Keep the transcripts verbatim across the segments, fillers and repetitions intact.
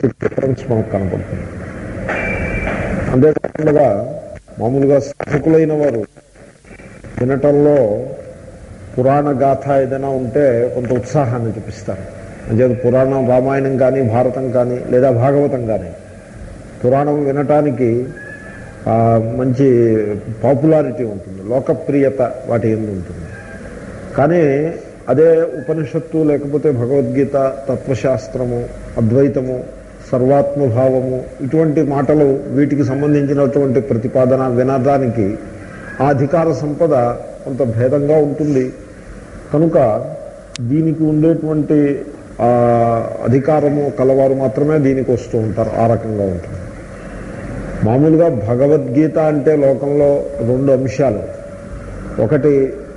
Difference మనకు కనపడుతుంది. అంతేకాకుండా మామూలుగా సాధకులైన వారు వినటంలో పురాణ గాథ ఏదైనా ఉంటే కొంత ఉత్సాహాన్ని చూపిస్తారు. అంటే పురాణం, రామాయణం కానీ, భారతం కానీ, లేదా భాగవతం కానీ, పురాణం వినటానికి మంచి పాపులారిటీ ఉంటుంది, లోకప్రియత వాటి ఎందు ఉంటుంది. కానీ అదే ఉపనిషత్తు లేకపోతే భగవద్గీత, తత్వశాస్త్రము, అద్వైతము, సర్వాత్మభావము, ఇటువంటి మాటలు, వీటికి సంబంధించినటువంటి ప్రతిపాదన వినడానికి ఆ అధికార సంపద కొంత భేదంగా ఉంటుంది. కనుక దీనికి ఉండేటువంటి అధికారము కలవారు మాత్రమే దీనికి వస్తూ ఉంటారు. ఆ రకంగా ఉంటుంది. మామూలుగా భగవద్గీత అంటే లోకంలో రెండు అంశాలు. ఒకటి,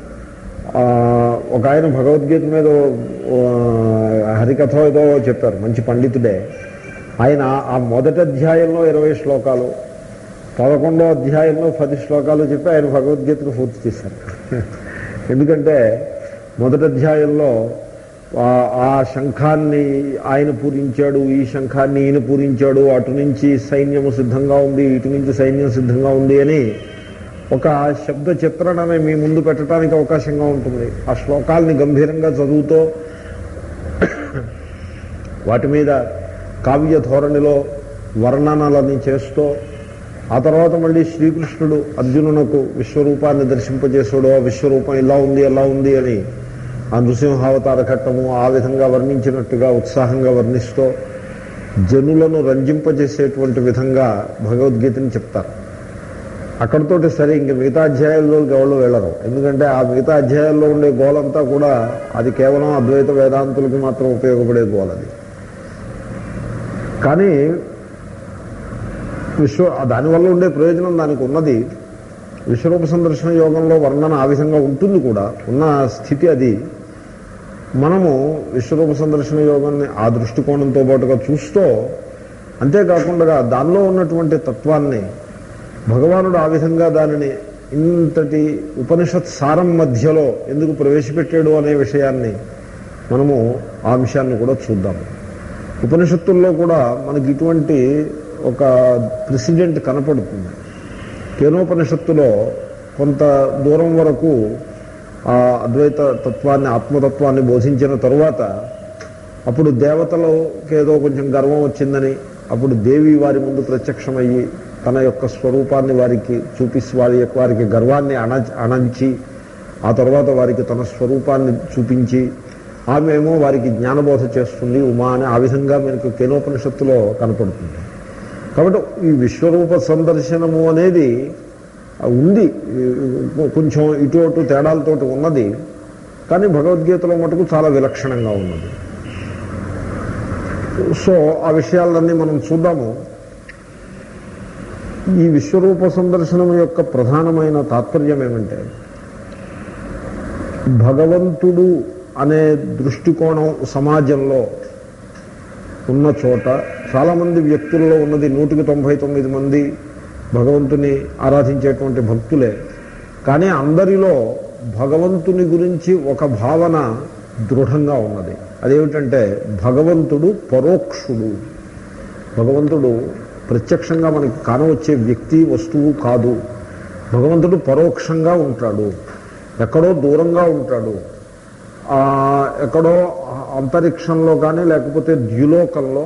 ఒక ఆయన భగవద్గీత మీద హరికథ ఏదో చెప్పారు, మంచి పండితుడే ఆయన. ఆ మొదటి అధ్యాయంలో ఇరవై శ్లోకాలు, పదకొండో అధ్యాయంలో పది శ్లోకాలు చెప్పి ఆయన భగవద్గీతను పూర్తి చేశారు. ఎందుకంటే మొదటి అధ్యాయంలో ఆ శంఖాన్ని ఆయన పూరించాడు, ఈ శంఖాన్ని ఈయన పూరించాడు, అటు నుంచి సైన్యము సిద్ధంగా ఉంది, ఇటు నుంచి సైన్యం సిద్ధంగా ఉంది అని ఒక శబ్ద చిత్రణని మీ ముందు పెట్టడానికి అవకాశంగా ఉంటుంది. ఆ శ్లోకాల్ని గంభీరంగా చదువుతూ వాటి మీద కావ్య ధోరణిలో వర్ణనలని చేస్తూ, ఆ తర్వాత మళ్ళీ శ్రీకృష్ణుడు అర్జునునకు విశ్వరూపాన్ని దర్శింపజేసాడు. ఆ విశ్వరూపం ఇలా ఉంది ఎలా ఉంది అని ఆ నృసింహావతార ఘట్టము ఆ విధంగా వర్ణించినట్టుగా ఉత్సాహంగా వర్ణిస్తూ జనులను రంజింపజేసేటువంటి విధంగా భగవద్గీతని చెప్తారు. అక్కడితోటి సరే ఇంక మిగతా అధ్యాయాల్లో ఎవరు వెళ్ళరు. ఎందుకంటే ఆ మిగతా అధ్యాయాల్లో ఉండే గోలంతా కూడా అది కేవలం అద్వైత వేదాంతులకి మాత్రం ఉపయోగపడే గోల్ అది. కానీ విశ్వ దానివల్ల ఉండే ప్రయోజనం దానికి ఉన్నది. విశ్వరూప సందర్శన యోగంలో వర్ణన ఆ విధంగా ఉంటుంది కూడా, ఉన్న స్థితి అది. మనము విశ్వరూప సందర్శన యోగాన్ని ఆ దృష్టికోణంతో పాటుగా చూస్తూ, అంతేకాకుండా దానిలో ఉన్నటువంటి తత్వాన్ని భగవానుడు ఆ విధంగా దానిని ఇంతటి ఉపనిషత్ సారం మధ్యలో ఎందుకు ప్రవేశపెట్టాడు అనే విషయాన్ని మనము ఆ అంశాన్ని కూడా చూద్దాము. ఉపనిషత్తుల్లో కూడా మనకి ఇటువంటి ఒక ప్రెసిడెంట్ కనపడుతుంది. కేనోపనిషత్తులో కొంత దూరం వరకు ఆ అద్వైత తత్వాన్ని, ఆత్మతత్వాన్ని బోధించిన తరువాత అప్పుడు దేవతలకి ఏదో కొంచెం గర్వం వచ్చిందని అప్పుడు దేవి వారి ముందు ప్రత్యక్షమయ్యి తన యొక్క స్వరూపాన్ని వారికి చూపిస్తూ వారి యొక్క వారికి గర్వాన్ని అణ అణంచి ఆ తర్వాత వారికి తన స్వరూపాన్ని చూపించి ఆమె ఏమో వారికి జ్ఞానబోధ చేస్తుంది ఉమా అని ఆ విధంగా మనకు కేనోపనిషత్తులో కనపడుతుంది. కాబట్టి ఈ విశ్వరూప సందర్శనము అనేది ఉంది, కొంచెం ఇటు అటు తేడాలతోటి ఉన్నది. కానీ భగవద్గీతలో మటుకు చాలా విలక్షణంగా ఉన్నది. సో ఆ విషయాలన్నీ మనం చూద్దాము. ఈ విశ్వరూప సందర్శనం యొక్క ప్రధానమైన తాత్పర్యం ఏమంటే, భగవంతుడు అనే దృష్టికోణం సమాజంలో ఉన్న చోట చాలామంది వ్యక్తుల్లో ఉన్నది నూటికి తొంభై తొమ్మిది మంది భగవంతుని ఆరాధించేటువంటి భక్తులే. కానీ అందరిలో భగవంతుని గురించి ఒక భావన దృఢంగా ఉన్నది. అదేమిటంటే భగవంతుడు పరోక్షుడు. భగవంతుడు ప్రత్యక్షంగా మనకి కానవచ్చే వ్యక్తి, వస్తువు కాదు. భగవంతుడు పరోక్షంగా ఉంటాడు, ఎక్కడో దూరంగా ఉంటాడు. ఎక్కడో అంతరిక్షంలో కానీ లేకపోతే ద్యులోకంలో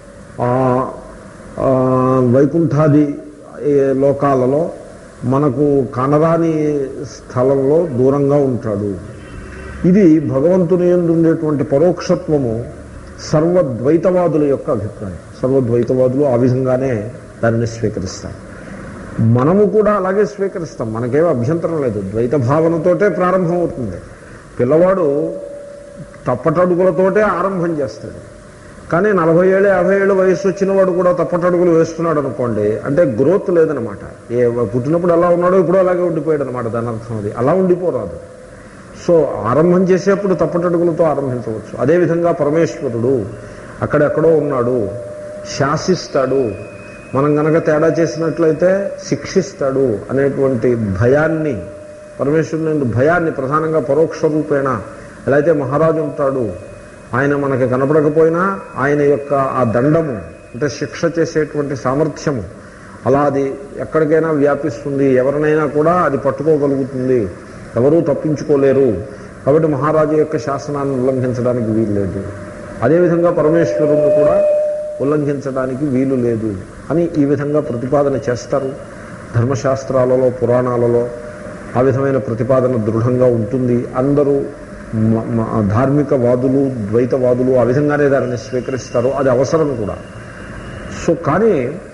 వైకుంఠాది లోకాలలో మనకు కనరాని స్థలంలో దూరంగా ఉంటాడు. ఇది భగవంతుని యందు ఉండేటువంటి పరోక్షత్వము సర్వద్వైతవాదుల యొక్క అభిప్రాయం. సర్వద్వైతవాదులు ఆ విధంగానే దానిని స్వీకరిస్తారు. మనము కూడా అలాగే స్వీకరిస్తాం, మనకేమీ అభ్యంతరం లేదు. ద్వైత భావనతోటే ప్రారంభం అవుతుంది. పిల్లవాడు తప్పటడుగులతోటే ఆరంభం చేస్తాడు. కానీ నలభై ఏళ్ళు యాభై ఏళ్ళు వయసు వచ్చిన వాడు కూడా తప్పటడుగులు వేస్తున్నాడు అనుకోండి, అంటే గ్రోత్ లేదనమాట. ఏ పుట్టినప్పుడు ఎలా ఉన్నాడో ఇప్పుడు అలాగే ఉండిపోయాడు అనమాట. దాని అర్థం అది అలా ఉండిపోరాదు. సో ఆరంభం చేసేప్పుడు తప్పటడుగులతో ఆరంభించవచ్చు. అదేవిధంగా పరమేశ్వరుడు అక్కడెక్కడో ఉన్నాడు, శాసిస్తాడు, మనం గనక తేడా చేసినట్లయితే శిక్షిస్తాడు అనేటువంటి భయాన్ని, పరమేశ్వరుని భయాన్ని ప్రధానంగా పరోక్ష రూపేణ, ఎలా అయితే మహారాజు ఉంటాడు, ఆయన మనకి కనపడకపోయినా ఆయన యొక్క ఆ దండము అంటే శిక్ష చేసేటువంటి సామర్థ్యము అలా అది ఎక్కడికైనా వ్యాపిస్తుంది, ఎవరినైనా కూడా అది పట్టుకోగలుగుతుంది, ఎవరూ తప్పించుకోలేరు. కాబట్టి మహారాజు యొక్క శాసనాన్ని ఉల్లంఘించడానికి వీలు లేదు. అదేవిధంగా పరమేశ్వరుని కూడా ఉల్లంఘించడానికి వీలు లేదు అని ఈ విధంగా ప్రతిపాదన చేస్తారు. ధర్మశాస్త్రాలలో పురాణాలలో ఆ విధమైన ప్రతిపాదన దృఢంగా ఉంటుంది. అందరూ ధార్మికవాదులు ద్వైతవాదులు ఆ విధంగానే దానిని స్వీకరిస్తారు. అది అవసరం కూడా. సో కానీ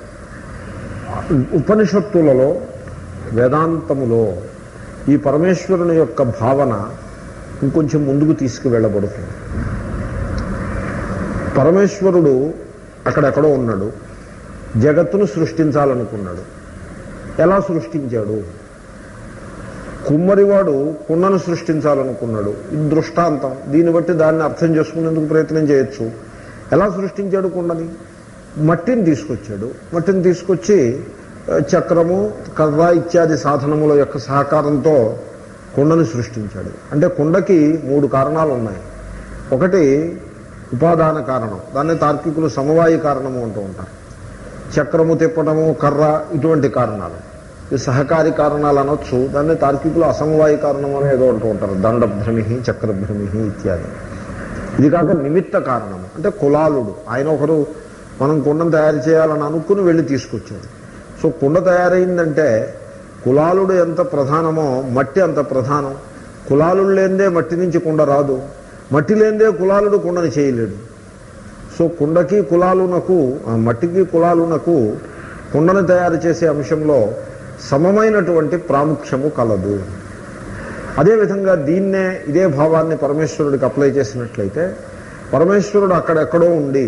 ఉపనిషత్తులలో వేదాంతములో ఈ పరమేశ్వరుని యొక్క భావన ఇంకొంచెం ముందుకు తీసుకువెళ్ళబడుతుంది. పరమేశ్వరుడు అక్కడెక్కడో ఉన్నాడు, జగత్తును సృష్టించాలనుకున్నాడు. ఎలా సృష్టించాడు? కుమ్మరివాడు కుండను సృష్టించాలనుకున్నాడు. ఇది దృష్టాంతం. దీన్ని బట్టి దాన్ని అర్థం చేసుకునేందుకు ప్రయత్నం చేయొచ్చు. ఎలా సృష్టించాడు కుండని? మట్టిని తీసుకొచ్చాడు. మట్టిని తీసుకొచ్చి చక్రము, కర్ర ఇత్యాది సాధనముల యొక్క సహకారంతో కుండని సృష్టించాడు. అంటే కుండకి మూడు కారణాలు ఉన్నాయి. ఒకటి ఉపాదాన కారణం, దాన్ని తార్కికులు సమవాయి కారణము అంటూ ఉంటారు. చక్రము తిప్పటము, కర్ర ఇటువంటి కారణాలు ఇది సహకారి కారణాలు అనొచ్చు. దాన్ని తార్కికులు అసమవాయి కారణం అని ఏదో అంటూ ఉంటారు. దండభ్రమి, చక్రభ్రమి ఇత్యాది. ఇది కాక నిమిత్త కారణము అంటే కులాలుడు. ఆయన ఒకరు మనం కుండను తయారు చేయాలని అనుకుని వెళ్ళి తీసుకొచ్చాడు. సో కుండ తయారైందంటే కులాలుడు ఎంత ప్రధానమో మట్టి అంత ప్రధానం. కులాలుడు లేనిదే మట్టి నుంచి కుండ రాదు, మట్టి లేనిదే కులాలుడు కుండని చేయలేడు. సో కుండకి కులాలునకు, మట్టికి కులాలునకు కుండను తయారు చేసే అంశంలో సమమైనటువంటి ప్రాముఖ్యము కలదు. అదేవిధంగా దీన్నే ఇదే భావాన్ని పరమేశ్వరుడికి అప్లై చేసినట్లయితే పరమేశ్వరుడు అక్కడెక్కడో ఉండి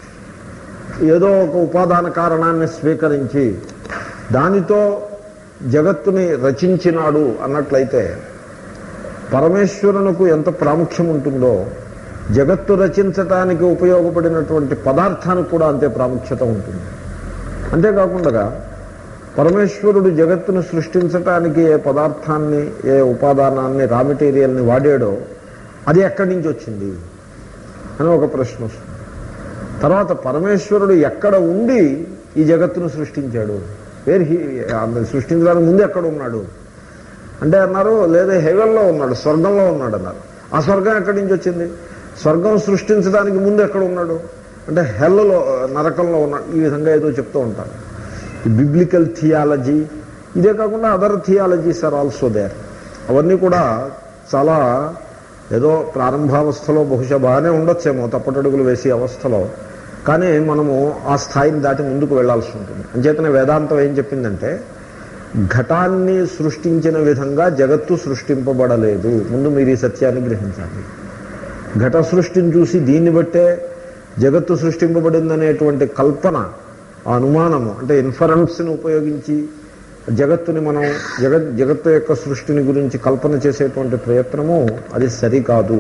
ఏదో ఒక ఉపాదాన కారణాన్ని స్వీకరించి దానితో జగత్తుని రచించినాడు అన్నట్లయితే పరమేశ్వరునకు ఎంత ప్రాముఖ్యం ఉంటుందో జగత్తు రచించటానికి ఉపయోగపడినటువంటి పదార్థానికి కూడా అంతే ప్రాముఖ్యత ఉంటుంది. అంతేకాకుండా పరమేశ్వరుడు జగత్తును సృష్టించటానికి ఏ పదార్థాన్ని, ఏ ఉపాదానాన్ని, రా మెటీరియల్ని వాడాడో అది ఎక్కడి నుంచి వచ్చింది అని ఒక ప్రశ్న వస్తుంది. తర్వాత పరమేశ్వరుడు ఎక్కడ ఉండి ఈ జగత్తును సృష్టించాడు? వేర్ హీ సృష్టించడానికి ముందు ఎక్కడ ఉన్నాడు అంటే అన్నారు, లేదా హెవెన్లో ఉన్నాడు, స్వర్గంలో ఉన్నాడు అన్నారు. ఆ స్వర్గం ఎక్కడి నుంచి వచ్చింది? స్వర్గం సృష్టించడానికి ముందు ఎక్కడ ఉన్నాడు అంటే హెల్లో, నరకంలో ఉన్నాడు. ఈ విధంగా ఏదో చెప్తూ ఉంటారు. బిబ్లికల్ థియాలజీ, ఇదే కాకుండా other theologies are also there. అవన్నీ కూడా చాలా ఏదో ప్రారంభావస్థలో బహుశా బాగానే ఉండొచ్చేమో, తప్పటడుగులు వేసే అవస్థలో. కానీ మనము ఆ స్థాయిని దాటి ముందుకు వెళ్లాల్సి ఉంటుంది. అంచేతనే వేదాంతం ఏం చెప్పిందంటే ఘటాన్ని సృష్టించిన విధంగా జగత్తు సృష్టింపబడలేదు. ముందు మీరు ఈ సత్యాన్ని గ్రహించాలి. ఘట సృష్టిని చూసి దీన్ని బట్టే జగత్తు సృష్టింపబడిందనేటువంటి కల్పన, ఆ అనుమానము అంటే ఇన్ఫరెన్స్ని ఉపయోగించి జగత్తుని మనం జగత్ జగత్తు యొక్క సృష్టిని గురించి కల్పన చేసేటువంటి ప్రయత్నము అది సరికాదు.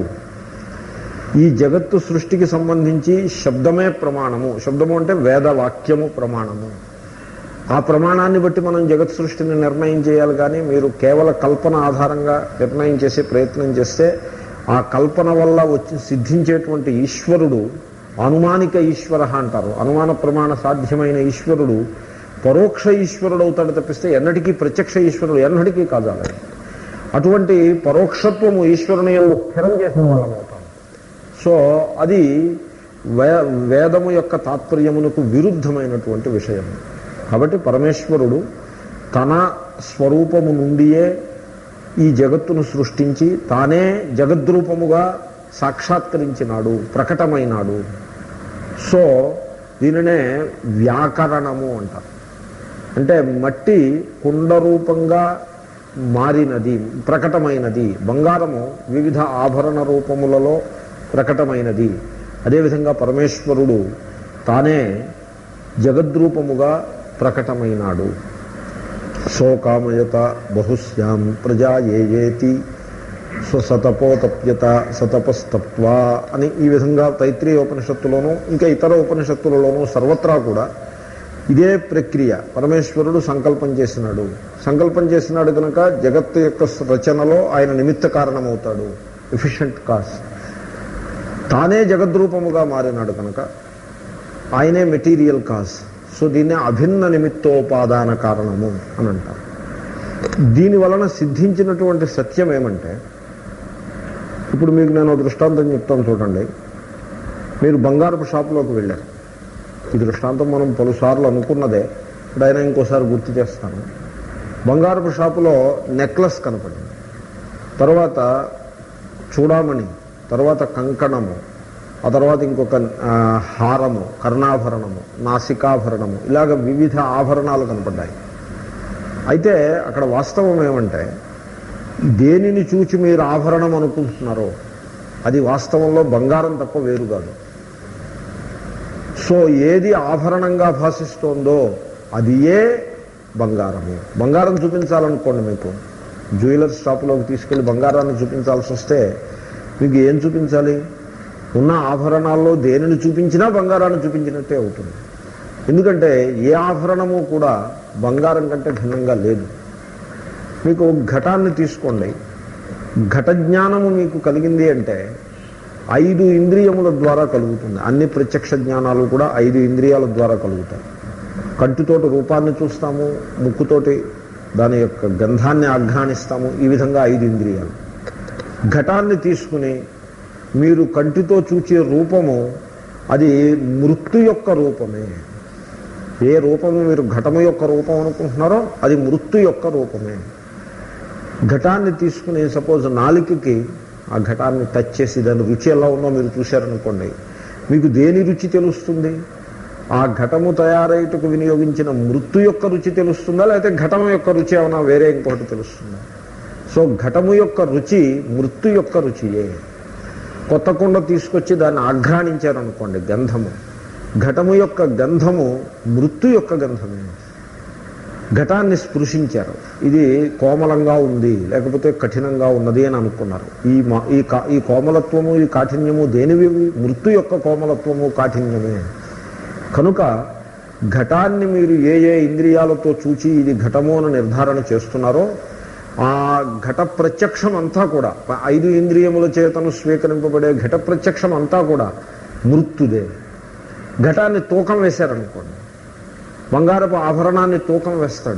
ఈ జగత్తు సృష్టికి సంబంధించి శబ్దమే ప్రమాణము. శబ్దము అంటే వేదవాక్యము ప్రమాణము. ఆ ప్రమాణాన్ని బట్టి మనం జగత్ సృష్టిని నిర్ణయం చేయాలి. కానీ మీరు కేవల కల్పన ఆధారంగా నిర్ణయం చేసే ప్రయత్నం చేస్తే ఆ కల్పన వల్ల వచ్చి సిద్ధించేటువంటి ఈశ్వరుడు అనుమానిక ఈశ్వర అంటారు. అనుమాన ప్రమాణ సాధ్యమైన ఈశ్వరుడు పరోక్ష ఈశ్వరుడు అవుతాడు తప్పిస్తే ఎన్నటికీ ప్రత్యక్ష ఈశ్వరుడు ఎన్నటికీ కాదాలి. అటువంటి పరోక్షత్వము ఈశ్వరుని యందు స్థిరం చేసిన వాళ్ళం అవుతాం. సో అది వే వేదము యొక్క తాత్పర్యమునకు విరుద్ధమైనటువంటి విషయం. కాబట్టి పరమేశ్వరుడు తన స్వరూపము నుండియే ఈ జగత్తును సృష్టించి తానే జగద్రూపముగా సాక్షాత్కరించినాడు, ప్రకటమైనాడు. సో దీనినే వ్యాకరణము అంటారు. అంటే మట్టి కుండ రూపంగా మారినది, ప్రకటమైనది. బంగారము వివిధ ఆభరణ రూపములలో ప్రకటమైనది. అదేవిధంగా పరమేశ్వరుడు తానే జగద్రూపముగా ప్రకటమైనాడు. సోకామయత బహుశ్యాం ప్రజా ఏయేతి స్వసతపోతప్యత సతపస్తత్వా అని ఈ విధంగా తైత్రీయ ఉపనిషత్తులోనూ ఇంకా ఇతర ఉపనిషత్తులలోనూ సర్వత్రా కూడా ఇదే ప్రక్రియ. పరమేశ్వరుడు సంకల్పం చేసినాడు. సంకల్పం చేసినాడు కనుక జగత్తు యొక్క రచనలో ఆయన నిమిత్త కారణమవుతాడు, ఎఫిషియంట్ కాజ్. తానే జగద్రూపముగా మారినాడు కనుక ఆయనే మెటీరియల్ కాజ్. సో దీన్నే అభిన్న నిమిత్తోపాదాన కారణము అని అంటారు. దీని వలన సిద్ధించినటువంటి సత్యం ఏమంటే, ఇప్పుడు మీకు నేను దృష్టాంతం చెప్తాను చూడండి. మీరు బంగారపు షాపులోకి వెళ్ళారు. ఈ దృష్టాంతం మనం పలుసార్లు అనుకున్నదే, ఇప్పుడు అయినా ఇంకోసారి గుర్తు చేస్తాను. బంగారపు షాపులో నెక్లెస్ కనపడింది, తర్వాత చూడామణి, తర్వాత కంకణము, ఆ తర్వాత ఇంకొక హారము, కర్ణాభరణము, నాసికాభరణము, ఇలాగ వివిధ ఆభరణాలు కనపడ్డాయి. అయితే అక్కడ వాస్తవం ఏమంటే, దేనిని చూచి మీరు ఆభరణం అనుకుంటున్నారో అది వాస్తవంలో బంగారం తప్ప వేరు కాదు. సో ఏది ఆభరణంగా భాషిస్తోందో అది ఏ బంగారము. బంగారం చూపించాలనుకోండి, మీకు జ్యువెలర్స్ షాపులోకి తీసుకెళ్లి బంగారాన్ని చూపించాల్సి వస్తే మీకు ఏం చూపించాలి? ఉన్న ఆభరణాల్లో దేనిని చూపించినా బంగారాన్ని చూపించినట్టే అవుతుంది. ఎందుకంటే ఏ ఆభరణము కూడా బంగారం కంటే భిన్నంగా లేదు. మీకు ఘటాన్ని తీసుకోండి. ఘట జ్ఞానము మీకు కలిగింది అంటే ఐదు ఇంద్రియముల ద్వారా కలుగుతుంది. అన్ని ప్రత్యక్ష జ్ఞానాలు కూడా ఐదు ఇంద్రియాల ద్వారా కలుగుతాయి. కంటితోటి రూపాన్ని చూస్తాము, ముక్కుతోటి దాని యొక్క గంధాన్ని ఆఘ్రానిస్తాము. ఈ విధంగా ఐదు ఇంద్రియాలు. ఘటాన్ని తీసుకుని మీరు కంటితో చూచే రూపము అది మృత్తు యొక్క రూపమే. ఏ రూపము మీరు ఘటము యొక్క రూపం అనుకుంటున్నారో అది మృత్తు యొక్క రూపమే. ఘటాన్ని తీసుకుని సపోజ్ నాలుకకి ఆ ఘటాన్ని టచ్ చేసి దాని రుచి ఎలా ఉందో మీరు చూశారనుకోండి, మీకు దేని రుచి తెలుస్తుంది? ఆ ఘటము తయారయ్యటకు వినియోగించిన మృత్తు యొక్క రుచి తెలుస్తుందా, లేకపోతే ఘటము యొక్క రుచి ఏమైనా వేరే ఇంకొకటి తెలుస్తుందా? సో ఘటము యొక్క రుచి మృత్తు యొక్క రుచియే. కొత్త కుండ తీసుకొచ్చి దాన్ని ఆఘ్రానించారనుకోండి, గంధము, ఘటము యొక్క గంధము మృత్తు యొక్క గంధమే. ఘటాన్ని స్పృశించారు, ఇది కోమలంగా ఉంది లేకపోతే కఠినంగా ఉన్నది అని అనుకున్నారు. ఈ ఈ కోమలత్వము ఈ కాఠిన్యము దేనివి? మృత్తు యొక్క కోమలత్వము కాఠిన్యమే. కనుక ఘటాన్ని మీరు ఏ ఏ ఇంద్రియాలతో చూచి ఇది ఘటము అని నిర్ధారణ చేస్తున్నారో ఆ ఘట ప్రత్యక్షం అంతా కూడా, ఐదు ఇంద్రియముల చేతను స్వీకరింపబడే ఘట ప్రత్యక్షం అంతా కూడా మృత్తుదే. ఘటాన్ని తూకం వేశారనుకోండి, బంగారపు ఆభరణాన్ని తూకం వేస్తాడు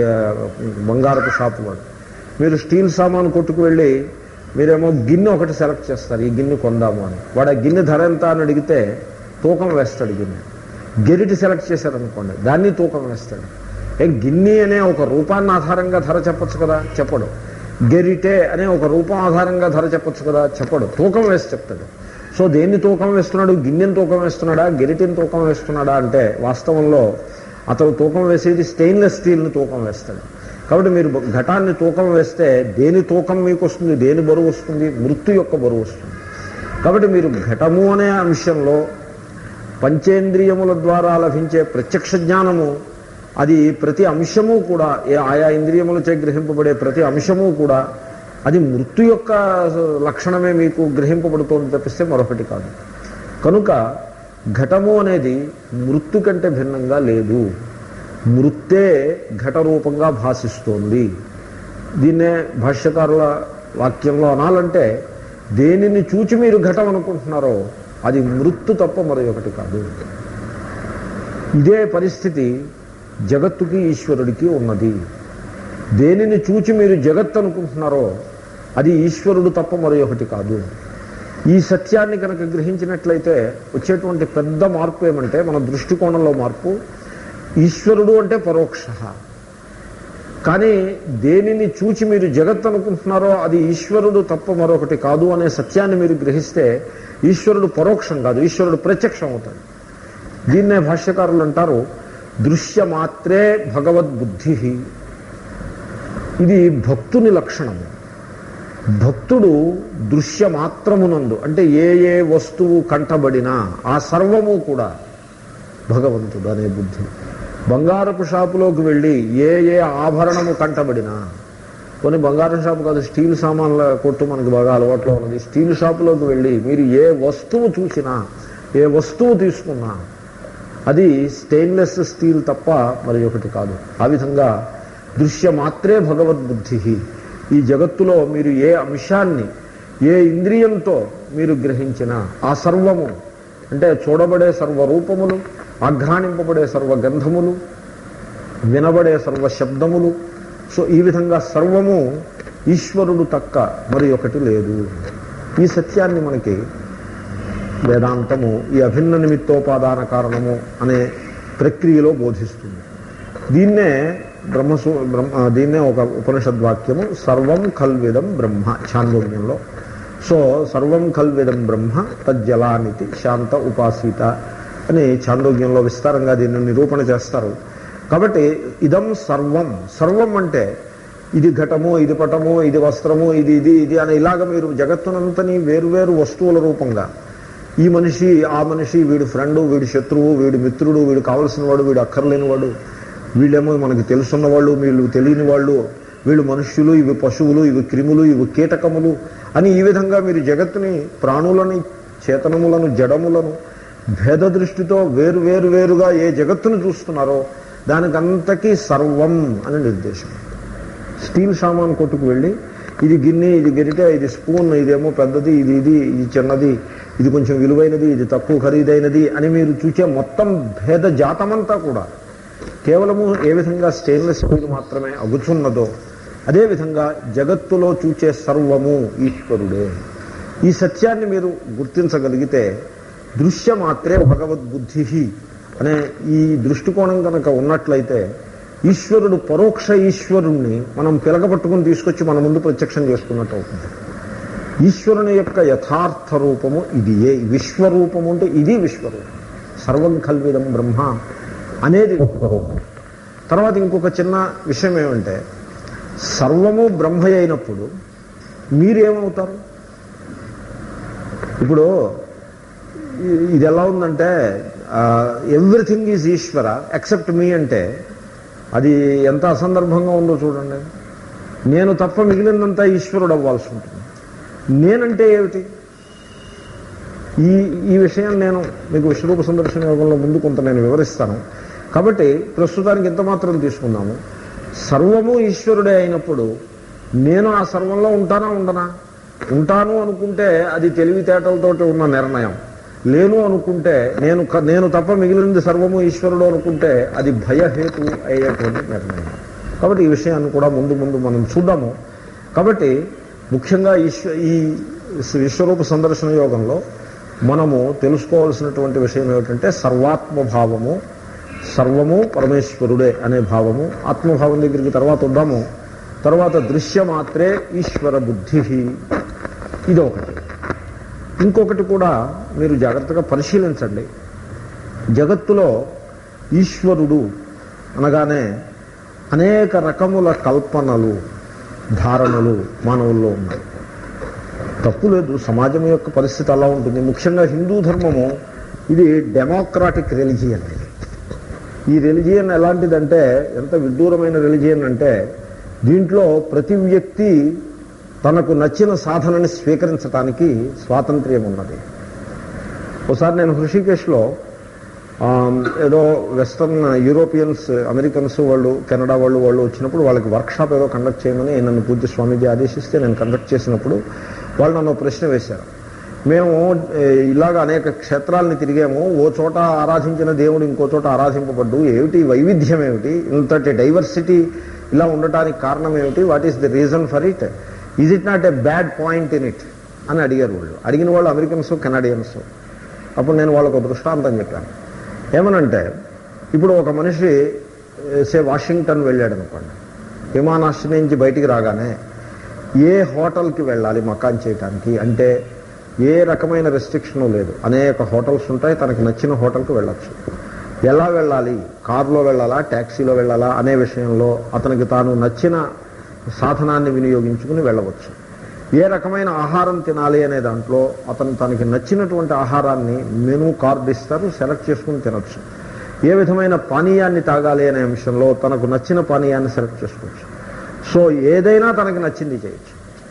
బంగారపు షాపు వాడు. మీరు స్టీల్ సామాను కొట్టుకు వెళ్ళి మీరేమో గిన్నె ఒకటి సెలెక్ట్ చేస్తారు, ఈ గిన్నె కొందాము అని. వాడు ఆ గిన్నె ధర ఎంత అని అడిగితే తూకం వేస్తాడు గిన్నె. గెరిటి సెలెక్ట్ చేశారనుకోండి, దాన్ని తూకం వేస్తాడు. ఏ గిన్నె అనే ఒక రూపాన్ని ఆధారంగా ధర చెప్పచ్చు కదా, చెప్పడు. గెరిటే అనే ఒక రూపం ఆధారంగా ధర చెప్పచ్చు కదా, చెప్పడు. తూకం వేసి చెప్తాడు. సో దేన్ని తూకం వేస్తున్నాడు? గిన్నెని తూకం వేస్తున్నాడా, గెరిటిని తూకం వేస్తున్నాడా అంటే వాస్తవంలో అతను తూకం వేసేది స్టెయిన్లెస్ స్టీల్ని తూకం వేస్తాడు. కాబట్టి మీరు ఘటాన్ని తూకం వేస్తే దేని తూకం మీకు వస్తుంది? దేని బరువు వస్తుంది? మృत्यు యొక్క బరువు వస్తుంది. కాబట్టి మీరు ఘటము అనే అంశంలో పంచేంద్రియముల ద్వారా లభించే ప్రత్యక్ష జ్ఞానము, అది ప్రతి అంశము కూడా, ఏ ఆయా ఇంద్రియములచే గ్రహింపబడే ప్రతి అంశము కూడా అది మృत्यు యొక్క లక్షణమే మీకు గ్రహింపబడుతోంది తప్పిస్తే మరొకటి కాదు. కనుక ఘటము అనేది మృत्यు కంటే భిన్నంగా లేదు. మృత్తే ఘట రూపంగా భాషిస్తోంది. దీన్నే భాష్యకారుల వాక్యంలో అనాలంటే, దేనిని చూచి మీరు ఘటం అనుకుంటున్నారో అది మృत्यు తప్ప మరొకటి కాదు. ఇదే పరిస్థితి జగత్తుకి ఈశ్వరుడికి ఉన్నది. దేనిని చూచి మీరు జగత్ అనుకుంటున్నారో అది ఈశ్వరుడు తప్ప మరొకటి కాదు. ఈ సత్యాన్ని కనుక గ్రహించినట్లయితే వచ్చేటువంటి పెద్ద మార్పు ఏమంటే, మన దృష్టికోణంలో మార్పు. ఈశ్వరుడు అంటే పరోక్ష, కానీ దేనిని చూచి మీరు జగత్ అనుకుంటున్నారో అది ఈశ్వరుడు తప్ప మరొకటి కాదు అనే సత్యాన్ని మీరు గ్రహిస్తే ఈశ్వరుడు పరోక్షం కాదు, ఈశ్వరుడు ప్రత్యక్షం అవుతాడు. దీన్నే భాష్యకారులు అంటారు దృశ్యమాత్రే భగవద్బుద్ధి. ఇది భక్తుని లక్షణము. భక్తుడు దృశ్యమాత్రమునందు, అంటే ఏ ఏ వస్తువు కంటబడినా ఆ సర్వము కూడా భగవంతుడు అనే బుద్ధి. బంగారపు షాపులోకి వెళ్ళి ఏ ఏ ఆభరణము కంటబడినా, కొన్ని బంగారం షాపు కాదు, స్టీల్ సామాన్ల కొట్టు మనకు బాగా అలవాట్లో ఉన్నది. స్టీల్ షాపులోకి వెళ్ళి మీరు ఏ వస్తువు చూసినా, ఏ వస్తువు తీసుకున్నా అది స్టెయిన్లెస్ స్టీల్ తప్ప మరి ఒకటి కాదు. ఆ విధంగా దృశ్యమాత్రే భగవద్బుద్ధి. ఈ జగత్తులో మీరు ఏ అంశాన్ని ఏ ఇంద్రియంతో మీరు గ్రహించినా ఆ సర్వము అంటే చూడబడే సర్వరూపములు, ఆఘ్రాణింపబడే సర్వగంధములు, వినబడే సర్వ శబ్దములు. సో ఈ విధంగా సర్వము ఈశ్వరుడు తక్క మరి ఒకటి లేదు. ఈ సత్యాన్ని మనకి వేదాంతము ఈ అభిన్న నిమిత్తోపాదాన కారణము అనే ప్రక్రియలో బోధిస్తుంది. దీన్నే బ్రహ్మసూ బ్రహ్మ దీన్నే ఒక ఉపనిషద్వాక్యము సర్వం కల్విదం బ్రహ్మ ఛాందోగ్యంలో. సో సర్వం కల్విదం బ్రహ్మ తజ్జలానితి శాంత ఉపాసీత అని ఛాందోగ్యంలో విస్తారంగా దీన్ని నిరూపణ చేస్తారు. కాబట్టి ఇదం సర్వం, సర్వం అంటే ఇది ఘటము, ఇది పటము, ఇది వస్త్రము, ఇది ఇది ఇది అని ఇలాగ మీరు జగత్తునంతని వేరువేరు వస్తువుల రూపంగా ఈ మనిషి ఆ మనిషి, వీడు ఫ్రెండు, వీడు శత్రువు, వీడు మిత్రుడు, వీడు కావలసిన వాడు, వీడు అక్కర్లేని వాడు, వీళ్ళేమో మనకి తెలుసున్న వాళ్ళు, వీళ్ళు తెలియని వాళ్ళు, వీళ్ళు మనుష్యులు, ఇవి పశువులు, ఇవి క్రిములు, ఇవి కీటకములు అని ఈ విధంగా మీరు జగత్తుని, ప్రాణులని, చేతనములను, జడములను భేద దృష్టితో వేరు వేరు వేరుగా ఏ జగత్తును చూస్తున్నారో దానికంతకీ సర్వం అని నిర్దేశం. స్టీల్ సామాన్ కొట్టుకు వెళ్ళి ఇది గిన్నె, ఇది గరిటె, ఇది స్పూన్, ఇదేమో పెద్దది, ఇది ఇది ఇది చిన్నది, ఇది కొంచెం విలువైనది, ఇది తక్కువ ఖరీదైనది అని మీరు చూసే మొత్తం భేద జాతమంతా కూడా కేవలము ఏ విధంగా స్టెయిన్లెస్ స్టీల్ మాత్రమే అగుచున్నదో అదేవిధంగా జగత్తులో చూచే సర్వము ఈశ్వరుడే. ఈ సత్యాన్ని మీరు గుర్తించగలిగితే దృశ్యమాత్రే భగవద్బుద్ధి అనే ఈ దృష్టికోణం కనుక ఉన్నట్లయితే ఈశ్వరుడు పరోక్ష ఈశ్వరుణ్ణి మనం పిలకపట్టుకుని తీసుకొచ్చి మన ముందు ప్రత్యక్షం చేసుకున్నట్టు అవుతుంది. ఈశ్వరుని యొక్క యథార్థ రూపము ఇది. ఏ విశ్వరూపము అంటే ఇది విశ్వరూపం. సర్వం కల్విదం బ్రహ్మ అనేది విశ్వరూపం. తర్వాత ఇంకొక చిన్న విషయం ఏమంటే సర్వము బ్రహ్మ అయినప్పుడు మీరేమవుతారు? ఇప్పుడు ఇది ఎలా ఉందంటే everything is Ishwara except me అంటే అది ఎంత అసందర్భంగా ఉందో చూడండి. నేను తప్ప మిగిలినంతా ఈశ్వరుడు అవ్వాల్సి ఉంటుంది. నేనంటే ఏమిటి? ఈ ఈ విషయం నేను మీకు విశ్వరూప సందర్శన యోగంలో ముందు కొంత నేను వివరిస్తాను. కాబట్టి ప్రస్తుతానికి ఇంత మాత్రం తీసుకుందాము. సర్వము ఈశ్వరుడే అయినప్పుడు నేను ఆ సర్వంలో ఉంటానా ఉండనా? ఉంటాను అనుకుంటే అది తెలివితేటలతోటి ఉన్న నిర్ణయం. లేను అనుకుంటే నేను నేను తప్ప మిగిలింది సర్వము ఈశ్వరుడు అనుకుంటే అది భయహేతు అయ్యేటువంటి నిర్ణయం. కాబట్టి ఈ విషయాన్ని కూడా ముందు ముందు మనం చూద్దాము. కాబట్టి ముఖ్యంగా ఈశ్వ ఈ విశ్వరూప సందర్శన యోగంలో మనము తెలుసుకోవాల్సినటువంటి విషయం ఏమిటంటే సర్వాత్మభావము, సర్వము పరమేశ్వరుడే అనే భావము. ఆత్మభావం దగ్గరికి తర్వాత వద్దాము. తర్వాత దృశ్యమాత్రే ఈశ్వర బుద్ధి, ఇదొకటి. ఇంకొకటి కూడా మీరు జాగ్రత్తగా పరిశీలించండి. జగత్తులో ఈశ్వరుడు అనగానే అనేక రకముల కల్పనలు, ధారణలు మానవుల్లో ఉన్నాయి. తప్పు లేదు, సమాజం యొక్క పరిస్థితి అలా ఉంటుంది. ముఖ్యంగా హిందూ ధర్మము ఇది డెమోక్రాటిక్ రెలిజియన్. ఈ రెలిజియన్ ఎలాంటిదంటే ఎంత విడ్డూరమైన రెలిజియన్ అంటే దీంట్లో ప్రతి వ్యక్తి తనకు నచ్చిన సాధనని స్వీకరించడానికి స్వాతంత్ర్యం ఉన్నది. ఒకసారి నేను హృషికేశ్లో ఏదో వెస్టర్న్ యూరోపియన్స్, అమెరికన్స్ వాళ్ళు, కెనడా వాళ్ళు వాళ్ళు వచ్చినప్పుడు వాళ్ళకి వర్క్షాప్ ఏదో కండక్ట్ చేయమని నన్ను పూజ్య స్వామీజీ ఆదేశిస్తే నేను కండక్ట్ చేసినప్పుడు వాళ్ళు నన్ను ప్రశ్న వేశారు. మేము ఇలాగ అనేక క్షేత్రాలని తిరిగాము, ఓ చోట ఆరాధించిన దేవుడు ఇంకో చోట ఆరాధింపబడ్డు, ఏమిటి వైవిధ్యం ఏమిటి, ఇంతటి డైవర్సిటీ ఇలా ఉండటానికి కారణం ఏమిటి, what is the reason for it, is it not a bad point in it అని అడిగారు వాళ్ళు. అడిగిన వాళ్ళు అమెరికన్స్, కెనడియన్స్. అప్పుడు నేను వాళ్ళకు దృష్టాంతం చెప్పాను. ఏమనంటే ఇప్పుడు ఒక మనిషి సే వాషింగ్టన్ వెళ్ళాడు అనుకోండి, విమానాశ్రయం నుంచి బయటికి రాగానే ఏ హోటల్కి వెళ్ళాలి మకాన్ చేయడానికి అంటే ఏ రకమైన రెస్ట్రిక్షను లేదు. అనేక హోటల్స్ ఉంటాయి, తనకి నచ్చిన హోటల్కి వెళ్ళచ్చు. ఎలా వెళ్ళాలి, కారులో వెళ్ళాలా, ట్యాక్సీలో వెళ్ళాలా అనే విషయంలో అతనికి తాను నచ్చిన సాధనాన్ని వినియోగించుకుని వెళ్ళవచ్చు. ఏ రకమైన ఆహారం తినాలి అనే దాంట్లో అతను తనకి నచ్చినటువంటి ఆహారాన్ని మెనూ కార్డు ఇస్తారు, సెలెక్ట్ చేసుకుని తినచ్చు. ఏ విధమైన పానీయాన్ని తాగాలి అనే అంశంలో తనకు నచ్చిన పానీయాన్ని సెలెక్ట్ చేసుకోవచ్చు. సో ఏదైనా తనకి నచ్చింది చేయొచ్చు.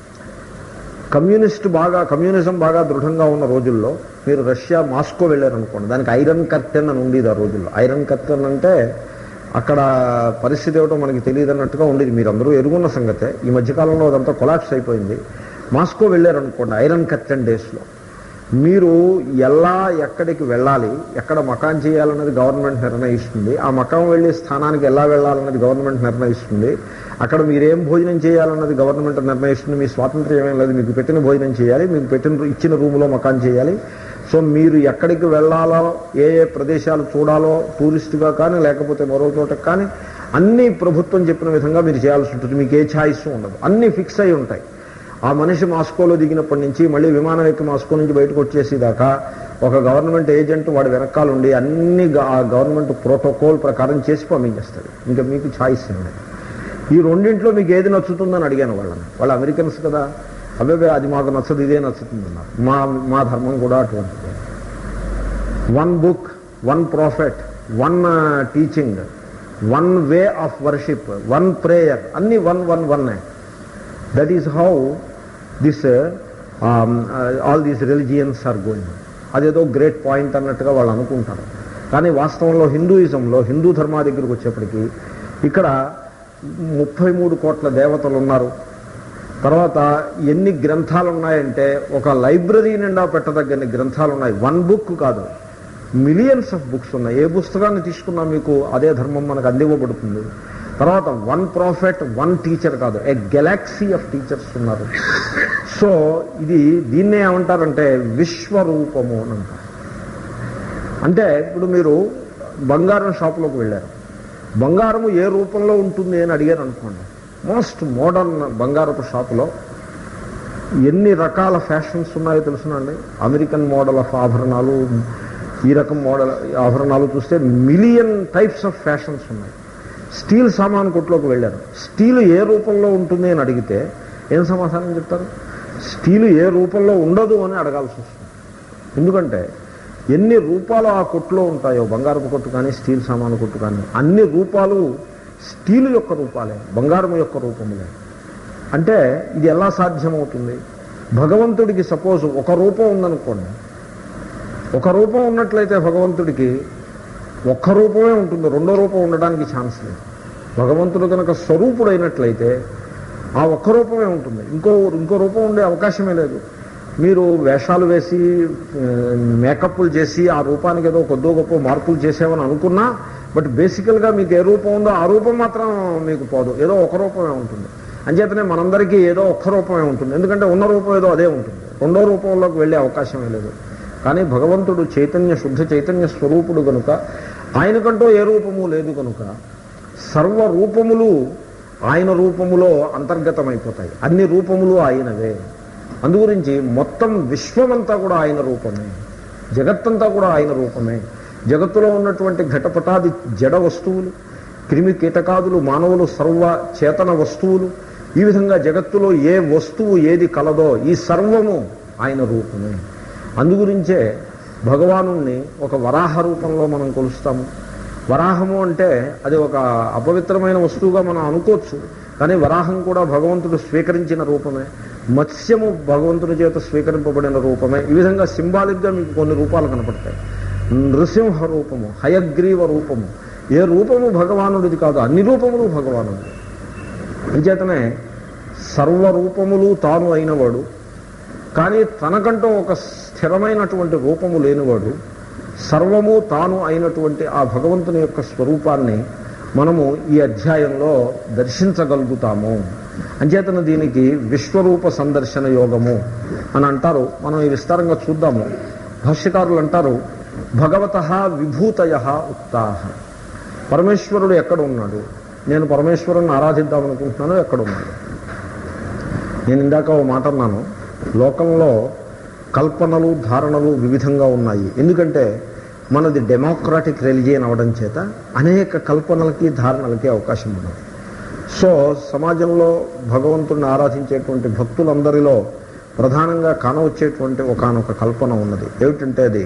కమ్యూనిస్ట్ బాగా కమ్యూనిజం బాగా దృఢంగా ఉన్న రోజుల్లో మీరు రష్యా మాస్కో వెళ్ళారనుకోండి, దానికి ఐరన్ కర్టెన్ అని ఉండేది ఆ రోజుల్లో. ఐరన్ కర్టెన్ అంటే అక్కడ పరిస్థితి ఏమిటో మనకి తెలియదు అన్నట్టుగా ఉండేది. మీరు అందరూ ఎరుగున్న సంగతే. ఈ మధ్యకాలంలో అదంతా కొలాప్స్ అయిపోయింది. మాస్కో వెళ్ళారనుకోండి ఐరన్ కర్టెన్ డేస్లో, మీరు ఎలా ఎక్కడికి వెళ్ళాలి, ఎక్కడ మకాం చేయాలన్నది గవర్నమెంట్ నిర్ణయిస్తుంది. ఆ మకాం వెళ్ళే స్థానానికి ఎలా వెళ్ళాలన్నది గవర్నమెంట్ నిర్ణయిస్తుంది. అక్కడ మీరేం భోజనం చేయాలన్నది గవర్నమెంట్ నిర్ణయిస్తుంది. మీ స్వాతంత్ర్యం ఏం లేదు. మీకు పెట్టిన భోజనం చేయాలి, మీకు పెట్టిన ఇచ్చిన రూములో మకాం చేయాలి. సో మీరు ఎక్కడికి వెళ్ళాలో, ఏ ఏ ప్రదేశాలు చూడాలో, టూరిస్టుగా కానీ లేకపోతే మరో చోటకి కానీ అన్నీ ప్రభుత్వం చెప్పిన విధంగా మీరు చేయాల్సి ఉంటుంది. మీకు ఏ ఛాయిస్ ఉండదు, అన్నీ ఫిక్స్ అయి ఉంటాయి. ఆ మనిషి మాస్కోలో దిగినప్పటి నుంచి మళ్ళీ విమానం ఎక్కి మాస్కో నుంచి బయటకు వచ్చేసేదాకా ఒక గవర్నమెంట్ ఏజెంట్ వాడి వెనకాలండి అన్ని ఆ గవర్నమెంట్ ప్రోటోకాల్ ప్రకారం చేసి పంపించేస్తాడు. ఇంకా మీకు ఛాయిస్ ఉండదు. ఈ రెండింట్లో మీకు ఏది నచ్చుతుందని అడిగాను వాళ్ళని. వాళ్ళు అమెరికన్స్ కదా, అవే అది మాకు నచ్చదు, ఇదే నచ్చుతుంది అన్నారు. మా మా ధర్మం కూడా అటువంటిది. One book, one prophet, one teaching, one way of worship, one prayer, అన్ని వన్ వన్ వన్నే. That is how this all these religions are going. అదేదో గ్రేట్ పాయింట్ అన్నట్టుగా వాళ్ళు అనుకుంటారు. కానీ వాస్తవంలో హిందూయిజంలో, హిందూ ధర్మా దగ్గరికి వచ్చేప్పటికీ ఇక్కడ ముప్పై మూడు కోట్ల దేవతలు ఉన్నారు. తర్వాత ఎన్ని గ్రంథాలు ఉన్నాయంటే ఒక లైబ్రరీ నిండా పెట్టదగ్గన్ని గ్రంథాలు ఉన్నాయి. వన్ బుక్ కాదు, మిలియన్స్ ఆఫ్ బుక్స్ ఉన్నాయి. ఏ పుస్తకాన్ని తీసుకున్నా మీకు అదే ధర్మం మనకు అందివ్వబడుతుంది. తర్వాత వన్ ప్రాఫిట్, వన్ టీచర్ కాదు, ఏ గెలాక్సీ ఆఫ్ టీచర్స్ ఉన్నారు. సో ఇది దీన్నే ఏమంటారంటే విశ్వరూపము అని అంటారు. అంటే ఇప్పుడు మీరు బంగారం షాపులోకి వెళ్ళారు, బంగారము ఏ రూపంలో ఉంటుంది అని అడిగారు అనుకోండి. మోస్ట్ మోడర్న్ బంగారపు షాపులో ఎన్ని రకాల ఫ్యాషన్స్ ఉన్నాయో తెలుసునండి. అమెరికన్ మోడల్ ఆఫ్ ఆభరణాలు, ఈ రకం మోడల్ ఆభరణాలు చూస్తే మిలియన్ టైప్స్ ఆఫ్ ఫ్యాషన్స్ ఉన్నాయి. స్టీల్ సామాన్ కొట్లోకి వెళ్ళారు, స్టీల్ ఏ రూపంలో ఉంటుంది అని అడిగితే ఏం సమాధానం చెప్తారు? స్టీలు ఏ రూపంలో ఉండదు అని అడగాల్సి వస్తుంది. ఎందుకంటే ఎన్ని రూపాలు ఆ కొట్టులో ఉంటాయో, బంగారపు కొట్టు కానీ స్టీల్ సామాను కొట్టు కానీ, అన్ని రూపాలు స్టీలు యొక్క రూపాలే, బంగారం యొక్క రూపములే. అంటే ఇది ఎలా సాధ్యమవుతుంది? భగవంతుడికి సపోజ్ ఒక రూపం ఉందనుకోండి, ఒక రూపం ఉన్నట్లయితే భగవంతుడికి ఒక్క రూపమే ఉంటుంది, రెండో రూపం ఉండడానికి ఛాన్స్ లేదు. భగవంతుడు కనుక స్వరూపుడైనట్లయితే ఆ ఒక్క రూపమే ఉంటుంది, ఇంకో ఇంకో రూపం ఉండే అవకాశమే లేదు. మీరు వేషాలు వేసి మేకప్లు చేసి ఆ రూపానికి ఏదో కొద్దో గొప్ప మార్పులు చేసామని అనుకున్నా, బట్ బేసికల్గా మీకు ఏ రూపం ఉందో ఆ రూపం మాత్రం మీకు పోదు, ఏదో ఒక రూపమే ఉంటుంది. అంచేతనే మనందరికీ ఏదో ఒక్క రూపమే ఉంటుంది, ఎందుకంటే ఉన్న రూపం ఏదో అదే ఉంటుంది, రెండో రూపంలోకి వెళ్ళే అవకాశమే లేదు. కానీ భగవంతుడు చైతన్య శుద్ధ చైతన్య స్వరూపుడు కనుక ఆయనకంటూ ఏ రూపము లేదు కనుక సర్వ రూపములు ఆయన రూపములో అంతర్గతమైపోతాయి. అన్ని రూపములు ఆయనవే. అందుగురించి మొత్తం విశ్వమంతా కూడా ఆయన రూపమే, జగత్తంతా కూడా ఆయన రూపమే. జగత్తులో ఉన్నటువంటి ఘటపటాది జడ వస్తువులు, క్రిమి కీటకాదులు, మానవులు, సర్వ చేతన వస్తువులు, ఈ విధంగా జగత్తులో ఏ వస్తువు ఏది కలదో ఈ సర్వము ఆయన రూపమే. అందుగురించే భగవానుణ్ణి ఒక వరాహ రూపంలో మనం కొలుస్తాము. వరాహము అంటే అది ఒక అపవిత్రమైన వస్తువుగా మనం అనుకోవచ్చు, కానీ వరాహం కూడా భగవంతుడు స్వీకరించిన రూపమే. మత్స్యము భగవంతుడి చేత స్వీకరింపబడిన రూపమే. ఈ విధంగా సింబాలిక్గా మీకు కొన్ని రూపాలు కనపడతాయి. నృసింహ రూపము, హయగ్రీవ రూపము, ఏ రూపము భగవానుడిది కాదు, అన్ని రూపములు భగవానుడు. అంచేతనే సర్వరూపములు తాను అయినవాడు, కానీ తనకంటూ ఒక స్థిరమైనటువంటి రూపము లేనివాడు. సర్వము తాను అయినటువంటి ఆ భగవంతుని యొక్క స్వరూపాన్ని మనము ఈ అధ్యాయంలో దర్శించగలుగుతాము. అంచేతన దీనికి విశ్వరూప సందర్శన యోగము అని అంటారు. మనం ఈ విస్తారంగా చూద్దాము. భాష్యకారులు అంటారు, భగవతః విభూతయః ఉక్తాః. పరమేశ్వరుడు ఎక్కడ ఉన్నాడు? నేను పరమేశ్వరుని ఆరాధిద్దామనుకుంటున్నాను, ఎక్కడున్నాడు? నేను ఇందాక ఓ మాట అన్నాను, లోకంలో కల్పనలు ధారణలు వివిధంగా ఉన్నాయి. ఎందుకంటే మనది డెమోక్రాటిక్ రిలిజియన్ అవడం చేత అనేక కల్పనలకి ధారణలకి అవకాశం ఉన్నది. సో సమాజంలో భగవంతుడిని ఆరాధించేటువంటి భక్తులందరిలో ప్రధానంగా కానవచ్చేటువంటి ఒకానొక కల్పన ఉన్నది. ఏమిటంటే అది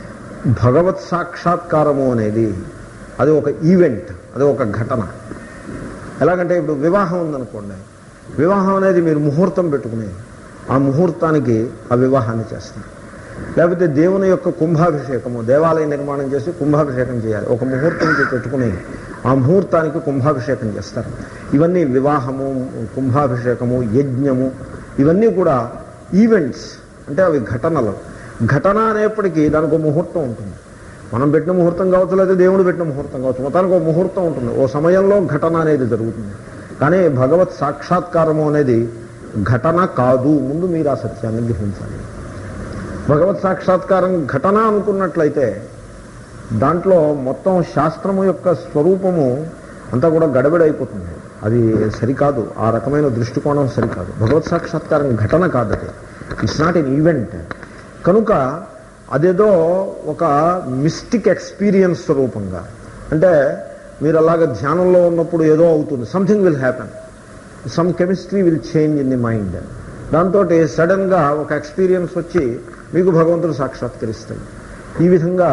భగవత్ సాక్షాత్కారము అనేది అది ఒక ఈవెంట్, అది ఒక ఘటన. ఎలాగంటే ఇప్పుడు వివాహం ఉందనుకోండి, వివాహం అనేది మీరు ముహూర్తం పెట్టుకుని ఆ ముహూర్తానికి ఆ వివాహాన్ని చేస్తారు. లేకపోతే దేవుని యొక్క కుంభాభిషేకము, దేవాలయ నిర్మాణం చేసి కుంభాభిషేకం చేయాలి, ఒక ముహూర్తం పెట్టుకుని ఆ ముహూర్తానికి కుంభాభిషేకం చేస్తారు. ఇవన్నీ వివాహము, కుంభాభిషేకము, యజ్ఞము, ఇవన్నీ కూడా ఈవెంట్స్, అంటే అవి ఘటనలు. ఘటన అనేప్పటికీ దానికి ఒక ముహూర్తం ఉంటుంది. మనం పెట్టిన ముహూర్తం కావచ్చు, లేదా దేవుడు పెట్టిన ముహూర్తం కావచ్చు, మొత్తానికి ఒక ముహూర్తం ఉంటుంది. ఓ సమయంలో ఘటన అనేది జరుగుతుంది. కానీ భగవత్ సాక్షాత్కారము అనేది ఘటన కాదు. ముందు మీరు ఆ సత్యాన్ని గ్రహించాలి. భగవత్ సాక్షాత్కారం ఘటన అనుకున్నట్లయితే దాంట్లో మొత్తం శాస్త్రము యొక్క స్వరూపము అంతా కూడా గడబిడైపోతుంది. అది సరికాదు. ఆ రకమైన దృష్టికోణం సరికాదు. భగవత్ సాక్షాత్కారం ఘటన కాదు, అది ఇట్స్ నాట్ ఎన్ ఈవెంట్. కనుక అదేదో ఒక మిస్టిక్ ఎక్స్పీరియన్స్ స్వరూపంగా, అంటే మీరు అలాగ ధ్యానంలో ఉన్నప్పుడు ఏదో అవుతుంది, something will happen, some chemistry will change in the mind, దాంతో సడన్గా ఒక ఎక్స్పీరియన్స్ వచ్చి మీకు భగవంతుడు సాక్షాత్కరిస్తాడు. ఈ విధంగా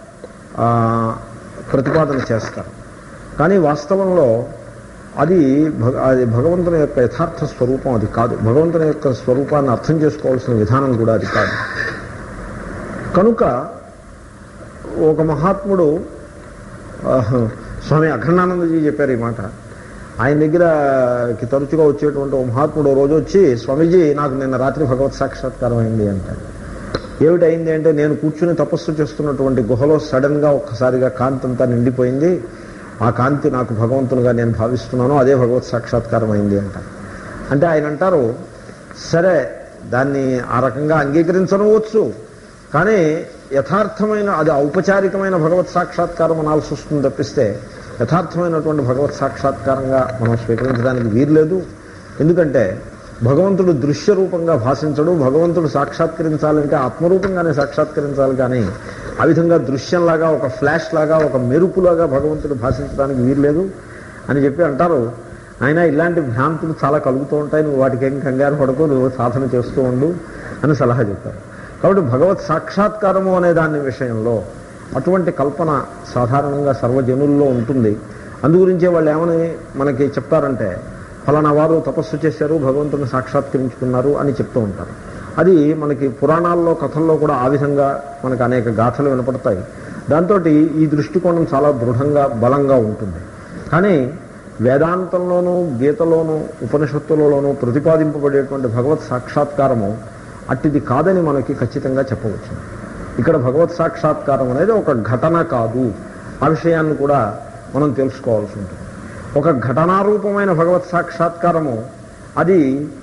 ప్రతిపాదన చేస్తారు. కానీ వాస్తవంలో అది అది భగవంతుని యొక్క యథార్థ స్వరూపం అది కాదు. భగవంతుని యొక్క స్వరూపాన్ని అర్థం చేసుకోవాల్సిన విధానం కూడా అది కాదు. కనుక ఒక మహాత్ముడు, స్వామి అఖండానందజీ చెప్పారు ఈ మాట. ఆయన దగ్గరకి తరచుగా వచ్చేటువంటి ఒక మహాత్ముడు రోజు వచ్చి, స్వామీజీ నాకు నిన్న రాత్రి భగవత్ సాక్షాత్కారం అయింది అంటారు. ఏమిటైంది అంటే, నేను కూర్చుని తపస్సు చేస్తున్నటువంటి గుహలో సడన్గా ఒక్కసారిగా కాంతి అంతా నిండిపోయింది, ఆ కాంతి నాకు భగవంతునిగా నేను భావిస్తున్నాను, అదే భగవత్ సాక్షాత్కారం అయింది అంటారు. అంటే ఆయన అంటారు, సరే దాన్ని ఆ రకంగా అంగీకరించనవచ్చు, కానీ యథార్థమైన అది ఔపచారికమైన భగవత్ సాక్షాత్కారం అనాల్సి వస్తుంది తప్పిస్తే యథార్థమైనటువంటి భగవత్ సాక్షాత్కారంగా మనం స్వీకరించడానికి వీర్లేదు. ఎందుకంటే భగవంతుడు దృశ్య రూపంగా భాషించడు. భగవంతుడు సాక్షాత్కరించాలంటే ఆత్మరూపంగానే సాక్షాత్కరించాలి, కానీ ఆ విధంగా దృశ్యంలాగా, ఒక ఫ్లాష్ లాగా, ఒక మెరుపులాగా భగవంతుడు భాషించడానికి వీర్లేదు అని చెప్పి అంటారు. ఆయన ఇలాంటి భ్రాంతులు చాలా కలుగుతూ ఉంటాయి, నువ్వు వాటికి ఏం కంగారు పడుకో, నువ్వు సాధన చేస్తూ ఉండు అని సలహా చెప్పారు. కాబట్టి భగవత్ సాక్షాత్కారము అనే దాని విషయంలో అటువంటి కల్పన సాధారణంగా సర్వజనుల్లో ఉంటుంది. అందుగురించే వాళ్ళు ఏమని మనకి చెప్తారంటే, ఫలానా వారు తపస్సు చేశారు, భగవంతుని సాక్షాత్కరించుకున్నారు అని చెప్తూ ఉంటారు. అది మనకి పురాణాల్లో, కథల్లో కూడా ఆ విధంగా మనకు అనేక గాథలు వినపడతాయి. దాంతో ఈ దృష్టికోణం చాలా దృఢంగా, బలంగా ఉంటుంది. కానీ వేదాంతంలోనూ, గీతలోనూ, ఉపనిషత్తులలోనూ ప్రతిపాదింపబడేటువంటి భగవత్ సాక్షాత్కారము అట్టిది కాదని మనకి ఖచ్చితంగా చెప్పవచ్చు. ఇక్కడ భగవత్ సాక్షాత్కారం అనేది ఒక ఘటన కాదు. ఆ విషయాన్ని కూడా మనం తెలుసుకోవాల్సి ఉంటుంది. ఒక ఘటనారూపమైన భగవత్ సాక్షాత్కారము అది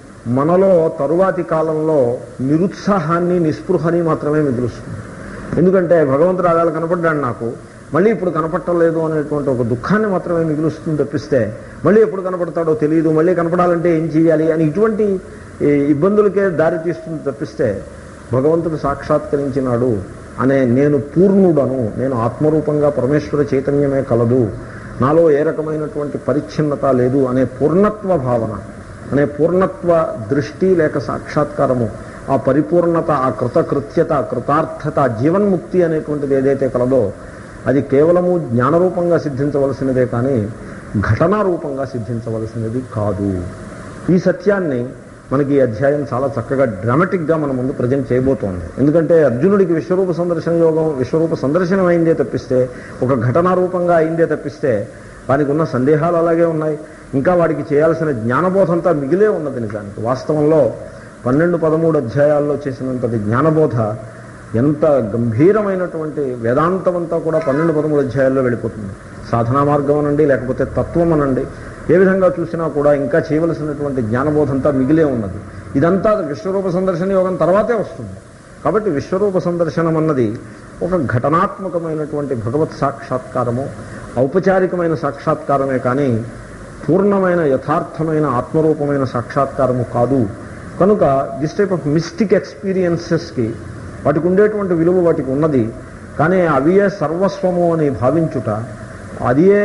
మనలో తరువాతి కాలంలో నిరుత్సాహాన్ని, నిస్పృహని మాత్రమే మిగులుస్తుంది. ఎందుకంటే భగవంతుడు ఆవేళ కనపడ్డాడు నాకు, మళ్ళీ ఇప్పుడు కనపట్టలేదు అనేటువంటి ఒక దుఃఖాన్ని మాత్రమే మిగులుస్తుంది తప్పిస్తే, మళ్ళీ ఎప్పుడు కనపడతాడో తెలియదు, మళ్ళీ కనపడాలంటే ఏం చేయాలి అని ఇటువంటి ఇబ్బందులకే దారి తీస్తుంది తప్పిస్తే, భగవంతుడు సాక్షాత్కరించినాడు అనే నేను పూర్ణుడను, నేను ఆత్మరూపంగా పరమేశ్వర చైతన్యమే కలదు, నాలో ఏ రకమైనటువంటి పరిచ్ఛిన్నత లేదు అనే పూర్ణత్వ భావన, అనే పూర్ణత్వ దృష్టి లేక సాక్షాత్కారము, ఆ పరిపూర్ణత, ఆ కృతకృత్యత, కృతార్థత, జీవన్ముక్తి అనేటువంటిది ఏదైతే కలదో అది కేవలము జ్ఞానరూపంగా సిద్ధించవలసినదే కానీ ఘటనా రూపంగా సిద్ధించవలసినది కాదు. ఈ సత్యాన్ని మనకి ఈ అధ్యాయం చాలా చక్కగా డ్రామాటిక్గా మన ముందు ప్రజెంట్ చేయబోతోంది. ఎందుకంటే అర్జునుడికి విశ్వరూప సందర్శన యోగం విశ్వరూప సందర్శనం అయిందే తప్పిస్తే, ఒక ఘటనా రూపంగా అయిందే తప్పిస్తే, వానికి ఉన్న సందేహాలు అలాగే ఉన్నాయి. ఇంకా వాడికి చేయాల్సిన జ్ఞానబోధంతా మిగిలే ఉన్నది. నిజానికి వాస్తవంలో పన్నెండు పదమూడు అధ్యాయాల్లో చేసినంతటి జ్ఞానబోధ, ఎంత గంభీరమైనటువంటి వేదాంతం అంతా కూడా పన్నెండు పదమూడు అధ్యాయాల్లో వెళ్ళిపోతుంది. సాధనా మార్గం అనండి, లేకపోతే తత్వం అనండి, ఏ విధంగా చూసినా కూడా ఇంకా చేయవలసినటువంటి జ్ఞానబోధంతా మిగిలే ఉన్నది. ఇదంతా విశ్వరూప సందర్శన యోగం తర్వాతే వస్తుంది. కాబట్టి విశ్వరూప సందర్శనం అన్నది ఒక ఘటనాత్మకమైనటువంటి భగవత్ సాక్షాత్కారము, ఔపచారికమైన సాక్షాత్కారమే కానీ పూర్ణమైన యథార్థమైన ఆత్మరూపమైన సాక్షాత్కారము కాదు. కనుక దిస్ టైప్ ఆఫ్ మిస్టిక్ ఎక్స్పీరియన్సెస్కి వాటికి ఉండేటువంటి విలువ వాటికి ఉన్నది. కానీ అవియే సర్వస్వము అని భావించుట, అదియే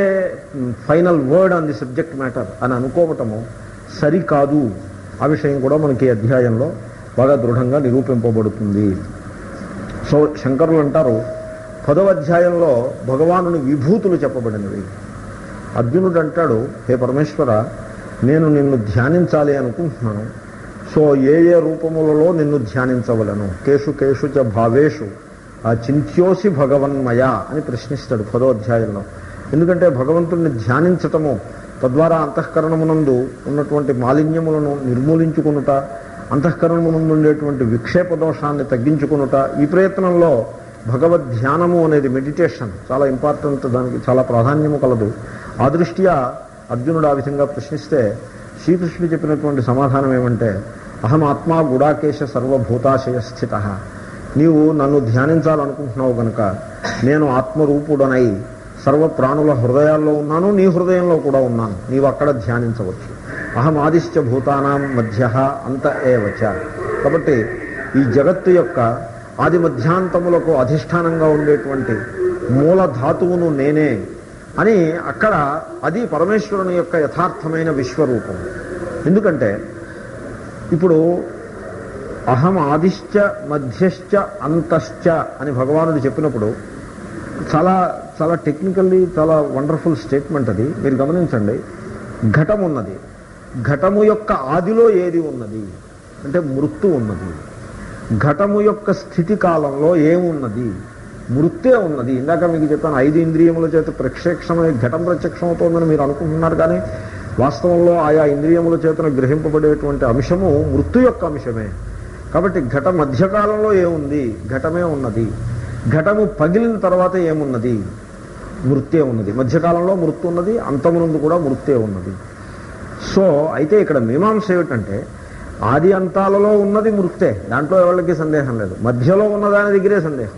final word on the subject matter అని అనుకోవటము సరికాదు. ఆ విషయం కూడా మనకి అధ్యాయంలో బాగా దృఢంగా నిరూపింపబడుతుంది. సో శంకరులు అంటారు, పదవ అధ్యాయంలో భగవానుని విభూతులు చెప్పబడినవి. అర్జునుడు అంటాడు, హే పరమేశ్వర, నేను నిన్ను ధ్యానించాలి అనుకుంటున్నాను. సో ఏ ఏ రూపములలో నిన్ను ధ్యానించవలను, కేషు కేషు చ భావేషు ఆ చింత్యోసి భగవన్మయ అని ప్రశ్నిస్తాడు పదో అధ్యాయంలో. ఎందుకంటే భగవంతుడిని ధ్యానించటము, తద్వారా అంతఃకరణమునందు ఉన్నటువంటి మాలిన్యములను నిర్మూలించుకునుట, అంతఃకరణం ఉండేటువంటి విక్షేప దోషాన్ని తగ్గించుకునుట. ఈ ప్రయత్నంలో భగవద్ ధ్యానము అనేది మెడిటేషన్ చాలా ఇంపార్టెంట్, దానికి చాలా ప్రాధాన్యము కలదు. ఆ దృష్ట్యా అర్జునుడు ఆ విధంగా ప్రశ్నిస్తే శ్రీకృష్ణుడు చెప్పినటువంటి సమాధానం ఏమంటే, అహం ఆత్మా గుడాకేశ సర్వభూతాశయ స్థిత. నీవు నన్ను ధ్యానించాలనుకుంటున్నావు కనుక నేను ఆత్మరూపుడనై సర్వ ప్రాణుల హృదయాల్లో ఉన్నాను, నీ హృదయంలో కూడా ఉన్నాను, నీవు అక్కడ ధ్యానించవచ్చు. అహం ఆదిశ్చ భూతానాం మధ్య అంత ఏవచ. కాబట్టి ఈ జగత్తు యొక్క ఆది మధ్యాంతములకు అధిష్టానంగా ఉండేటువంటి మూల ధాతువును నేనే అని అక్కడ అది పరమేశ్వరుని యొక్క యథార్థమైన విశ్వరూపం. ఎందుకంటే ఇప్పుడు అహం ఆదిశ్చ మధ్యశ్చ అంతశ్చ అని భగవానుడు చెప్పినప్పుడు చాలా చాలా టెక్నికల్లీ చాలా వండర్ఫుల్ స్టేట్మెంట్ అది. మీరు గమనించండి, ఘటం ఉన్నది, ఘటము యొక్క ఆదిలో ఏది ఉన్నది అంటే మృత్తు ఉన్నది. ఘటము యొక్క స్థితి కాలంలో ఏమున్నది? మృత్తే ఉన్నది. ఇందాక మీకు చెప్పాను, ఐదు ఇంద్రియముల చేత ప్రత్యక్షమై ఘటం ప్రత్యక్షమవుతోందని మీరు అనుకుంటున్నారు, కానీ వాస్తవంలో ఆయా ఇంద్రియముల చేతను గ్రహింపబడేటువంటి అంశము మృत्यు యొక్క అంశమే. కాబట్టి ఘట మధ్యకాలంలో ఏముంది? ఘటమే ఉన్నది. ఘటము పగిలిన తర్వాత ఏమున్నది? మృత్తే ఉన్నది. మధ్యకాలంలో మృత్తు ఉన్నది, అంతమునందు కూడా మృత్తే ఉన్నది. సో అయితే ఇక్కడ మీమాంస ఏమిటంటే, ఆది అంతాలలో ఉన్నది మృత్తే, దాంట్లో ఎవరికి సందేహం లేదు. మధ్యలో ఉన్నదాని దగ్గరే సందేహం.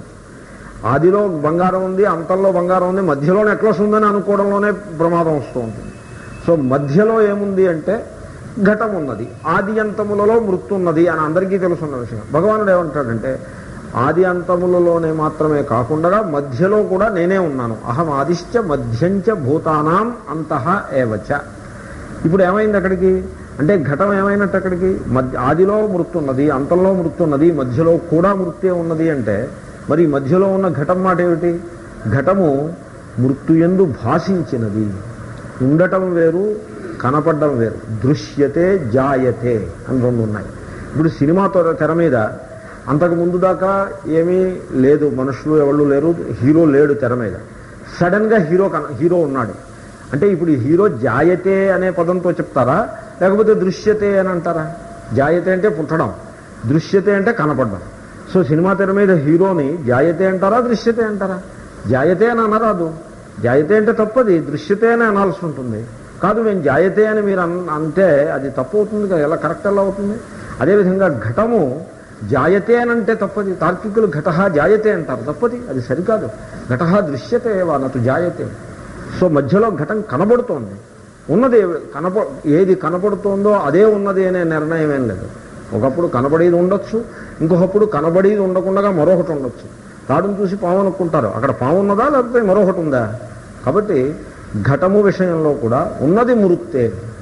ఆదిలో బంగారం ఉంది, అంతంలో బంగారం ఉంది, మధ్యలో నెక్లెస్ ఉందని అనుకోవడంలోనే ప్రమాదం వస్తూ ఉంటుంది. సో మధ్యలో ఏముంది అంటే ఘటం ఉన్నది, ఆది అంతములలో మృత్తు ఉన్నది అని అందరికీ తెలుసున్న విషయం. భగవానుడు ఏమంటాడంటే, ఆది అంతములలోనే మాత్రమే కాకుండా మధ్యలో కూడా నేనే ఉన్నాను. అహం ఆదిశ్చ మధ్యంచ భూతానాం అంతః ఏవచ. ఇప్పుడు ఏమైంది అక్కడికి అంటే, ఘటం ఏమైనట్టు అక్కడికి? మధ్య ఆదిలో మృత్తు ఉన్నది, అంతంలో మృత్తు ఉన్నది, మధ్యలో కూడా మృత్తే ఉన్నది అంటే మరి మధ్యలో ఉన్న ఘటం మాట ఏమిటి? ఘటము మృత్యుయందు భాషించినది. ఉండటం వేరు, కనపడడం వేరు. దృశ్యతే జాయతే అని రెండు ఉన్నాయి. ఇప్పుడు సినిమాతో తెర మీద అంతకు ముందు దాకా ఏమీ లేదు, మనుషులు ఎవళ్ళు లేరు, హీరో లేడు తెర మీద. సడన్గా హీరో హీరో ఉన్నాడు అంటే ఇప్పుడు ఈ హీరో జాయతే అనే పదంతో చెప్తారా, లేకపోతే దృశ్యతే అని అంటారా? జాయతే అంటే పుట్టడం, దృశ్యతే అంటే కనపడడం. సో సినిమా తెర మీద హీరోని జాయతే అంటారా, దృశ్యతే అంటారా? జాయతే అని అనరాదు. జాయతే అంటే తప్పది, దృశ్యతే అని అనాల్సి ఉంటుంది. కాదు, మేము జాయతే అని మీరు అంటే అది తప్పు అవుతుంది కదా, ఎలా కరెక్ట్ ఎలా అవుతుంది? అదేవిధంగా ఘటము జాయతే అని అంటే తప్పది. తార్కికులు ఘట జాయతే అంటారు, తప్పది, అది సరికాదు. ఘట దృశ్యతే వానతు జాయతే. సో మధ్యలో ఘటం కనబడుతోంది, ఉన్నది కనప ఏది కనపడుతోందో అదే ఉన్నది అనే నిర్ణయం ఏం లేదు. ఒకప్పుడు కనబడేది ఉండొచ్చు, ఇంకొకప్పుడు కనబడేది ఉండకుండా మరొకటి ఉండొచ్చు. తాడును చూసి పాము అనుకుంటారు, అక్కడ పాము ఉన్నదా లేకపోతే మరొకటి ఉందా? కాబట్టి ఘటము విషయంలో కూడా ఉన్నది మృత్తే,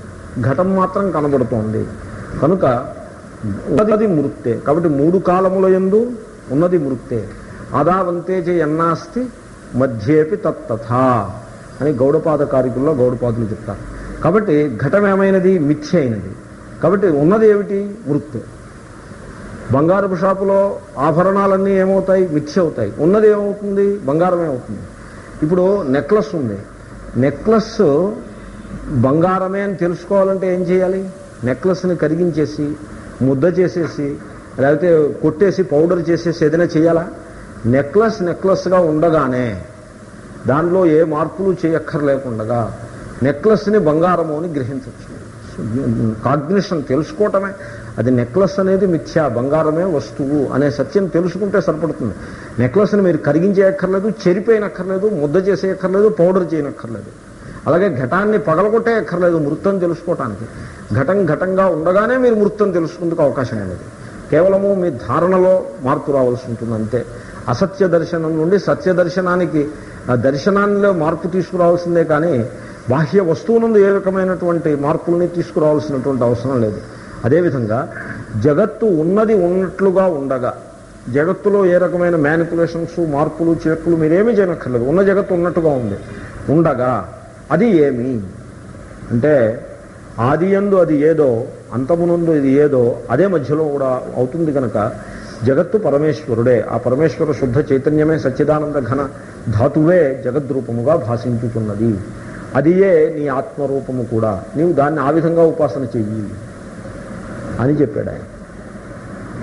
ఘటం మాత్రం కనబడుతోంది కనుక ఉన్నది మృత్తే. కాబట్టి మూడు కాలముల యందు ఉన్నది మృత్తే. ఆదావంతే చే ఎన్నాస్తి మధ్యేపి తత్తథా అని గౌడపాద కారికుల్లో గౌడపాదులు చెప్తారు. కాబట్టి ఘటం ఏమైనది? మిథ్య అయినది. కాబట్టి ఉన్నది ఏమిటి? మృత్తే. బంగారపు షాపులో ఆభరణాలన్నీ ఏమవుతాయి? మిథ్య అవుతాయి. ఉన్నది ఏమవుతుంది? బంగారమే అవుతుంది. ఇప్పుడు నెక్లెస్ ఉంది, నెక్లెస్ బంగారమే అని తెలుసుకోవాలంటే ఏం చేయాలి? నెక్లెస్ని కరిగించేసి ముద్ద చేసేసి లేకపోతే కొట్టేసి పౌడర్ చేసేసి ఏదైనా చేయాలా? నెక్లెస్ నెక్లెస్గా ఉండగానే దానిలో ఏ మార్పులు చేయక్కర్లేకుండగా నెక్లెస్ని బంగారము అని గ్రహించవచ్చు. కాగ్నిషన్ తెలుసుకోవటమే. అది నెక్లెస్ అనేది మిథ్య, బంగారమే వస్తువు అనే సత్యం తెలుసుకుంటే సరిపడుతుంది. నెక్లెస్ని మీరు కరిగించేయక్కర్లేదు, చెరిపోయినక్కర్లేదు, ముద్ద చేసేయక్కర్లేదు, పౌడర్ చేయనక్కర్లేదు. అలాగే ఘటాన్ని పగలగొట్టే అక్కర్లేదు మృత్తం తెలుసుకోవటానికి. ఘటం ఘటంగా ఉండగానే మీరు మృత్తం తెలుసుకుందుకు అవకాశం ఉన్నది. కేవలము మీ ధారణలో మార్పు రావాల్సి ఉంటుంది అంతే. అసత్య దర్శనం నుండి సత్య దర్శనానికి దర్శనాల్లో మార్పు తీసుకురావాల్సిందే కానీ బాహ్య వస్తువు నుండి ఏ రకమైనటువంటి మార్పుల్ని తీసుకురావాల్సినటువంటి అవసరం లేదు. అదేవిధంగా జగత్తు ఉన్నది ఉన్నట్లుగా ఉండగా, జగత్తులో ఏ రకమైన మ్యానిపులేషన్స్, మార్పులు, చేర్పులు మీరేమీ చేయనక్కర్లేదు. ఉన్న జగత్తు ఉన్నట్టుగా ఉంది ఉండగా అది ఏమి అంటే ఆది యందు అది ఏదో, అంతమునందు ఇది ఏదో, అదే మధ్యలో కూడా అవుతుంది కనుక జగత్తు పరమేశ్వరుడే. ఆ పరమేశ్వర శుద్ధ చైతన్యమే సచ్చిదానంద ఘన ధాతువే జగద్రూపముగా భాషించుతున్నది. అదియే నీ ఆత్మరూపము కూడా. నీవు దాన్ని ఆ విధంగా ఉపాసన చెయ్యి అని చెప్పాడు ఆయన.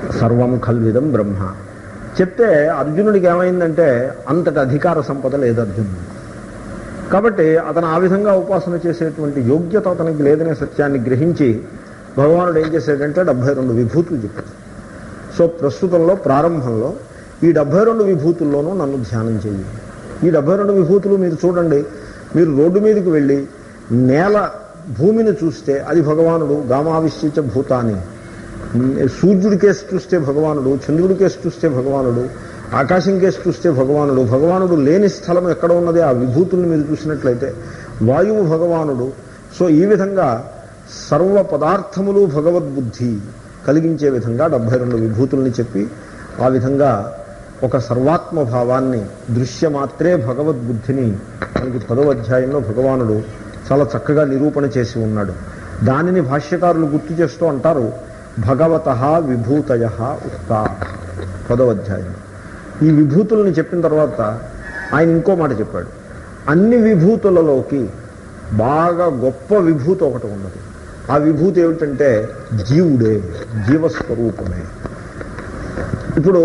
సర్వం ఖల్విదం బ్రహ్మ చెప్తే అర్జునుడికి ఏమైందంటే అంతటి అధికార సంపద లేదు అర్జునుడు. కాబట్టి అతను ఆ విధంగా ఉపాసన చేసేటువంటి యోగ్యత అతనికి లేదనే సత్యాన్ని గ్రహించి భగవానుడు ఏం చేశాడంటే డెబ్బై రెండు విభూతులు చెప్పాడు. సో ప్రస్తుతంలో ప్రారంభంలో ఈ డెబ్బై రెండు విభూతుల్లోనూ నన్ను ధ్యానం చేయి. ఈ డెబ్బై రెండు విభూతులు మీరు చూడండి, మీరు రోడ్డు మీదకి వెళ్ళి నేల భూమిని చూస్తే అది భగవానుడు, గామావిశ్చిత భూతాన్ని, సూర్యుడి కేసు చూస్తే భగవానుడు, చంద్రుడి కేసు చూస్తే భగవానుడు, ఆకాశం కేసు చూస్తే భగవానుడు, భగవానుడు లేని స్థలం ఎక్కడ ఉన్నది ఆ విభూతుల్ని మీరు చూసినట్లయితే వాయువు భగవానుడు. సో ఈ విధంగా సర్వ పదార్థములు భగవద్బుద్ధి కలిగించే విధంగా డెబ్బై రెండు విభూతుల్ని చెప్పి ఆ విధంగా ఒక సర్వాత్మభావాన్ని దృశ్యమాత్రే భగవద్బుద్ధిని మనకి పదవ అధ్యాయంలో భగవానుడు చాలా చక్కగా నిరూపణ చేసి ఉన్నాడు. దానిని భాష్యకారులు గుర్తు చేస్తూ అంటారు భగవతః విభూతయః ఉక్తా. పదవ అధ్యాయం ఈ విభూతుల్ని చెప్పిన తర్వాత ఆయన ఇంకో మాట చెప్పాడు. అన్ని విభూతులలోకి బాగా గొప్ప విభూతి ఒకటి ఉన్నది. ఆ విభూతి ఏమిటంటే జీవుడే, జీవస్వరూపమే. ఇప్పుడు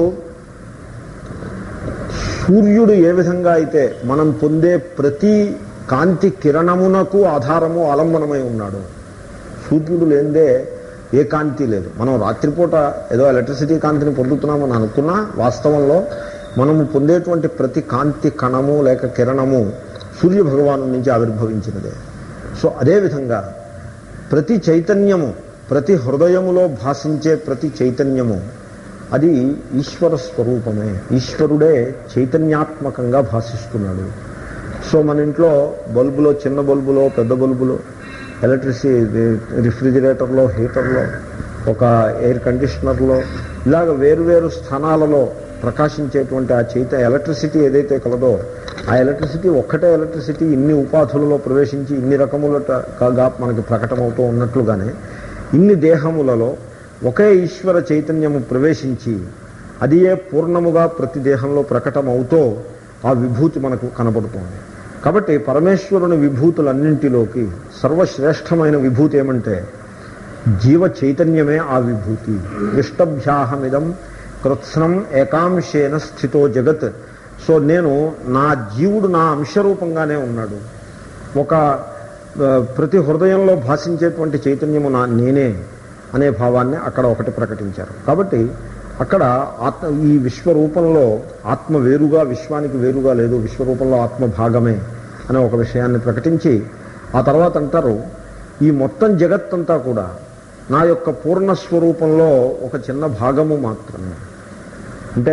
సూర్యుడు ఏ విధంగా అయితే మనం పొందే ప్రతి కాంతి కిరణమునకు ఆధారము ఆలంబనమై ఉన్నాడు, సూర్యుడు లేదే ఏ కాంతి లేదు. మనం రాత్రిపూట ఏదో ఎలక్ట్రిసిటీ కాంతిని పొందుతున్నామని అనుకున్నా వాస్తవంలో మనము పొందేటువంటి ప్రతి కాంతి కణము లేక కిరణము సూర్య భగవాను నుంచి ఆవిర్భవించినదే. సో అదేవిధంగా ప్రతి చైతన్యము, ప్రతి హృదయములో భాషించే ప్రతి చైతన్యము అది ఈశ్వర స్వరూపమే. ఈశ్వరుడే చైతన్యాత్మకంగా భాషిస్తున్నాడు. సో మన ఇంట్లో బల్బులో, చిన్న బల్బులో, పెద్ద బల్బులో, ఎలక్ట్రిసిటీ రిఫ్రిజిరేటర్లో, హీటర్లో, ఒక ఎయిర్ కండిషనర్లో, ఇలాగ వేరువేరు స్థానాలలో ప్రకాశించేటువంటి ఆ చైత ఎలక్ట్రిసిటీ ఏదైతే కలదో ఆ ఎలక్ట్రిసిటీ ఒక్కటే ఎలక్ట్రిసిటీ ఇన్ని ఉపాధులలో ప్రవేశించి ఇన్ని రకములుగా మనకి ప్రకటమవుతూ ఉన్నట్లుగానే ఇన్ని దేహములలో ఒకే ఈశ్వర చైతన్యము ప్రవేశించి అది ఏ పూర్ణముగా ప్రతి దేహంలో ప్రకటమవుతో ఆ విభూతి మనకు కనబడుతోంది. కాబట్టి పరమేశ్వరుని విభూతులన్నింటిలోకి సర్వశ్రేష్టమైన విభూతి ఏమంటే జీవ చైతన్యమే ఆ విభూతి. విష్టభ్యాహమిదం కృత్స్నం ఏకాంశేన స్థితో జగత్. సో నేను నా జీవుడు నా అంశరూపంగానే ఉన్నాడు. ఒక ప్రతి హృదయంలో భాషించేటువంటి చైతన్యము నా నేనే అనే భావాన్ని అక్కడ ఒకటి ప్రకటించారు. కాబట్టి అక్కడ ఆత్మ ఈ విశ్వరూపంలో ఆత్మ వేరుగా విశ్వానికి వేరుగా లేదు, విశ్వరూపంలో ఆత్మ భాగమే అనే ఒక విషయాన్ని ప్రకటించి ఆ తర్వాత అంటారు ఈ మొత్తం జగత్తంతా కూడా నా యొక్క పూర్ణస్వరూపంలో ఒక చిన్న భాగము మాత్రమే. అంటే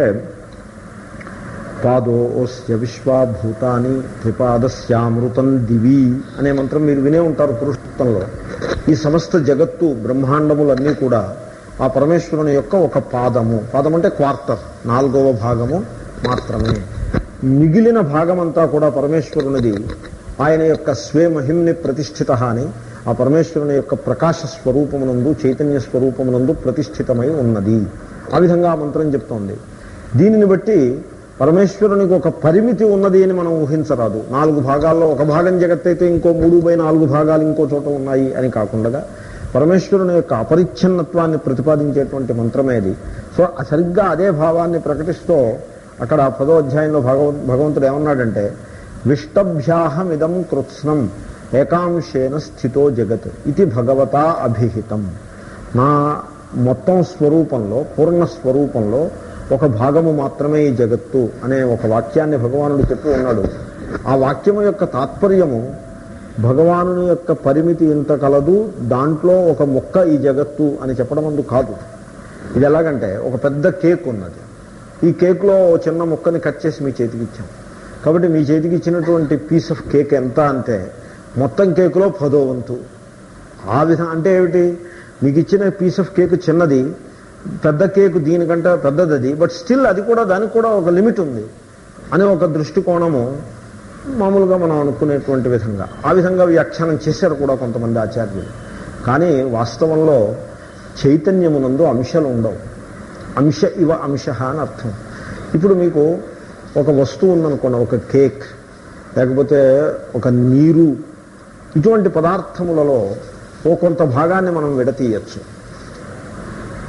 పాదోస్య విశ్వాభూతాని త్రిపాదస్యామృతం దివి అనే మంత్రం మీరు వినే ఉంటారు పురుషోత్తంలో. ఈ సమస్త జగత్తు బ్రహ్మాండములన్నీ కూడా ఆ పరమేశ్వరుని యొక్క ఒక పాదము, పాదం అంటే క్వార్టర్, నాలుగవ భాగము మాత్రమే. మిగిలిన భాగమంతా కూడా పరమేశ్వరునిది. ఆయన యొక్క స్వే మహిమ్ని ప్రతిష్ఠిత అని ఆ పరమేశ్వరుని యొక్క ప్రకాశ స్వరూపమునందు, చైతన్య స్వరూపమునందు ప్రతిష్ఠితమై ఉన్నది. ఆ విధంగా ఆ మంత్రం చెప్తోంది. దీనిని బట్టి పరమేశ్వరునికి ఒక పరిమితి ఉన్నది అని మనం ఊహించరాదు. నాలుగు భాగాల్లో ఒక భాగం జగత్ అయితే ఇంకో మూడు బై నాలుగు భాగాలు ఇంకో చోట ఉన్నాయి అని కాకుండా పరమేశ్వరుని యొక్క అపరిచ్ఛిన్నత్వాన్ని ప్రతిపాదించేటువంటి మంత్రమేది. సో సరిగ్గా అదే భావాన్ని ప్రకటిస్తూ అక్కడ పదో అధ్యాయంలో భగవ భగవంతుడు ఏమన్నాడంటే విష్టభ్యాహమిదం కృత్స్నం ఏకాంశేన స్థితో జగత్ ఇది భగవతా అభిహితం. నా మొత్తం స్వరూపంలో, పూర్ణ స్వరూపంలో ఒక భాగము మాత్రమే ఈ జగత్తు అనే ఒక వాక్యాన్ని భగవానుడు చెప్పి ఉన్నాడు. ఆ వాక్యము యొక్క తాత్పర్యము భగవానుని యొక్క పరిమితి ఇంత కలదు, దాంట్లో ఒక మొక్క ఈ జగత్తు అని చెప్పడం అందు కాదు. ఇది ఎలాగంటే ఒక పెద్ద కేక్ ఉన్నది, ఈ కేక్లో చిన్న ముక్కని కట్ చేసి మీ చేతికి ఇచ్చాం. కాబట్టి మీ చేతికి ఇచ్చినటువంటి పీస్ ఆఫ్ కేక్ ఎంత అంటే మొత్తం కేకులో పదో వంతు. ఆ విధంగా అంటే ఏమిటి, మీకు ఇచ్చిన పీస్ ఆఫ్ కేక్ చిన్నది, పెద్ద కేకు దీనికంటే పెద్దది అది, బట్ స్టిల్ అది కూడా దానికి కూడా ఒక లిమిట్ ఉంది అనే ఒక దృష్టికోణము మామూలుగా మనం అనుకునేటువంటి విధంగా ఆ విధంగా వ్యాఖ్యానం చేశారు కూడా కొంతమంది ఆచార్యులు. కానీ వాస్తవంలో చైతన్యమునందు అంశాలు ఉండవు. అంశ ఇవ అంశ అని అర్థం. ఇప్పుడు మీకు ఒక వస్తువు ఉందనుకోండి, ఒక కేక్ లేకపోతే ఒక నీరు, ఇటువంటి పదార్థములలో ఓ కొంత భాగాన్ని మనం విడతీయచ్చు.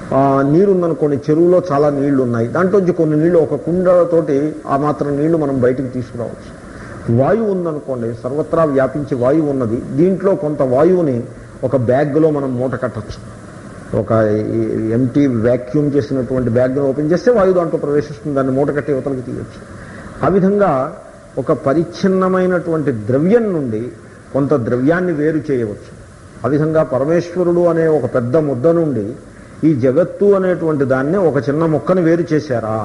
నీరు ఉందనుకోండి, చెరువులో చాలా నీళ్లు ఉన్నాయి, దాంట్లోంచి కొన్ని నీళ్లు ఒక కుండలతోటి ఆ మాత్రం నీళ్లు మనం బయటికి తీసుకురావచ్చు. వాయువు ఉందనుకోండి, సర్వత్రా వ్యాపించి వాయువు ఉన్నది, దీంట్లో కొంత వాయువుని ఒక బ్యాగ్లో మనం మూట కట్టచ్చు. ఒక ఎంటీ వ్యాక్యూమ్ చేసినటువంటి బ్యాగ్ను ఓపెన్ చేస్తే వాయువు దాంట్లో ప్రవేశిస్తుంది, దాన్ని మూట కట్టి యువతలకి తీయచ్చు. ఆ విధంగా ఒక పరిచ్ఛిన్నమైనటువంటి ద్రవ్యం నుండి కొంత ద్రవ్యాన్ని వేరు చేయవచ్చు. ఆ విధంగా పరమేశ్వరుడు అనే ఒక పెద్ద ముద్ద నుండి ఈ జగత్తు అనేటువంటి దాన్ని ఒక చిన్న ముక్కను వేరు చేశారా?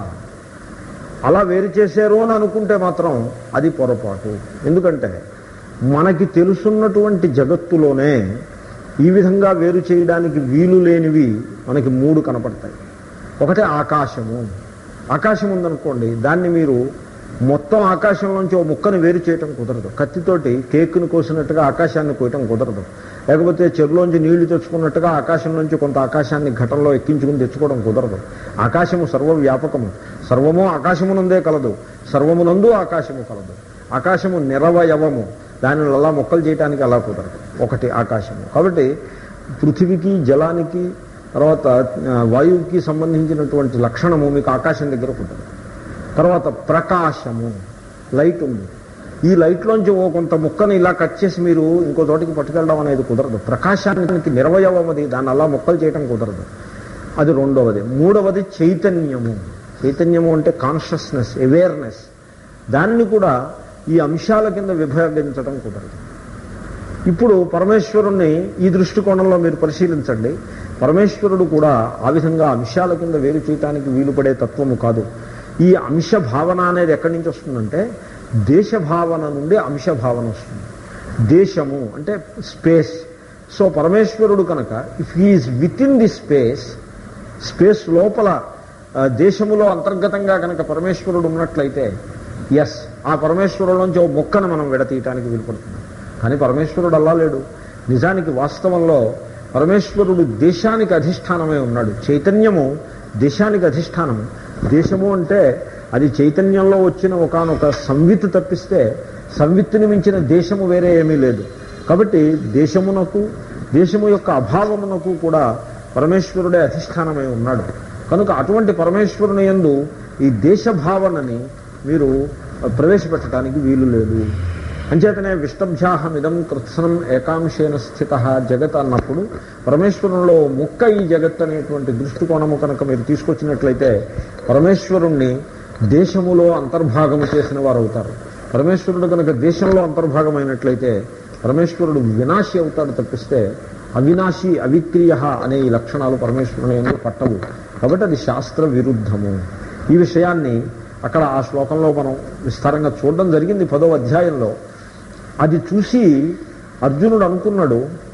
అలా వేరు చేశారు అని అనుకుంటే మాత్రం అది పొరపాటు. ఎందుకంటే మనకి తెలుసున్నటువంటి జగత్తులోనే ఈ విధంగా వేరు చేయడానికి వీలు లేనివి మనకి మూడు కనపడతాయి. ఒకటి ఆకాశము. ఆకాశం ఉందనుకోండి, దాన్ని మీరు మొత్తం ఆకాశంలోంచి ఓ ముక్కను వేరు చేయటం కుదరదు. కత్తితోటి కేక్ను కోసినట్టుగా ఆకాశాన్ని కోయటం కుదరదు. లేకపోతే చెరువులోంచి నీళ్లు తెచ్చుకున్నట్టుగా ఆకాశం నుంచి కొంత ఆకాశాన్ని ఘటంలో ఎక్కించుకుని తెచ్చుకోవడం కుదరదు. ఆకాశము సర్వవ్యాపకము, సర్వము ఆకాశమునందే కలదు, సర్వమునందు ఆకాశము కలదు. ఆకాశము నిరవయవము, దానిని అలా మొక్కలు చేయడానికి అలా కుదరదు. ఒకటి ఆకాశము. కాబట్టి పృథివీకి, జలానికి, తర్వాత వాయువుకి సంబంధించినటువంటి లక్షణము మీకు ఆకాశం దగ్గర కుదరదు. తర్వాత ప్రకాశము, లైట్ ఉంది. ఈ లైట్లోంచి ఓ కొంత ముక్కని ఇలా కట్ చేసి మీరు ఇంకో చోటికి పట్టుకెళ్ళడం అనేది కుదరదు. ప్రకాశానికి నిర్వయవమది, దాన్ని అలా మొక్కలు చేయటం కుదరదు. అది రెండవది. మూడవది చైతన్యము. చైతన్యము అంటే కాన్షియస్నెస్, అవేర్నెస్. దాన్ని కూడా ఈ అంశాల కింద విభాగించడం కుదరదు. ఇప్పుడు పరమేశ్వరుణ్ణి ఈ దృష్టికోణంలో మీరు పరిశీలించండి. పరమేశ్వరుడు కూడా ఆ విధంగా అంశాల కింద వేరు చేయటానికి వీలుపడే తత్వము కాదు. ఈ అంశ భావన అనేది ఎక్కడి నుంచి వస్తుందంటే దేశ భావన నుండి అంశ భావన వస్తుంది. దేశము అంటే స్పేస్. సో పరమేశ్వరుడు కనుక if he is within the space, space లోపల దేశములో అంతర్గతంగా కనుక పరమేశ్వరుడు ఉన్నట్లయితే ఎస్, ఆ పరమేశ్వరులోంచి ఓ మొక్కను మనం విడతీయటానికి వీలుపడుతుంది. కానీ పరమేశ్వరుడు అలా లేడు. నిజానికి వాస్తవంలో పరమేశ్వరుడు దేశానికి అధిష్టానమై ఉన్నాడు. చైతన్యము దేశానికి అధిష్టానము. దేశము అంటే అది చైతన్యంలో వచ్చిన ఒకానొక సంవిత్తు తప్పిస్తే సంవిత్తుని మించిన దేశము వేరే ఏమీ లేదు. కాబట్టి దేశమునకు, దేశము యొక్క అభావమునకు కూడా పరమేశ్వరుడే అధిష్టానమై ఉన్నాడు. కనుక అటువంటి పరమేశ్వరుని యందు ఈ దేశ భావనని మీరు ప్రవేశపెట్టడానికి వీలు లేదు. అంచేతనే విష్టభ్యాహమిదం కృత్సనం ఏకాంశేన స్థిత జగత్ అన్నప్పుడు పరమేశ్వరంలో ముక్క ఈ జగత్ అనేటువంటి దృష్టికోణము కనుక మీరు తీసుకొచ్చినట్లయితే పరమేశ్వరుణ్ణి దేశములో అంతర్భాగము చేసిన వారు అవుతారు. పరమేశ్వరుడు కనుక దేశంలో అంతర్భాగమైనట్లయితే పరమేశ్వరుడు వినాశి అవుతాడు తప్పిస్తే అవినాశి, అవిక్రియ అనే ఈ లక్షణాలు పరమేశ్వరుని యందు పట్టవు. కాబట్టి అది శాస్త్ర విరుద్ధము. ఈ విషయాన్ని అక్కడ ఆ శ్లోకంలో మనం విస్తారంగా చూడడం జరిగింది పదో అధ్యాయంలో. అది చూసి అర్జునుడు అనుకున్నాడు,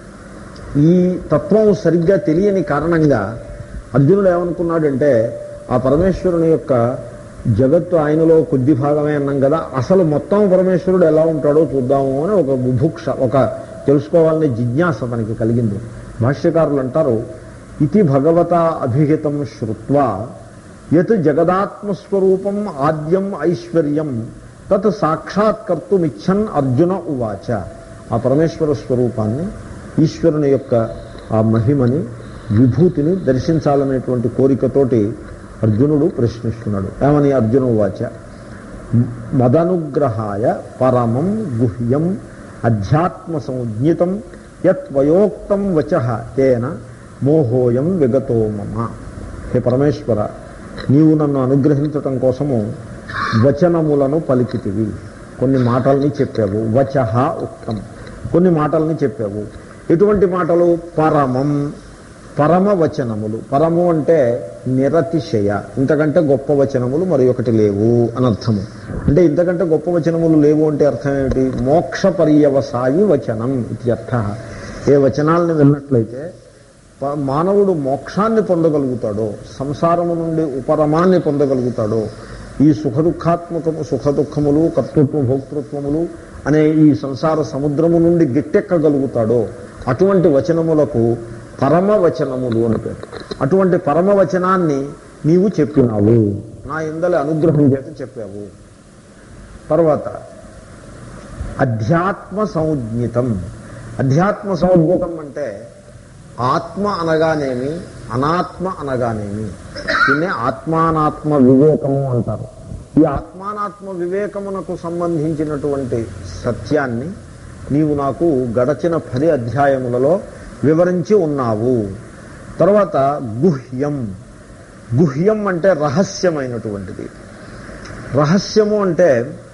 ఈ తత్వం సరిగ్గా తెలియని కారణంగా అర్జునుడు ఏమనుకున్నాడంటే ఆ పరమేశ్వరుని యొక్క జగత్తు ఆయనలో కొద్ది భాగమే అన్నాం కదా, అసలు మొత్తం పరమేశ్వరుడు ఎలా ఉంటాడో చూద్దాము అని ఒక బుభుక్ష, ఒక తెలుసుకోవాలనే జిజ్ఞాస తనకి కలిగింది. భాష్యకారులు అంటారు, ఇతి భగవత అభిహితం శ్రుత్వా యత్ జగదాత్మస్వరూపం ఆద్యం ఐశ్వర్యం తత్ సాక్షాత్కర్తుమిచ్చన్ అర్జున ఉవాచ. ఆ పరమేశ్వర స్వరూపాన్ని, ఈశ్వరుని యొక్క ఆ మహిమని, విభూతిని దర్శించాలనేటువంటి కోరికతోటి అర్జునుడు ప్రశ్నిస్తున్నాడు. ఏమని? అర్జున ఉవాచ మదనుగ్రహాయ పరమం గుహ్యం అధ్యాత్మ సంజ్ఞితం యత్వయోక్తం వచః తేన మోహోయం విగతో మమ. హే పరమేశ్వర, నీవు నన్ను అనుగ్రహించటం కోసము వచనములను పలికితివి, కొన్ని మాటల్ని చెప్పావు. వచః ఉక్తం, కొన్ని మాటల్ని చెప్పావు. ఎటువంటి మాటలు? పరమం, పరమ వచనములు. పరము అంటే నిరతిశయ, ఇంతకంటే గొప్ప వచనములు మరి ఒకటి లేవు అని అర్థము. అంటే ఇంతకంటే గొప్ప వచనములు లేవు అంటే అర్థం ఏమిటి? మోక్ష పర్యవసాయి వచనం ఇది అర్థ. ఏ వచనాలను విన్నట్లయితే మానవుడు మోక్షాన్ని పొందగలుగుతాడో, సంసారము నుండి ఉపరమాన్ని పొందగలుగుతాడో, ఈ సుఖ దుఃఖాత్మకము, సుఖ దుఃఖములు, కర్తృత్వ భోక్తృత్వములు అనే ఈ సంసార సముద్రము నుండి గిట్టెక్కగలుగుతాడో అటువంటి వచనములకు పరమవచనములు అని పేరు. అటువంటి పరమవచనాన్ని నీవు చెప్పినావు, నా యందలి అనుగ్రహం చేత చెప్పావు. తర్వాత అధ్యాత్మ సంజ్ఞితం. అధ్యాత్మ సంజ్ఞితం అంటే ఆత్మ అనగానేమి, అనాత్మ అనగానేమి, దీన్నే ఆత్మానాత్మ వివేకము అంటారు. ఈ ఆత్మానాత్మ వివేకమునకు సంబంధించినటువంటి సత్యాన్ని నీవు నాకు గడచిన పది అధ్యాయములలో వివరించి ఉన్నావు. తర్వాత గుహ్యం, గుహ్యం అంటే రహస్యమైనటువంటిది. రహస్యము అంటే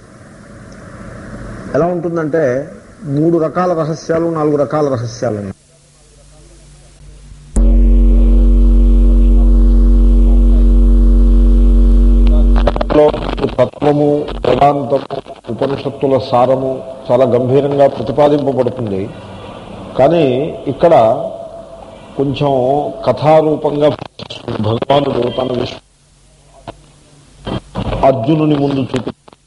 ఎలా ఉంటుందంటే మూడు రకాల రహస్యాలు, నాలుగు రకాల రహస్యాలు. తత్వము, వేదాంతము, ఉపనిషత్తుల సారము చాలా గంభీరంగా ప్రతిపాదింపబడుతుంది. కానీ ఇక్కడ కొంచెం కథారూపంగా భగవానుడు తన విశ్వ అర్జునుని ముందు చూపి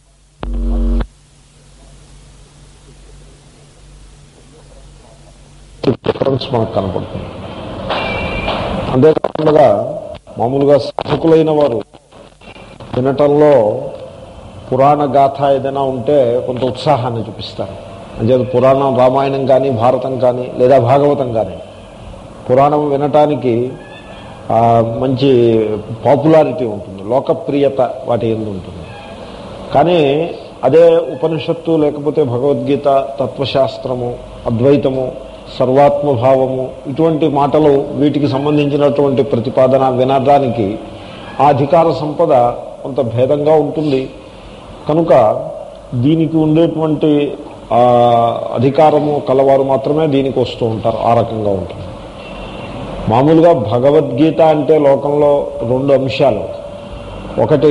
డిఫరెన్స్ మనకు కనపడుతుంది. అంతేకాకుండా మామూలుగా సాధకులైన వారు వినటంలో పురాణ గాథ ఏదైనా ఉంటే కొంత ఉత్సాహాన్ని చూపిస్తారు. అంటే పురాణం, రామాయణం కానీ, భారతం కానీ, లేదా భాగవతం కానీ, పురాణం వినటానికి మంచి పాపులారిటీ ఉంటుంది, లోకప్రియత వాటి ఎందు ఉంటుంది. కానీ అదే ఉపనిషత్తు లేకపోతే భగవద్గీత, తత్వశాస్త్రము, అద్వైతము, సర్వాత్మభావము, ఇటువంటి మాటలు, వీటికి సంబంధించినటువంటి ప్రతిపాదన వినడానికి ఆ అధికార సంపద కొంత భేదంగా ఉంటుంది. కనుక దీనికి ఉండేటువంటి అధికారము కలవారు మాత్రమే దీనికి వస్తూ ఉంటారు. ఆ రకంగా ఉంటుంది. మామూలుగా భగవద్గీత అంటే లోకంలో రెండు అంశాలు. ఒకటి,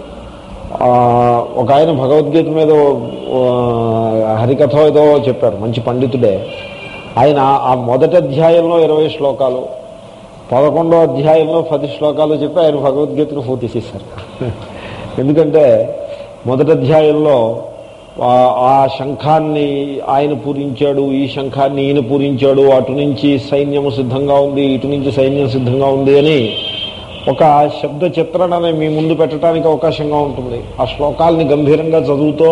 ఒక ఆయన భగవద్గీత మీద హరికథ ఏదో చెప్పారు, మంచి పండితుడే ఆయన. ఆ మొదటి అధ్యాయంలో ఇరవై శ్లోకాలు, పదకొండో అధ్యాయంలో పది శ్లోకాలు చెప్పి ఆయన భగవద్గీతను పూర్తి చేశారు. ఎందుకంటే మొదటి అధ్యాయంలో ఆ శంఖాన్ని ఆయన పూరించాడు, ఈ శంఖాన్ని ఈయన పూరించాడు, అటు నుంచి సైన్యము సిద్ధంగా ఉంది, ఇటు నుంచి సైన్యం సిద్ధంగా ఉంది అని ఒక శబ్ద చిత్రణని మీ ముందు పెట్టడానికి అవకాశంగా ఉంటుంది. ఆ శ్లోకాలని గంభీరంగా చదువుతూ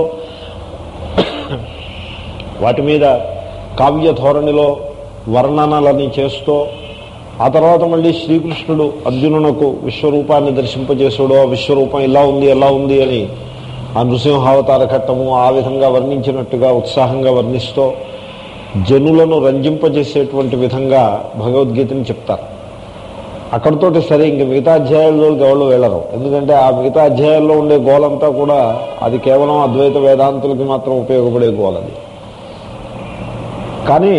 వాటి మీద కావ్య ధోరణిలో వర్ణనలని చేస్తూ, ఆ తర్వాత మళ్ళీ శ్రీకృష్ణుడు అర్జునునకు విశ్వరూపాన్ని దర్శింపజేసాడు. ఆ విశ్వరూపం ఇలా ఉంది, ఎలా ఉంది అని ఆ నృసింహావతార ఘట్టము ఆ విధంగా వర్ణించినట్టుగా ఉత్సాహంగా వర్ణిస్తూ జనులను రంజింపజేసేటువంటి విధంగా భగవద్గీతని చెప్తారు. అక్కడితోటి సరే ఇంక మిగతా అధ్యాయాల్లోకి ఎవరు వెళ్ళరు. ఎందుకంటే ఆ మిగతా అధ్యాయాల్లో ఉండే గోలంతా కూడా అది కేవలం అద్వైత వేదాంతులకి మాత్రం ఉపయోగపడే గోలది. కానీ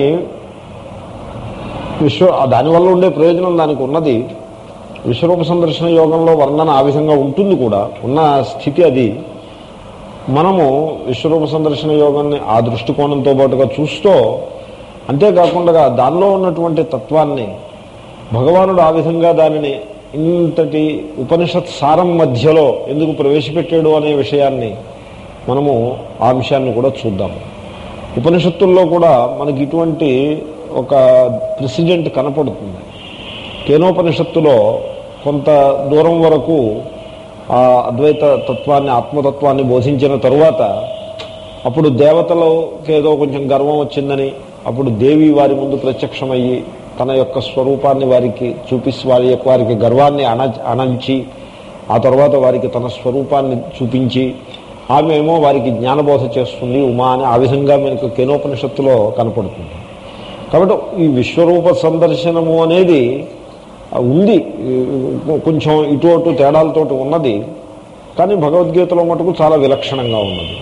విశ్వ దానివల్ల ఉండే ప్రయోజనం దానికి ఉన్నది. విశ్వరూప సందర్శన యోగంలో వర్ణన ఆ విధంగా ఉంటుంది కూడా, ఉన్న స్థితి అది. మనము విశ్వరూప సందర్శన యోగాన్ని ఆ దృష్టికోణంతో పాటుగా చూస్తూ, అంతేకాకుండా దానిలో ఉన్నటువంటి తత్వాన్ని భగవానుడు ఆ విధంగా దానిని ఇంతటి ఉపనిషత్ సారం మధ్యలో ఎందుకు ప్రవేశపెట్టాడు అనే విషయాన్ని మనము ఆ అంశాన్ని కూడా చూద్దాము. ఉపనిషత్తుల్లో కూడా మనకి ఇటువంటి ఒక ప్రెసిడెంట్ కనపడుతుంది. కేనోపనిషత్తులో కొంత దూరం వరకు ఆ అద్వైత తత్వాన్ని, ఆత్మతత్వాన్ని బోధించిన తరువాత అప్పుడు దేవతలకి ఏదో కొంచెం గర్వం వచ్చిందని అప్పుడు దేవి వారి ముందు ప్రత్యక్షమయ్యి తన యొక్క స్వరూపాన్ని వారికి చూపిస్తూ వారి యొక్క వారికి గర్వాన్ని అణ అణంచి ఆ తర్వాత వారికి తన స్వరూపాన్ని చూపించి ఆమె ఏమో వారికి జ్ఞానబోధ చేస్తుంది ఉమా అని ఆ విధంగా మనకు కేనోపనిషత్తులో కనపడుతుంది. కాబట్టి ఈ విశ్వరూప సందర్శనము అనేది ఉంది, కొంచెం ఇటు అటు తేడాలతోటి ఉన్నది. కానీ భగవద్గీతలో మటుకు చాలా విలక్షణంగా ఉన్నది.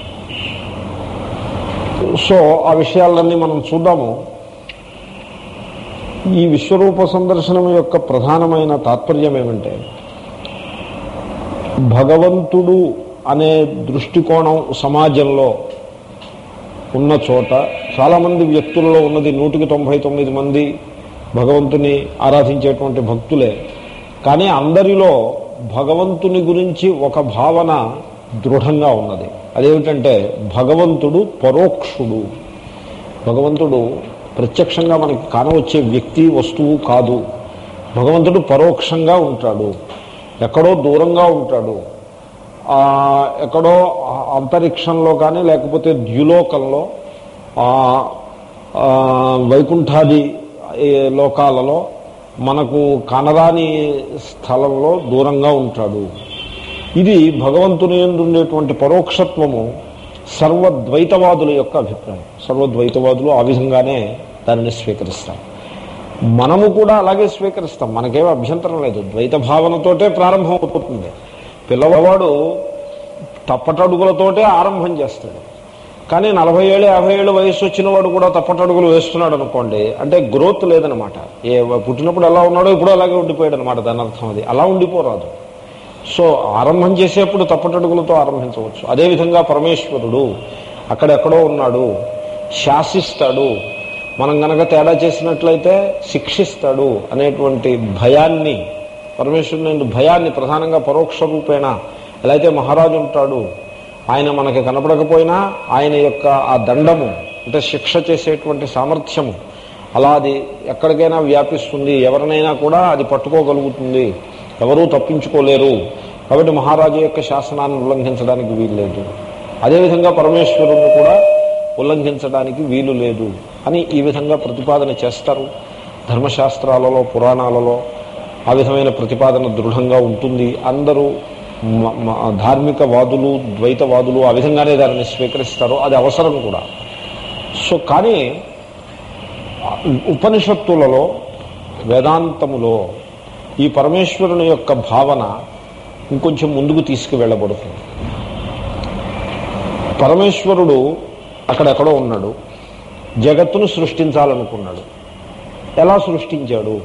సో ఆ విషయాలన్నీ మనం చూద్దాము. ఈ విశ్వరూప సందర్శనం యొక్క ప్రధానమైన తాత్పర్యం ఏమంటే, భగవంతుడు అనే దృష్టికోణం సమాజంలో ఉన్న చోట చాలామంది వ్యక్తులలో ఉన్నది. నూటికి తొంభై తొమ్మిది మంది భగవంతుని ఆరాధించేటువంటి భక్తులే. కానీ అందరిలో భగవంతుని గురించి ఒక భావన దృఢంగా ఉన్నది. అదేమిటంటే భగవంతుడు పరోక్షుడు. భగవంతుడు ప్రత్యక్షంగా మనకి కానవచ్చే వ్యక్తి, వస్తువు కాదు. భగవంతుడు పరోక్షంగా ఉంటాడు, ఎక్కడో దూరంగా ఉంటాడు. ఎక్కడో అంతరిక్షంలో కానీ లేకపోతే ద్యులోకంలో వైకుంఠాది లోకాలలో మనకు కనరాని స్థలంలో దూరంగా ఉంటాడు. ఇది భగవంతుని యందు ఉండేటువంటి పరోక్షత్వము సర్వద్వైతవాదుల యొక్క అభిప్రాయం. సర్వద్వైతవాదులు ఆ విధంగానే దానిని స్వీకరిస్తారు. మనము కూడా అలాగే స్వీకరిస్తాం. మనకేమీ అభ్యంతరం లేదు. ద్వైత భావనతోటే ప్రారంభం అవుతుంది. పిల్లవాడు తప్పటడుగులతోటే ఆరంభం చేస్తాడు. కానీ నలభై ఏళ్ళు యాభై ఏళ్ళు వయసు వచ్చిన వాడు కూడా తప్పటడుగులు వేస్తున్నాడు అనుకోండి, అంటే గ్రోత్ లేదనమాట. ఏ పుట్టినప్పుడు ఎలా ఉన్నాడో ఇప్పుడు అలాగే ఉండిపోయాడు అనమాట. దాని అర్థం అది అలా ఉండిపోరాదు. సో ఆరంభం చేసేప్పుడు తప్పటడుగులతో ఆరంభించవచ్చు. అదేవిధంగా పరమేశ్వరుడు అక్కడెక్కడో ఉన్నాడు, శాసిస్తాడు, మనం గనక తేడా చేసినట్లయితే శిక్షిస్తాడు అనేటువంటి భయాన్ని, పరమేశ్వరుని భయాన్ని ప్రధానంగా పరోక్ష రూపేణ ఎలా అయితే మహారాజు ఉంటాడు, ఆయన మనకి కనపడకపోయినా ఆయన యొక్క ఆ దండము అంటే శిక్ష చేసేటువంటి సామర్థ్యము అలా అది ఎక్కడికైనా వ్యాపిస్తుంది. ఎవరినైనా కూడా అది పట్టుకోగలుగుతుంది, ఎవరూ తప్పించుకోలేరు. కాబట్టి మహారాజు యొక్క శాసనాన్ని ఉల్లంఘించడానికి వీలు లేదు. అదేవిధంగా పరమేశ్వరుని కూడా ఉల్లంఘించడానికి వీలు లేదు అని ఈ విధంగా ప్రతిపాదన చేస్తారు. ధర్మశాస్త్రాలలో పురాణాలలో ఆ విధమైన ప్రతిపాదన దృఢంగా ఉంటుంది. అందరూ ధార్మిక వాదులు ద్వైతవాదులు ఆ విధంగానే దానిని స్వీకరిస్తారు. అది అవసరం కూడా. సో కానీ ఉపనిషత్తులలో వేదాంతములో ఈ పరమేశ్వరుని యొక్క భావన ఇంకొంచెం ముందుకు తీసుకువెళ్ళబడుతుంది. పరమేశ్వరుడు అక్కడెక్కడో ఉన్నాడు, జగత్తును సృష్టించాలనుకున్నాడు. ఎలా సృష్టించాడు?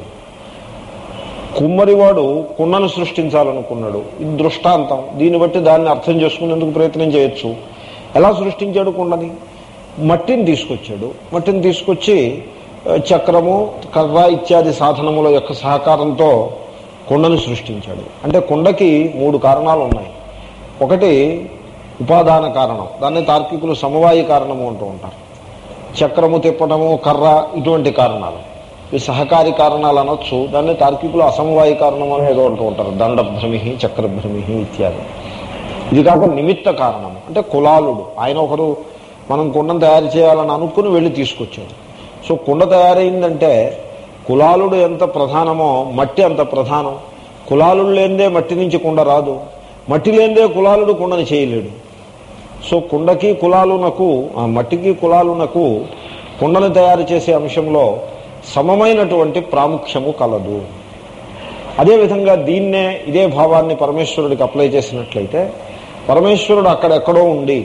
కుమ్మరివాడు కుండను సృష్టించాలనుకున్నాడు. ఇది దృష్టాంతం. దీన్ని బట్టి దాన్ని అర్థం చేసుకునేందుకు ప్రయత్నం చేయొచ్చు. ఎలా సృష్టించాడు కుండని? మట్టిని తీసుకొచ్చాడు. మట్టిని తీసుకొచ్చి చక్రము కర్ర ఇత్యాది సాధనముల యొక్క సహకారంతో కుండను సృష్టించాడు. అంటే కుండకి మూడు కారణాలు ఉన్నాయి. ఒకటి ఉపాదాన కారణం, దాన్ని తార్కికులు సమవాయి కారణము అంటూ ఉంటారు. చక్రము తిప్పటము, కర్ర, ఇటువంటి కారణాలు ఈ సహకారి కారణాలు అనొచ్చు. దాన్ని తార్కికులు అసమవాయి కారణం అని ఏదో అంటూ ఉంటారు. దండభ్రమి, చక్రభ్రమి ఇత్యాది. ఇది కాక నిమిత్త కారణము అంటే కులాలుడు. ఆయన ఒకరు మనం కుండను తయారు చేయాలని అనుకుని వెళ్ళి తీసుకొచ్చాడు. సో కుండ తయారైందంటే కులాలుడు ఎంత ప్రధానమో మట్టి అంత ప్రధానం. కులాలుడు లేనిదే మట్టి నుంచి కుండ రాదు, మట్టి లేనిదే కులాలుడు కుండని చేయలేడు. సో కుండకి కులాలునకు, మట్టికి కులాలునకు కుండను తయారు చేసే అంశంలో సమమైనటువంటి ప్రాముఖ్యము కలదు. అదేవిధంగా దీన్నే ఇదే భావాన్ని పరమేశ్వరుడికి అప్లై చేసినట్లయితే పరమేశ్వరుడు అక్కడెక్కడో ఉండి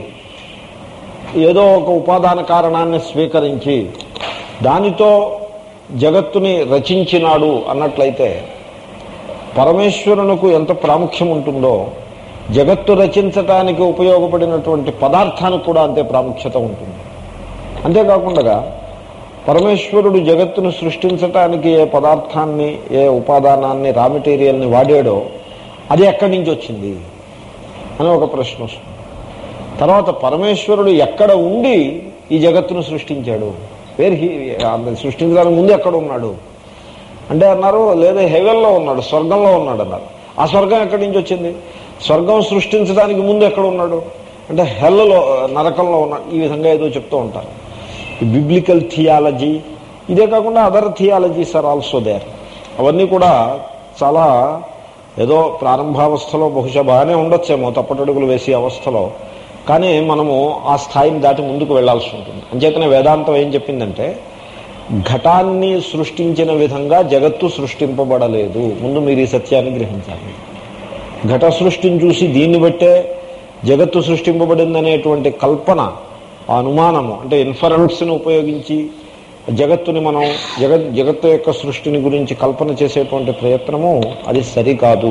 ఏదో ఒక ఉపాదాన కారణాన్ని స్వీకరించి దానితో జగత్తుని రచించినాడు అన్నట్లయితే పరమేశ్వరునకు ఎంత ప్రాముఖ్యం ఉంటుందో జగత్తు రచించటానికి ఉపయోగపడినటువంటి పదార్థానికి కూడా అంతే ప్రాముఖ్యత ఉంటుంది. అంతేకాకుండా పరమేశ్వరుడు జగత్తును సృష్టించటానికి ఏ పదార్థాన్ని, ఏ ఉపాదానాన్ని, రా మెటీరియల్ని వాడాడో అది ఎక్కడి నుంచి వచ్చింది అని ఒక ప్రశ్న వస్తుంది. తర్వాత పరమేశ్వరుడు ఎక్కడ ఉండి ఈ జగత్తును సృష్టించాడు? వేరు సృష్టించడానికి ముందు ఎక్కడ ఉన్నాడు అంటే అన్నారు, లేదా హెవెన్లో ఉన్నాడు, స్వర్గంలో ఉన్నాడు అన్నారు. ఆ స్వర్గం ఎక్కడి నుంచి వచ్చింది? స్వర్గం సృష్టించడానికి ముందు ఎక్కడ ఉన్నాడు అంటే హెల్లో, నరకంలో ఉన్నాడు. ఈ విధంగా ఏదో చెప్తూ ఉంటారు. బిబ్లికల్ థియాలజీ, ఇదే కాకుండా other theologies are also there. అవన్నీ కూడా చాలా ఏదో ప్రారంభావస్థలో బహుశా బాగానే ఉండొచ్చేమో తప్పటడుగులు వేసే అవస్థలో, కానీ మనము ఆ స్థాయిని దాటి ముందుకు వెళ్లాల్సి ఉంటుంది. అంచేతనే వేదాంతం ఏం చెప్పిందంటే ఘటాన్ని సృష్టించిన విధంగా జగత్తు సృష్టింపబడలేదు. ముందు మీరు ఈ సత్యాన్ని గ్రహించాలి. ఘట సృష్టిని చూసి దీన్ని బట్టే జగత్తు సృష్టింపబడిందనేటువంటి కల్పన, ఆ అనుమానము అంటే ఇన్ఫరెన్స్ని ఉపయోగించి జగత్తుని మనం జగత్ జగత్తు యొక్క సృష్టిని గురించి కల్పన చేసేటువంటి ప్రయత్నము అది సరికాదు.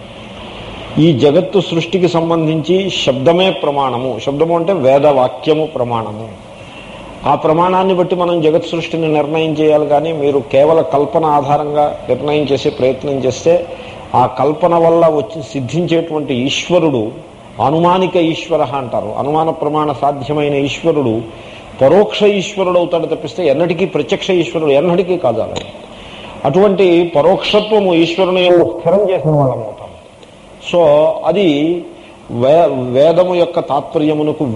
ఈ జగత్తు సృష్టికి సంబంధించి శబ్దమే ప్రమాణము. శబ్దము అంటే వేదవాక్యము ప్రమాణము. ఆ ప్రమాణాన్ని బట్టి మనం జగత్ సృష్టిని నిర్ణయం చేయాలి. కానీ మీరు కేవల కల్పన ఆధారంగా నిర్ణయం చేసే ప్రయత్నం చేస్తే ఆ కల్పన వల్ల వచ్చి సిద్ధించేటువంటి ఈశ్వరుడు అనుమానిక ఈశ్వర అంటారు. అనుమాన ప్రమాణ సాధ్యమైన ఈశ్వరుడు పరోక్ష ఈశ్వరుడు అవుతాడు తప్పిస్తే ఎన్నటికీ ప్రత్యక్ష ఈశ్వరుడు ఎన్నటికీ కాదాలి. అటువంటి పరోక్షత్వము ఈశ్వరుని స్థిరం చేసిన వాళ్ళం అవుతాం. సో అది వే వేదము యొక్క తాత్పర్యమునకు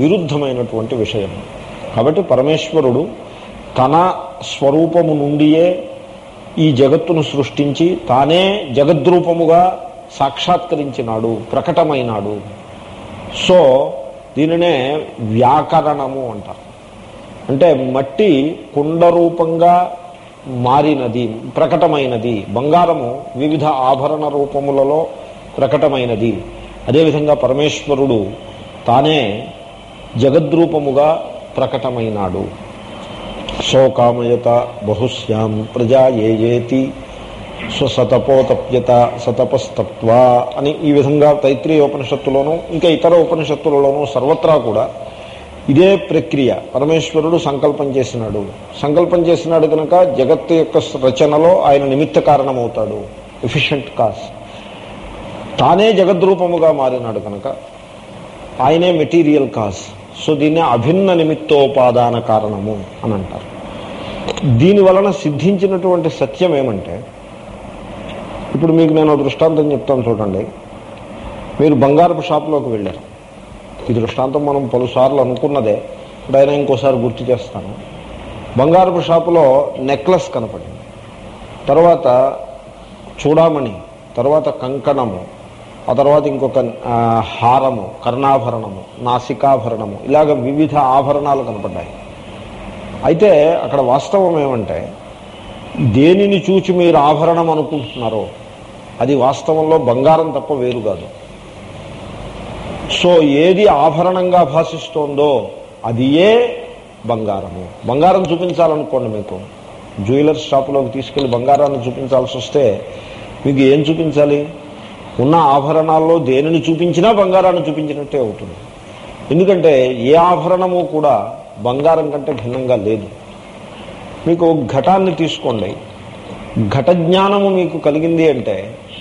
విరుద్ధమైనటువంటి విషయం. కాబట్టి పరమేశ్వరుడు తన స్వరూపము నుండియే ఈ జగత్తును సృష్టించి తానే జగద్రూపముగా సాక్షాత్కరించినాడు, ప్రకటమైనాడు. సో దీనినే వ్యాకరణము అంటారు. అంటే మట్టి కుండ రూపంగా మారినది, ప్రకటమైనది. బంగారము వివిధ ఆభరణ రూపములలో ప్రకటమైనది. అదేవిధంగా పరమేశ్వరుడు తానే జగద్రూపముగా ప్రకటమైనాడు. శోకామయత బహుశ్యాం ప్రజా ఏయేతి స్వసతపోతప్యత సతపస్తత్వా అని ఈ విధంగా తైత్రీయ ఉపనిషత్తులోనూ ఇంకా ఇతర ఉపనిషత్తులలోనూ సర్వత్రా కూడా ఇదే ప్రక్రియ. పరమేశ్వరుడు సంకల్పం చేసినాడు, సంకల్పం చేసినాడు కనుక జగత్తు యొక్క రచనలో ఆయన నిమిత్త కారణమవుతాడు, ఎఫిషియంట్ కాజ్. తానే జగద్రూపముగా మారినాడు కనుక ఆయనే మెటీరియల్ కాజ్. సో దీన్నే అభిన్న నిమిత్తోపాదాన కారణము అని అంటారు. దీని వలన సిద్ధించినటువంటి సత్యం ఏమంటే, ఇప్పుడు మీకు నేను దృష్టాంతం చెప్తాను చూడండి. మీరు బంగారపు షాపులోకి వెళ్ళారు. ఈ దృష్టాంతం మనం పలుసార్లు అనుకున్నదే, ఇప్పుడు అయినా ఇంకోసారి గుర్తు చేస్తాను. బంగారపు షాపులో నెక్లెస్ కనపడింది, తర్వాత చూడామణి, తర్వాత కంకణము, ఆ తర్వాత ఇంకొక హారము, కర్ణాభరణము, నాసికాభరణము, ఇలాగ వివిధ ఆభరణాలు కనపడ్డాయి. అయితే అక్కడ వాస్తవం ఏమంటే, దేనిని చూచి మీరు ఆభరణం అనుకుంటున్నారో అది వాస్తవంలో బంగారం తప్ప వేరు కాదు. సో ఏది ఆభరణంగా భాషిస్తోందో అది ఏ బంగారము. బంగారం చూపించాలనుకోండి, మీకు జ్యువెలర్స్ షాపులోకి తీసుకెళ్లి బంగారాన్ని చూపించాల్సి వస్తే మీకు ఏం చూపించాలి? ఉన్న ఆభరణాల్లో దేనిని చూపించినా బంగారాన్ని చూపించినట్టే అవుతుంది. ఎందుకంటే ఏ ఆభరణము కూడా బంగారం కంటే భిన్నంగా లేదు. మీకు ఘటాన్ని తీసుకోండి. ఘట జ్ఞానము మీకు కలిగింది అంటే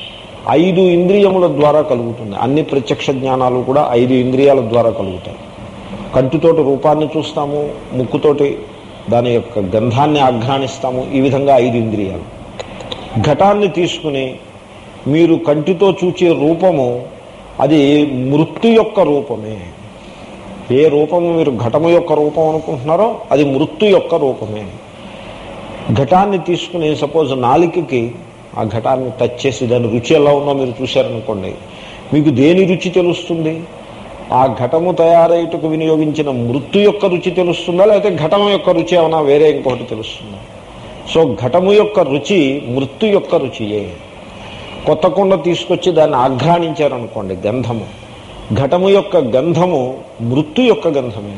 ఐదు ఇంద్రియముల ద్వారా కలుగుతుంది. అన్ని ప్రత్యక్ష జ్ఞానాలు కూడా ఐదు ఇంద్రియాల ద్వారా కలుగుతాయి. కంటితోటి రూపాన్ని చూస్తాము, ముక్కుతోటి దాని యొక్క గంధాన్ని ఆఘ్రానిస్తాము. ఈ విధంగా ఐదు ఇంద్రియాలు. ఘటాన్ని తీసుకుని మీరు కంటితో చూచే రూపము అది మృत्यు యొక్క రూపమే. ఏ రూపము మీరు ఘటము యొక్క రూపం అనుకుంటున్నారో అది మృत्यు యొక్క రూపమే. ఘటాన్ని తీసుకుని సపోజ్ నాలికకి ఆ ఘటాన్ని టచ్ చేసి దాని రుచి ఎలా ఉందో మీరు చూశారనుకోండి, మీకు దేని రుచి తెలుస్తుంది? ఆ ఘటము తయారయ్యటకు వినియోగించిన మృत्यు యొక్క రుచి తెలుస్తుందా, లేకపోతే ఘటము యొక్క రుచి ఏమైనా వేరే ఇంకొకటి తెలుస్తుందా? సో ఘటము యొక్క రుచి మృत्यు యొక్క రుచియే. కొత్త కుండ తీసుకొచ్చి దాన్ని ఆఘ్రానించారనుకోండి, గంధము, ఘటము యొక్క గంధము మృत्यు యొక్క గంధమే.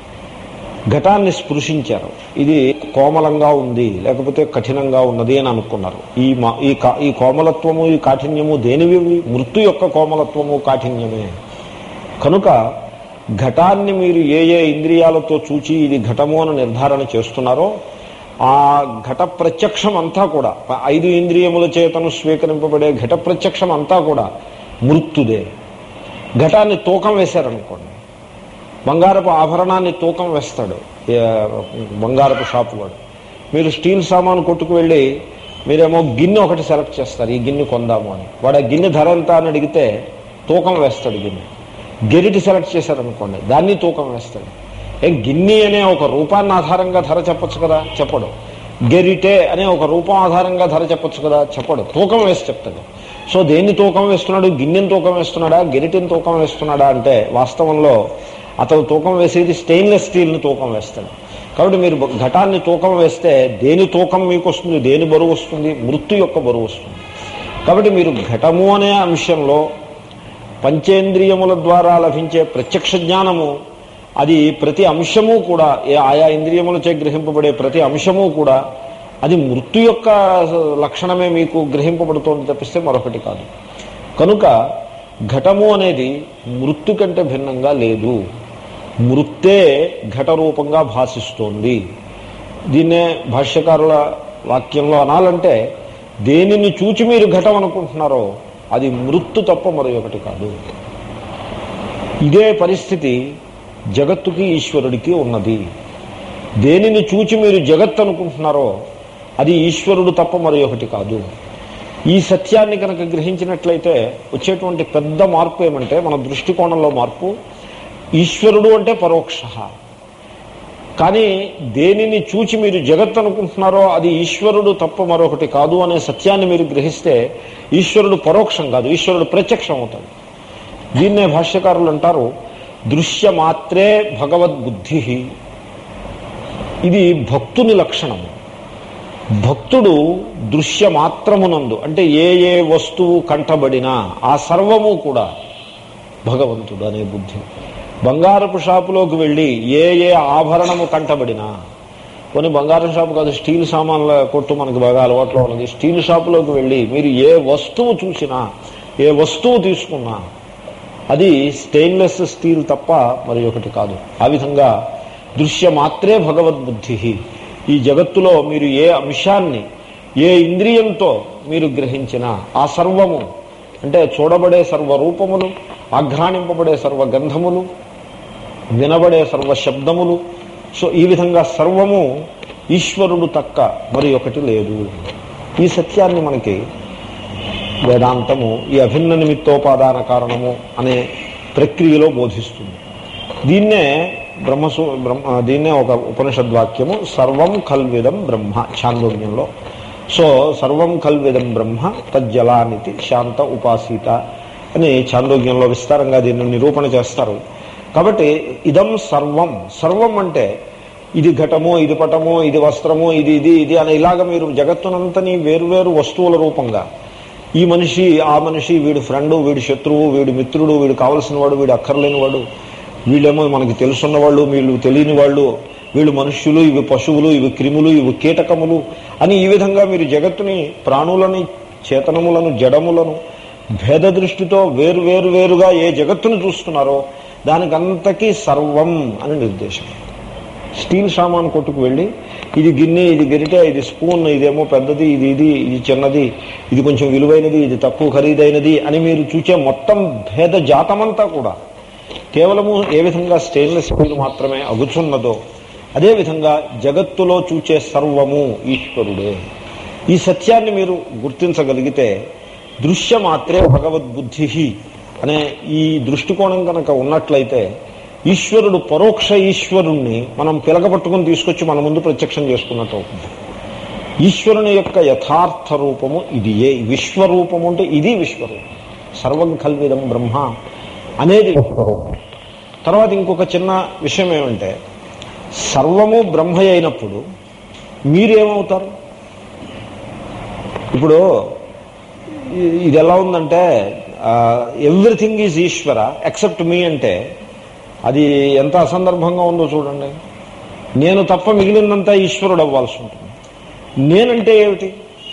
ఘటాన్ని స్పృశించారు, ఇది కోమలంగా ఉంది లేకపోతే కఠినంగా ఉన్నది అని అనుకున్నారు. ఈ మా ఈ కోమలత్వము ఈ కాఠిన్యము దేనివి? మృत्यు యొక్క కోమలత్వము కాఠిన్యమే. కనుక ఘటాన్ని మీరు ఏ ఏ ఇంద్రియాలతో చూచి ఇది ఘటము అని నిర్ధారణ చేస్తున్నారో ఆ ఘట ప్రత్యక్షం అంతా కూడా, ఐదు ఇంద్రియముల చేతను స్వీకరింపబడే ఘట ప్రత్యక్షం అంతా కూడా మృత్యుదే. ఘటాన్ని తూకం వేశారనుకోండి, బంగారపు ఆభరణాన్ని తూకం వేస్తాడు బంగారపు షాపు వాడు. మీరు స్టీల్ సామాను కొట్టుకు వెళ్ళి మీరేమో గిన్నె ఒకటి సెలెక్ట్ చేస్తారు, ఈ గిన్నె కొందాము అని. వాడు ఆ గిన్నె ధర ఎంత అని అడిగితే తూకం వేస్తాడు గిన్నె. గెరిటి సెలెక్ట్ చేశారనుకోండి, దాన్ని తూకం వేస్తాడు. ఏం గిన్నె అనే ఒక రూపాన్ని ఆధారంగా ధర చెప్పచ్చు కదా, చెప్పడు. గెరిటే అనే ఒక రూపం ఆధారంగా ధర చెప్పచ్చు కదా, చెప్పడు. తూకం వేసి చెప్తాడు. సో దేన్ని తూకం వేస్తున్నాడు? గిన్నెని తూకం వేస్తున్నాడా, గెరిటిని తూకం వేస్తున్నాడా అంటే వాస్తవంలో అతను తూకం వేసేది స్టెయిన్లెస్ స్టీల్ని తూకం వేస్తాడు. కాబట్టి మీరు ఘటాన్ని తూకం వేస్తే దేని తూకం మీకు వస్తుంది, దేని బరువు వస్తుంది? మృत्यు యొక్క బరువు వస్తుంది. కాబట్టి మీరు ఘటము అనే అంశంలో పంచేంద్రియముల ద్వారా లభించే ప్రత్యక్ష జ్ఞానము, అది ప్రతి అంశము కూడా ఆయా ఇంద్రియములచే గ్రహింపబడే ప్రతి అంశము కూడా అది మృत्यు యొక్క లక్షణమే మీకు గ్రహింపబడుతోంది తప్పిస్తే మరొకటి కాదు. కనుక ఘటము అనేది మృत्यు కంటే భిన్నంగా లేదు. మృత్తే ఘట రూపంగా భాషిస్తోంది. దీన్నే భాష్యకారుల వాక్యంలో అనాలంటే, దేనిని చూచి మీరు ఘటం అనుకుంటున్నారో అది మృत्यు తప్ప మరొకటి కాదు. ఇదే పరిస్థితి జగత్తుకి ఈశ్వరుడికి ఉన్నది. దేనిని చూచి మీరు జగత్ అనుకుంటున్నారో అది ఈశ్వరుడు తప్ప మరొకటి కాదు. ఈ సత్యాన్ని కనుక గ్రహించినట్లయితే వచ్చేటువంటి పెద్ద మార్పు ఏమంటే, మన దృష్టికోణంలో మార్పు. ఈశ్వరుడు అంటే పరోక్ష, కానీ దేనిని చూచి మీరు జగత్ అనుకుంటున్నారో అది ఈశ్వరుడు తప్ప మరొకటి కాదు అనే సత్యాన్ని మీరు గ్రహిస్తే ఈశ్వరుడు పరోక్షం కాదు, ఈశ్వరుడు ప్రత్యక్షం అవుతాడు. దీన్నే భాష్యకారులు అంటారు దృశ్యమాత్రే భగవద్బుద్ధి. ఇది భక్తుని లక్షణము. భక్తుడు దృశ్యమాత్రమునందు అంటే ఏ ఏ వస్తువు కంటబడినా ఆ సర్వము కూడా భగవంతుడు అనే బుద్ధి. బంగారపు షాపులోకి వెళ్ళి ఏ ఏ ఆభరణము కంటబడినా, కొన్ని బంగారం షాపు కాదు స్టీల్ సామాన్ల కొట్టు మనకు బాగా అలవాట్లో ఉన్నది, స్టీల్ షాపులోకి వెళ్ళి మీరు ఏ వస్తువు చూసినా ఏ వస్తువు తీసుకున్నా అది స్టెయిన్లెస్ స్టీల్ తప్ప మరి ఒకటి కాదు. ఆ విధంగా దృశ్యమాత్రే భగవద్బుద్ధి. ఈ జగత్తులో మీరు ఏ అంశాన్ని ఏ ఇంద్రియంతో మీరు గ్రహించినా ఆ సర్వము అంటే చూడబడే సర్వరూపములు, ఆఘ్రాణింపబడే సర్వగంధములు, వినబడే సర్వ శబ్దములు, సో ఈ విధంగా సర్వము ఈశ్వరుడు తక్క మరి ఒకటి లేదు. ఈ సత్యాన్ని మనకి వేదాంతము ఈ అభిన్న నిమిత్తోపాదాన కారణము అనే ప్రక్రియలో బోధిస్తుంది. దీన్నే బ్రహ్మసు బ్రహ్మ దీన్నే ఒక ఉపనిషద్వాక్యము సర్వం కల్విదం బ్రహ్మ ఛాందోగ్యంలో. సో సర్వం కల్విదం బ్రహ్మ తజ్జలానితి శాంత ఉపాసీత అని ఛాందోగ్యంలో విస్తారంగా దీన్ని నిరూపణ చేస్తారు. కాబట్టి ఇదం సర్వం, సర్వం అంటే ఇది ఘటము, ఇది పటము, ఇది వస్త్రము, ఇది ఇది ఇది అని ఇలాగ మీరు జగత్తునంతని వేరువేరు వస్తువుల రూపంగా ఈ మనిషి ఆ మనిషి, వీడు ఫ్రెండు, వీడు శత్రువు, వీడు మిత్రుడు, వీడు కావలసిన వాడు, వీడు అక్కర్లేని వాడు, వీళ్ళేమో మనకి తెలుసున్న వాళ్ళు, వీళ్ళు తెలియని వాళ్ళు, వీళ్ళు మనుష్యులు, ఇవి పశువులు, ఇవి క్రిములు, ఇవి కీటకములు అని ఈ విధంగా మీరు జగత్తుని ప్రాణులని, చేతనములను, జడములను భేద దృష్టితో వేరు వేరు వేరుగా ఏ జగత్తును చూస్తున్నారో దానికంతకీ సర్వం అని నిర్దేశం. స్టీల్ సామాన్ కొట్టుకు వెళ్ళి ఇది గిన్నె, ఇది గరిటె, ఇది స్పూన్, ఇదేమో పెద్దది, ఇది ఇది ఇది చిన్నది, ఇది కొంచెం విలువైనది, ఇది తక్కువ ఖరీదైనది అని మీరు చూసే మొత్తం భేద జాతమంతా కూడా కేవలము ఏ విధంగా స్టెయిన్లెస్ స్టీల్ మాత్రమే అగుచున్నదో అదేవిధంగా జగత్తులో చూచే సర్వము ఈశ్వరుడే. ఈ సత్యాన్ని మీరు గుర్తించగలిగితే దృశ్యమాత్రే భగవద్బుద్ధి అనే ఈ దృష్టికోణం కనుక ఉన్నట్లయితే ఈశ్వరుడు పరోక్ష ఈశ్వరుణ్ణి మనం పిలకపట్టుకుని తీసుకొచ్చి మన ముందు ప్రత్యక్షం చేసుకున్నట్టు అవుతుంది. ఈశ్వరుని యొక్క యథార్థ రూపము ఇదియే. విశ్వరూపము అంటే ఇది విశ్వరూపం. సర్వం కల్విదం బ్రహ్మ అనేది విశ్వరూపం. తర్వాత ఇంకొక చిన్న విషయం ఏమంటే సర్వము బ్రహ్మ అయినప్పుడు మీరేమవుతారు? ఇప్పుడు ఇది ఎలా ఉందంటే everything is Ishwara except me అంటే అది ఎంత అసందర్భంగా ఉందో చూడండి. నేను తప్ప మిగిలినంతా ఈశ్వరుడు అవ్వాల్సి ఉంటుంది. నేనంటే ఏమిటి?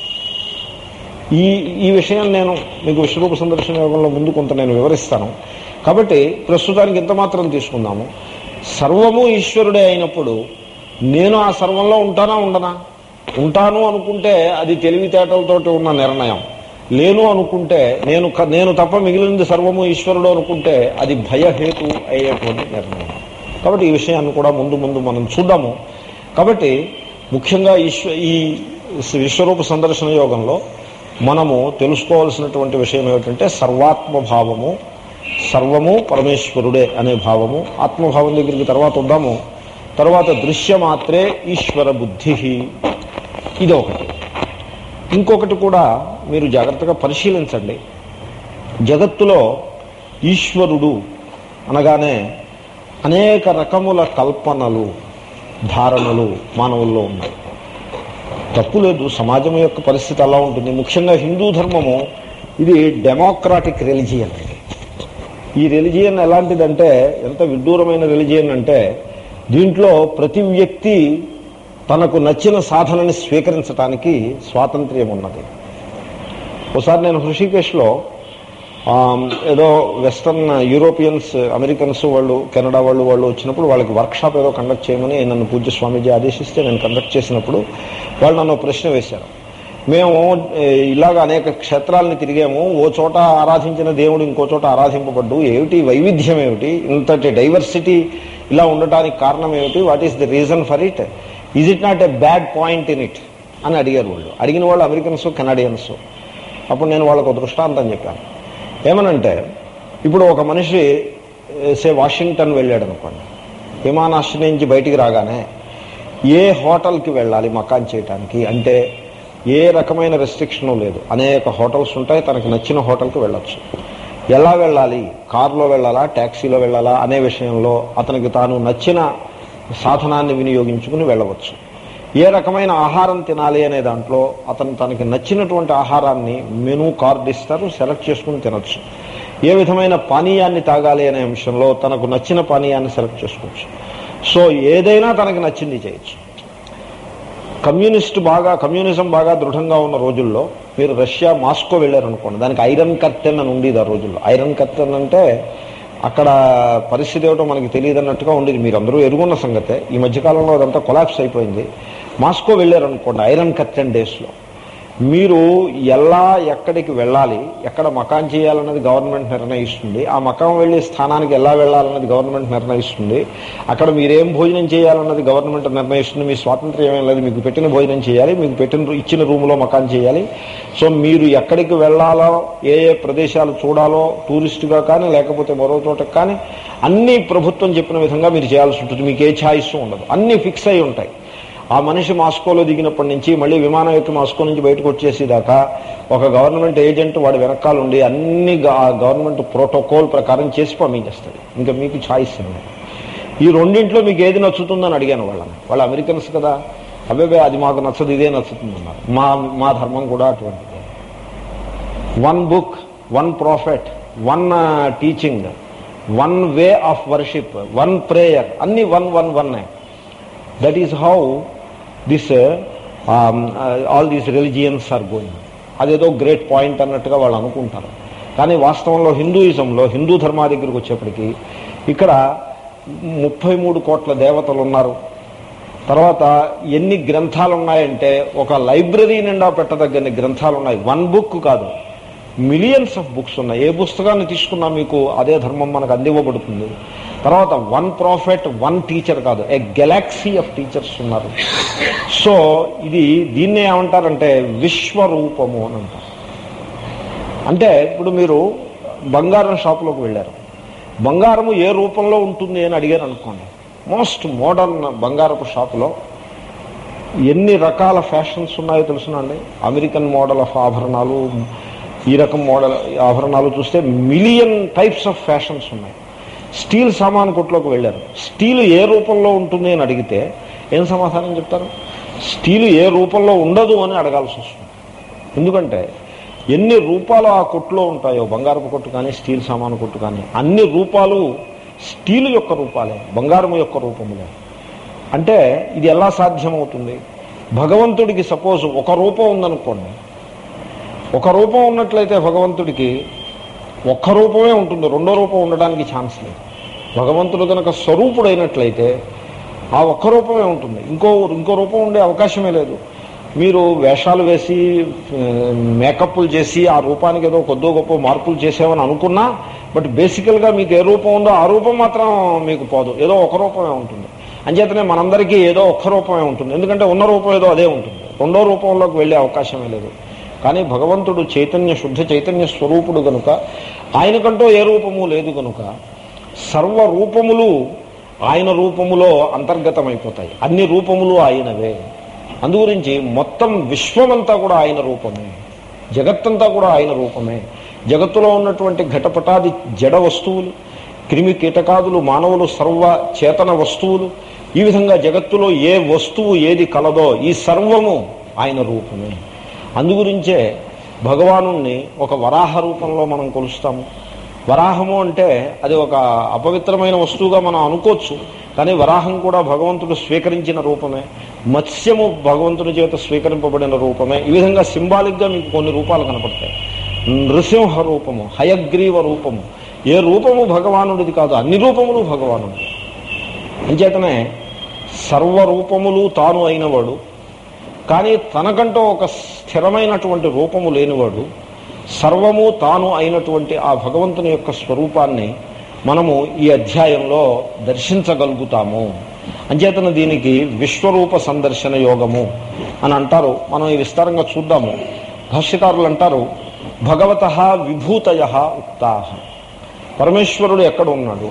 ఈ ఈ విషయం నేను మీకు విశ్వరూప సందర్శన యోగంలో ముందు కొంత నేను వివరిస్తాను. కాబట్టి ప్రస్తుతానికి ఎంత మాత్రం తీసుకుందాము. సర్వము ఈశ్వరుడే అయినప్పుడు నేను ఆ సర్వంలో ఉంటానా ఉండనా? ఉంటాను అనుకుంటే అది తెలివితేటలతోటి ఉన్న నిర్ణయం. లేను అనుకుంటే నేను నేను తప్ప మిగిలినది సర్వము ఈశ్వరుడు అనుకుంటే అది భయహేతు అయ్యేటువంటి నిర్ణయం. కాబట్టి ఈ విషయాన్ని కూడా ముందు ముందు మనం చూద్దాము. కాబట్టి ముఖ్యంగా ఈశ్వ ఈ విశ్వరూప సందర్శన యోగంలో మనము తెలుసుకోవాల్సినటువంటి విషయం ఏమిటంటే సర్వాత్మభావము, సర్వము పరమేశ్వరుడే అనే భావము. ఆత్మభావం దగ్గరికి తర్వాత వద్దాము. తర్వాత దృశ్యమాత్రే ఈశ్వర బుద్ధి, ఇది ఒకటి. ఇంకొకటి కూడా మీరు జాగ్రత్తగా పరిశీలించండి. జగత్తులో ఈశ్వరుడు అనగానే అనేక రకముల కల్పనలు, ధారణలు మానవుల్లో ఉన్నాయి. తప్పు లేదు, సమాజం యొక్క పరిస్థితి అలా ఉంటుంది. ముఖ్యంగా హిందూ ధర్మము ఇది డెమోక్రాటిక్ రిలిజియన్. ఈ రిలిజియన్ ఎలాంటిదంటే ఎంత విడ్డూరమైన రిలిజియన్ అంటే దీంట్లో ప్రతి వ్యక్తి తనకు నచ్చిన సాధనని స్వీకరించడానికి స్వాతంత్ర్యం ఉన్నది. ఒకసారి నేను హృషికేశ్లో ఏదో వెస్టర్న్ యూరోపియన్స్, అమెరికన్స్ వాళ్ళు, కెనడా వాళ్ళు వాళ్ళు వచ్చినప్పుడు వాళ్ళకి వర్క్షాప్ ఏదో కండక్ట్ చేయమని నన్ను పూజ్య స్వామీజీ ఆదేశిస్తే నేను కండక్ట్ చేసినప్పుడు వాళ్ళు నన్ను ప్రశ్న వేశారు. మేము ఇలాగ అనేక క్షేత్రాలని తిరిగాము, ఓ చోట ఆరాధించిన దేవుడు ఇంకో చోట ఆరాధింపబడ్డు, ఏమిటి వైవిధ్యం ఏమిటి, ఇంతటి డైవర్సిటీ ఇలా ఉండటానికి కారణం ఏమిటి, what is the reason for it, is it not a bad point in it అని అడిగారు వాళ్ళు. అడిగిన వాళ్ళు అమెరికన్స్, కెనడియన్స్. అప్పుడు నేను వాళ్ళకు దృష్టాంతం చెప్పాను. ఏమనంటే ఇప్పుడు ఒక మనిషి సే వాషింగ్టన్ వెళ్ళాడు అనుకోండి. విమానాశ్రయం నుంచి బయటికి రాగానే ఏ హోటల్కి వెళ్ళాలి మకాన్ చేయడానికి అంటే ఏ రకమైన రెస్ట్రిక్షన్ లేదు. అనేక హోటల్స్ ఉంటాయి, తనకు నచ్చిన హోటల్కి వెళ్ళొచ్చు. ఎలా వెళ్ళాలి, కారులో వెళ్ళాలా ట్యాక్సీలో వెళ్ళాలా అనే విషయంలో అతనికి తాను నచ్చిన సాధనాన్ని వినియోగించుకుని వెళ్ళవచ్చు. ఏ రకమైన ఆహారం తినాలి అనే దాంట్లో అతను తనకి నచ్చినటువంటి ఆహారాన్ని మెనూ కార్డు ఇస్తారు, సెలెక్ట్ చేసుకుని తినచ్చు. ఏ విధమైన పానీయాన్ని తాగాలి అనే అంశంలో తనకు నచ్చిన పానీయాన్ని సెలెక్ట్ చేసుకోవచ్చు. సో ఏదైనా తనకి నచ్చింది చేయొచ్చు. కమ్యూనిస్ట్ బాగా కమ్యూనిజం బాగా దృఢంగా ఉన్న రోజుల్లో మీరు రష్యా మాస్కో వెళ్ళారనుకోండి, దానికి ఐరన్ కర్టెన్ అని ఉండేది ఆ రోజుల్లో. ఐరన్ కర్టెన్ అంటే అక్కడ పరిస్థితి ఏమిటో మనకి తెలియదు అన్నట్టుగా ఉండేది. మీరు అందరూ ఎరుగున్న సంగతే. ఈ మధ్యకాలంలో అదంతా కొలాప్స్ అయిపోయింది. మాస్కో వెళ్ళారనుకోండి ఐరన్ కర్టెన్ డేస్లో, మీరు ఎలా ఎక్కడికి వెళ్ళాలి, ఎక్కడ మకాన్ చేయాలన్నది గవర్నమెంట్ నిర్ణయిస్తుంది. ఆ మకాం వెళ్ళే స్థానానికి ఎలా వెళ్ళాలన్నది గవర్నమెంట్ నిర్ణయిస్తుంది. అక్కడ మీరేం భోజనం చేయాలన్నది గవర్నమెంట్ నిర్ణయిస్తుంది. మీ స్వాతంత్ర్యం ఏం లేదు, మీకు పెట్టిన భోజనం చేయాలి, మీకు పెట్టిన ఇచ్చిన రూములో మకాన్ చేయాలి. సో మీరు ఎక్కడికి వెళ్ళాలో, ఏ ఏ ప్రదేశాలు చూడాలో టూరిస్టుగా కానీ లేకపోతే మరో చోటకి కానీ అన్నీ ప్రభుత్వం చెప్పిన విధంగా మీరు చేయాల్సి ఉంటుంది. మీకు ఏ ఛాయిస్ ఉండదు, అన్నీ ఫిక్స్ అయి ఉంటాయి. ఆ మనిషి మాస్కోలో దిగినప్పటి నుంచి మళ్ళీ విమానం ఎక్కి మాస్కో నుంచి బయటకు వచ్చేసేదాకా ఒక గవర్నమెంట్ ఏజెంట్ వాడి వెనకాల ఉండి అన్ని గవర్నమెంట్ ప్రోటోకాల్ ప్రకారం చేసి పంపించేస్తాడు. ఇంకా మీకు ఛాయిస్ ఉంది. ఈ రెండింట్లో మీకు ఏది నచ్చుతుందని అడిగాను వాళ్ళని. వాళ్ళు అమెరికన్స్ కదా, అబ్బాయి అది మాకు నచ్చదు, ఇదే నచ్చుతుందన్నారు. మా మా ధర్మం కూడా అటువంటిదే. One book, one prophet, one teaching, one way of worship, one prayer, అన్ని one one one. That is how this all these religions are going. అదేదో గ్రేట్ పాయింట్ అన్నట్టుగా వాళ్ళు అనుకుంటారు. కానీ వాస్తవంలో హిందూయిజంలో, హిందూ ధర్మా దగ్గరికి వచ్చేప్పటికీ ఇక్కడ ముప్పై మూడు కోట్ల దేవతలు ఉన్నారు. తర్వాత ఎన్ని గ్రంథాలు ఉన్నాయంటే ఒక లైబ్రరీ నిండా పెట్టదగ్గన్ని గ్రంథాలు ఉన్నాయి. వన్ బుక్ కాదు, మిలియన్స్ ఆఫ్ బుక్స్ ఉన్నాయి. ఏ పుస్తకాన్ని తీసుకున్నా మీకు అదే ధర్మం మనకు అందివ్వబడుతుంది. తర్వాత వన్ ప్రాఫిట్, వన్ టీచర్ కాదు, ఏ గెలాక్సీ ఆఫ్ టీచర్స్ ఉన్నారు. సో ఇది దీన్నే ఏమంటారంటే విశ్వరూపము అని అంటారు. అంటే ఇప్పుడు మీరు బంగారం షాపులోకి వెళ్ళారు, బంగారము ఏ రూపంలో ఉంటుంది అని అడిగారు అనుకోండి. మోస్ట్ మోడర్న్ బంగారపు షాపులో ఎన్ని రకాల ఫ్యాషన్స్ ఉన్నాయో తెలుసునండి. అమెరికన్ మోడల్ ఆఫ్ ఆభరణాలు, ఈ రకం మోడల్ ఆభరణాలు చూస్తే మిలియన్ టైప్స్ ఆఫ్ ఫ్యాషన్స్ ఉన్నాయి. స్టీల్ సామాను కొట్లోకి వెళ్ళారు, స్టీల్ ఏ రూపంలో ఉంటుంది అని అడిగితే ఏం సమాధానం చెప్తారు? స్టీల్ ఏ రూపంలో ఉండదు అని అడగాల్సి వస్తుంది. ఎందుకంటే ఎన్ని రూపాలు ఆ కొట్టులో ఉంటాయో, బంగారపు కొట్టు కానీ స్టీల్ సామాను కొట్టు కానీ, అన్ని రూపాలు స్టీల్ యొక్క రూపాలే, బంగారము యొక్క రూపములే. అంటే ఇది ఎలా సాధ్యమవుతుంది? భగవంతుడికి సపోజ్ ఒక రూపం ఉందనుకోండి, ఒక రూపం ఉన్నట్లయితే భగవంతుడికి ఒక్క రూపమే ఉంటుంది, రెండో రూపం ఉండడానికి ఛాన్స్ లేదు. భగవంతుడు కనుక స్వరూపుడైనట్లయితే ఆ ఒక్క రూపమే ఉంటుంది, ఇంకో ఇంకో రూపం ఉండే అవకాశమే లేదు. మీరు వేషాలు వేసి మేకప్లు చేసి ఆ రూపానికి ఏదో కొద్దో గొప్ప మార్పులు చేసామని అనుకున్నా, బట్ బేసికల్గా మీకు ఏ రూపం ఉందో ఆ రూపం మాత్రం మీకు పోదు, ఏదో ఒక రూపమే ఉంటుంది. అంచేతనే మనందరికీ ఏదో ఒక్క రూపమే ఉంటుంది, ఎందుకంటే ఉన్న రూపం ఏదో అదే ఉంటుంది, రెండో రూపంలోకి వెళ్ళే అవకాశమే లేదు. కానీ భగవంతుడు చైతన్య, శుద్ధ చైతన్య స్వరూపుడు కనుక ఆయనకంటూ ఏ రూపము లేదు కనుక సర్వ రూపములు ఆయన రూపములో అంతర్గతమైపోతాయి. అన్ని రూపములు ఆయనవే. అందుగురించి మొత్తం విశ్వమంతా కూడా ఆయన రూపమే, జగత్తంతా కూడా ఆయన రూపమే. జగత్తులో ఉన్నటువంటి ఘటపటాది జడ వస్తువులు, క్రిమి కీటకాదులు, మానవులు, సర్వ చేతన వస్తువులు, ఈ విధంగా జగత్తులో ఏ వస్తువు ఏది కలదో ఈ సర్వము ఆయన రూపమే. అందుగురించే భగవానుణ్ణి ఒక వరాహ రూపంలో మనం కొలుస్తాము. వరాహము అంటే అది ఒక అపవిత్రమైన వస్తువుగా మనం అనుకోవచ్చు, కానీ వరాహం కూడా భగవంతుడు స్వీకరించిన రూపమే. మత్స్యము భగవంతుని చేత స్వీకరింపబడిన రూపమే. ఈ విధంగా సింబాలిక్గా మీకు కొన్ని రూపాలు కనపడతాయి. నృసింహ రూపము, హయగ్రీవ రూపము, ఏ రూపము భగవానుడిది కాదు, అన్ని రూపములు భగవానుడి. అంచేతనే సర్వరూపములు తాను అయినవాడు, కానీ తనకంటూ ఒక స్థిరమైనటువంటి రూపము లేనివాడు, సర్వము తాను అయినటువంటి ఆ భగవంతుని యొక్క స్వరూపాన్ని మనము ఈ అధ్యాయంలో దర్శించగలుగుతాము. అంచేతన దీనికి విశ్వరూప సందర్శన యోగము అని అంటారు. మనం ఈ విస్తారంగా చూద్దాము. భాష్యకారులు అంటారు, భగవతః విభూతయః ఉక్తాః. పరమేశ్వరుడు ఎక్కడ ఉన్నాడు?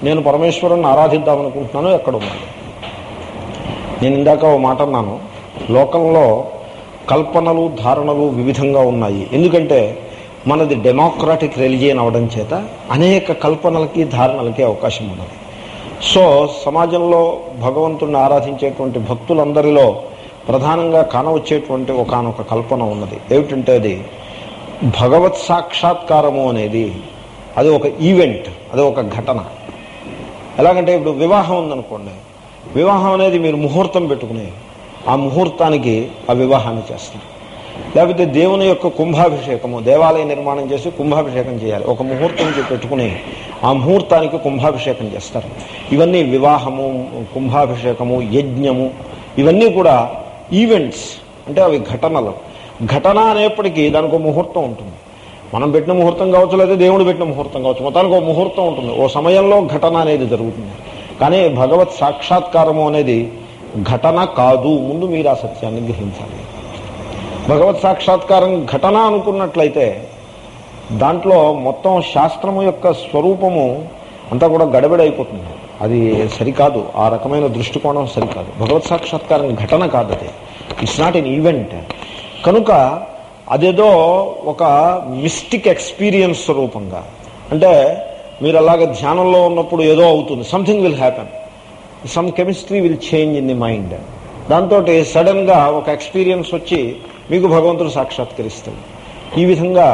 నేను పరమేశ్వరుని ఆరాధిద్దామనుకుంటున్నాను ఎక్కడ ఉన్నాను. నేను ఇందాక ఓ మాట అన్నాను, లోకంలో కల్పనలు ధారణలు వివిధంగా ఉన్నాయి. ఎందుకంటే మనది డెమోక్రాటిక్ రిలిజియన్ అవడం చేత అనేక కల్పనలకి ధారణలకి అవకాశం ఉన్నది. సో సమాజంలో భగవంతుడిని ఆరాధించేటువంటి భక్తులందరిలో ప్రధానంగా కానవచ్చేటువంటి ఒకానొక కల్పన ఉన్నది. ఏమిటంటే అది భగవత్ సాక్షాత్కారము అనేది అది ఒక ఈవెంట్, అది ఒక ఘటన. ఎలాగంటే ఇప్పుడు వివాహం ఉందనుకోండి, వివాహం అనేది మీరు ముహూర్తం పెట్టుకుని ఆ ముహూర్తానికి ఆ వివాహాన్ని చేస్తారు. లేకపోతే దేవుని యొక్క కుంభాభిషేకము, దేవాలయ నిర్మాణం చేసి కుంభాభిషేకం చేయాలి, ఒక ముహూర్తం పెట్టుకుని ఆ ముహూర్తానికి కుంభాభిషేకం చేస్తారు. ఇవన్నీ వివాహము, కుంభాభిషేకము, యజ్ఞము, ఇవన్నీ కూడా ఈవెంట్స్, అంటే అవి ఘటనలు. ఘటన అనేప్పటికీ దానికి ఒక ముహూర్తం ఉంటుంది. మనం పెట్టిన ముహూర్తం కావచ్చు, లేదా దేవుడు పెట్టిన ముహూర్తం కావచ్చు, మొత్తానికి ఒక ముహూర్తం ఉంటుంది. ఓ సమయంలో ఘటన అనేది జరుగుతుంది. కానీ భగవత్ సాక్షాత్కారము అనేది ఘటన కాదు. ముందు మీరు ఆ సత్యాన్ని గ్రహించాలి. భగవత్ సాక్షాత్కారం ఘటన అనుకున్నట్లయితే దాంట్లో మొత్తం శాస్త్రము యొక్క స్వరూపము అంతా కూడా గడబిడైపోతుంది. అది సరికాదు, ఆ రకమైన దృష్టికోణం సరికాదు. భగవత్ సాక్షాత్కారం ఘటన కాదు, అది ఇట్స్ నాట్ ఎన్ ఈవెంట్. కనుక అదేదో ఒక మిస్టిక్ ఎక్స్పీరియన్స్ రూపంగా, అంటే మీరు అలాగే ధ్యానంలో ఉన్నప్పుడు ఏదో అవుతుంది, something will happen, some chemistry will change in the mind. దాంతో సడన్గా ఒక ఎక్స్పీరియన్స్ వచ్చి మీకు భగవంతుడు సాక్షాత్కరిస్తాడు. ఈ విధంగా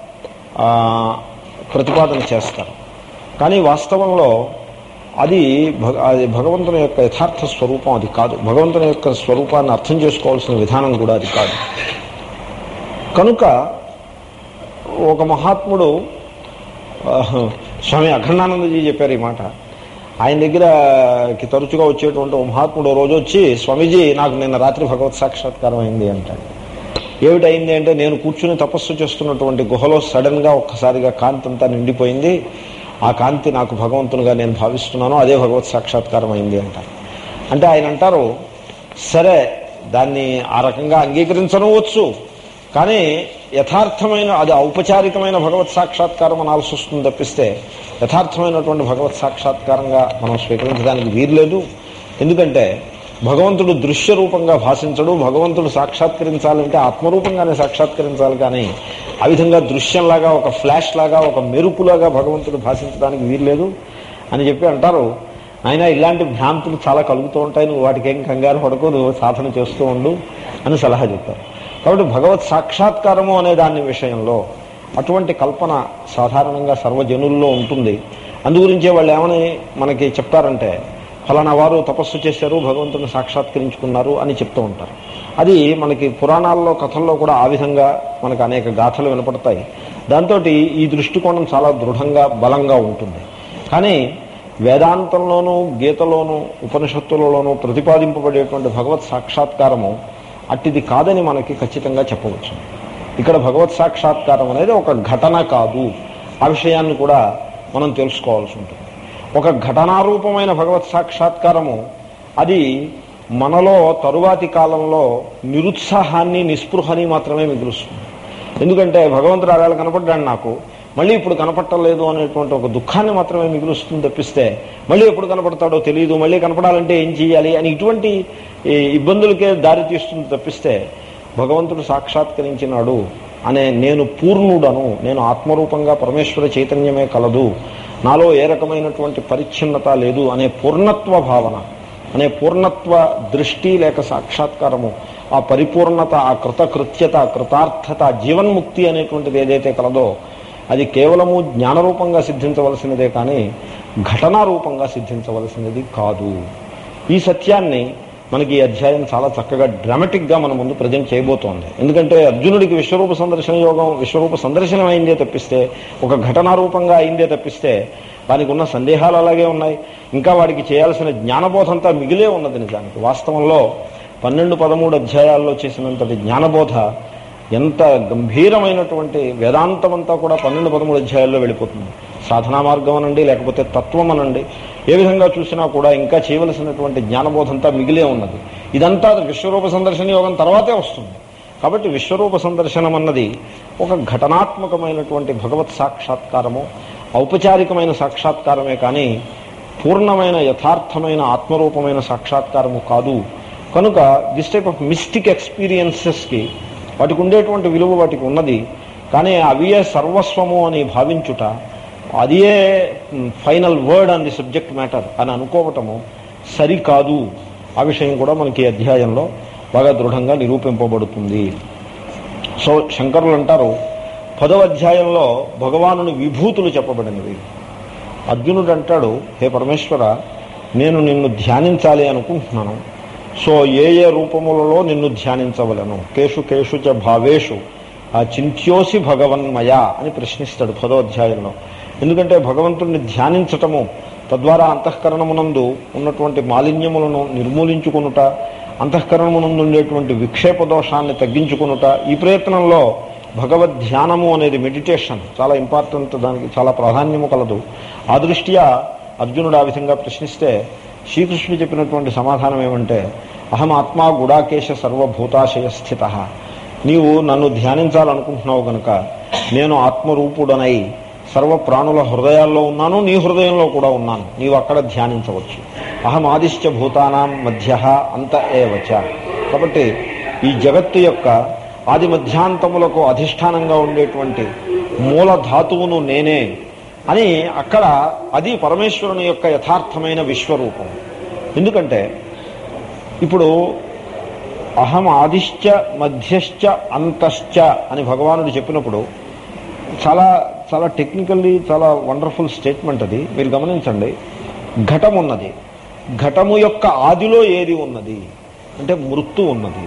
ప్రతిపాదన చేస్తారు. కానీ వాస్తవంలో అది అది భగవంతుని యొక్క యథార్థ స్వరూపం అది కాదు. భగవంతుని యొక్క స్వరూపాన్ని అర్థం చేసుకోవాల్సిన విధానం కూడా అది కాదు. కనుక ఒక మహాత్ముడు, స్వామి అఖండానందజీ చెప్పారు ఈ మాట. ఆయన దగ్గరకి తరచుగా వచ్చేటువంటి ఒక మహాత్ముడు రోజు వచ్చి, స్వామీజీ నాకు నిన్న రాత్రి భగవత్ సాక్షాత్కారం అయింది అంటాడు. ఏమిటైంది అంటే, నేను కూర్చుని తపస్సు చేస్తున్నటువంటి గుహలో సడన్ గా ఒక్కసారిగా కాంతి అంతా నిండిపోయింది, ఆ కాంతి నాకు భగవంతునిగా నేను భావిస్తున్నాను, అదే భగవత్ సాక్షాత్కారం అయింది అంటారు. అంటే ఆయన అంటారు, సరే దాన్ని ఆ రకంగా అంగీకరించనవచ్చు, కానీ యథార్థమైన అది ఔపచారికమైన భగవత్ సాక్షాత్కారం అనాల్సి వస్తుంది తప్పిస్తే యథార్థమైనటువంటి భగవత్ సాక్షాత్కారంగా మనం స్వీకరించడానికి వీర్లేదు. ఎందుకంటే భగవంతుడు దృశ్య రూపంగా భాషించడు. భగవంతుడు సాక్షాత్కరించాలంటే ఆత్మరూపంగానే సాక్షాత్కరించాలి, కానీ ఆ విధంగా దృశ్యంలాగా, ఒక ఫ్లాష్ లాగా, ఒక మెరుపులాగా భగవంతుడు భాషించడానికి వీర్లేదు అని చెప్పి అంటారు. అయినా ఇలాంటి భ్రాంతులు చాలా కలుగుతూ ఉంటాయి, నువ్వు వాటికి ఏం కంగారు పడకు, నువ్వు సాధన చేస్తూ ఉండు అని సలహా చెప్పారు. కాబట్టి భగవత్ సాక్షాత్కారము అనే దాని విషయంలో అటువంటి కల్పన సాధారణంగా సర్వజనుల్లో ఉంటుంది. అందుగురించే వాళ్ళు ఏమని మనకి చెప్తారంటే, ఫలానా వారు తపస్సు చేశారు, భగవంతుని సాక్షాత్కరించుకున్నారు అని చెప్తూ ఉంటారు. అది మనకి పురాణాల్లో, కథల్లో కూడా ఆ విధంగా మనకు అనేక గాథలు వినపడతాయి. దాంతో ఈ దృష్టికోణం చాలా దృఢంగా, బలంగా ఉంటుంది. కానీ వేదాంతంలోనూ, గీతలోనూ, ఉపనిషత్తులలోనూ ప్రతిపాదింపబడేటువంటి భగవత్ సాక్షాత్కారము అట్టిది కాదని మనకి ఖచ్చితంగా చెప్పవచ్చు. ఇక్కడ భగవత్ సాక్షాత్కారం అనేది ఒక ఘటన కాదు. ఆ విషయాన్ని కూడా మనం తెలుసుకోవాల్సి ఉంటుంది. ఒక ఘటనారూపమైన భగవత్ సాక్షాత్కారము అది మనలో తరువాతి కాలంలో నిరుత్సాహాన్ని, నిస్పృహని మాత్రమే మిగులుస్తుంది. ఎందుకంటే భగవంతుడు ఆవేళ కనపడ్డాడు నాకు, మళ్ళీ ఇప్పుడు కనపట్టలేదు అనేటువంటి ఒక దుఃఖాన్ని మాత్రమే మిగులుస్తుంది తప్పిస్తే మళ్ళీ ఎప్పుడు కనపడతాడో తెలియదు, మళ్ళీ కనపడాలంటే ఏం చేయాలి అని ఇటువంటి ఇబ్బందులకే దారి తీస్తుంది తప్పిస్తే భగవంతుడు సాక్షాత్కరించినాడు అనే నేను పూర్ణుడను, నేను ఆత్మరూపంగా పరమేశ్వర చైతన్యమే కలదు, నాలో ఏ రకమైనటువంటి పరిచ్ఛిన్నత లేదు అనే పూర్ణత్వ భావన, అనే పూర్ణత్వ దృష్టి లేక సాక్షాత్కారము, ఆ పరిపూర్ణత, ఆ కృతకృత్యత, కృతార్థత, జీవన్ముక్తి అనేటువంటిది ఏదైతే కలదో అది కేవలము జ్ఞానరూపంగా సిద్ధించవలసినదే కానీ ఘటనారూపంగా సిద్ధించవలసినది కాదు. ఈ సత్యాన్ని మనకి ఈ అధ్యాయం చాలా చక్కగా డ్రామాటిక్గా మన ముందు ప్రజెంట్ చేయబోతోంది. ఎందుకంటే అర్జునుడికి విశ్వరూప సందర్శన యోగం విశ్వరూప సందర్శనం అయిందే తప్పిస్తే, ఒక ఘటనారూపంగా అయిందే తప్పిస్తే దానికి ఉన్న సందేహాలు అలాగే ఉన్నాయి. ఇంకా వాడికి చేయాల్సిన జ్ఞానబోధంతా మిగిలే ఉన్నది. నిజానికి వాస్తవంలో పన్నెండు పదమూడు అధ్యాయాల్లో చేసినంతటి జ్ఞానబోధ, ఎంత గంభీరమైనటువంటి వేదాంతం అంతా కూడా పన్నెండు పదమూడు అధ్యాయాల్లో వెళ్ళిపోతుంది. సాధనా మార్గం అనండి, లేకపోతే తత్వం అనండి, ఏ విధంగా చూసినా కూడా ఇంకా చేయవలసినటువంటి జ్ఞానబోధంతా మిగిలే ఉన్నది. ఇదంతా విశ్వరూప సందర్శన యోగం తర్వాతే వస్తుంది. కాబట్టి విశ్వరూప సందర్శనం అన్నది ఒక ఘటనాత్మకమైనటువంటి భగవత్ సాక్షాత్కారము, ఔపచారికమైన సాక్షాత్కారమే కానీ పూర్ణమైన యథార్థమైన ఆత్మరూపమైన సాక్షాత్కారము కాదు. కనుక దిస్ టైప్ ఆఫ్ మిస్టిక్ ఎక్స్పీరియన్సెస్కి వాటికి ఉండేటువంటి విలువ వాటికి ఉన్నది. కానీ అవియే సర్వస్వము అని భావించుట, అదియే final word on the subject matter అని అనుకోవటము సరికాదు. ఆ విషయం కూడా మనకి అధ్యాయంలో బాగా దృఢంగా నిరూపింపబడుతుంది. సో శంకరులు అంటారు, పదవ అధ్యాయంలో భగవానుని విభూతులు చెప్పబడినవి. అర్జునుడు అంటాడు, హే పరమేశ్వర, నేను నిన్ను ధ్యానించాలి అనుకుంటున్నాను. సో ఏ ఏ రూపములలో నిన్ను ధ్యానించవలను? కేషు కేషు చ భావేషు ఆ చింత్యోసి భగవన్మయ అని ప్రశ్నిస్తాడు పదో అధ్యాయంలో. ఎందుకంటే భగవంతుడిని ధ్యానించటము, తద్వారా అంతఃకరణమునందు ఉన్నటువంటి మాలిన్యములను నిర్మూలించుకొనుట, అంతఃకరణమునందు ఉండేటువంటి విక్షేప దోషాన్ని తగ్గించుకొనుట, ఈ ప్రయత్నంలో భగవద్ ధ్యానము అనేది మెడిటేషన్ చాలా ఇంపార్టెంట్, దానికి చాలా ప్రాధాన్యము కలదు. ఆ దృష్ట్యా అర్జునుడు ఆ విధంగా ప్రశ్నిస్తే శ్రీకృష్ణుడు చెప్పినటువంటి సమాధానం ఏమంటే, అహం ఆత్మా గుడాకేశ సర్వభూతాశయ స్థిత. నీవు నన్ను ధ్యానించాలనుకుంటున్నావు కనుక నేను ఆత్మరూపుడనై సర్వ ప్రాణుల హృదయాల్లో ఉన్నాను, నీ హృదయంలో కూడా ఉన్నాను. నీవు అక్కడ ధ్యానించవచ్చు. అహం ఆదిశ్చ భూతానాం మధ్య అంత ఏవచ. కాబట్టి ఈ జగత్తు యొక్క ఆది మధ్యాంతములకు అధిష్టానంగా ఉండేటువంటి మూల ధాతువును నేనే అని అక్కడ, అది పరమేశ్వరుని యొక్క యథార్థమైన విశ్వరూపం. ఎందుకంటే ఇప్పుడు అహం ఆదిశ్చ మధ్యశ్చ అంతశ్చ అని భగవానుడు చెప్పినప్పుడు చాలా చాలా టెక్నికల్లీ చాలా వండర్ఫుల్ స్టేట్మెంట్ అది. మీరు గమనించండి, ఘటం ఉన్నది, ఘటము యొక్క ఆదిలో ఏది ఉన్నది అంటే మృత్తు ఉన్నది.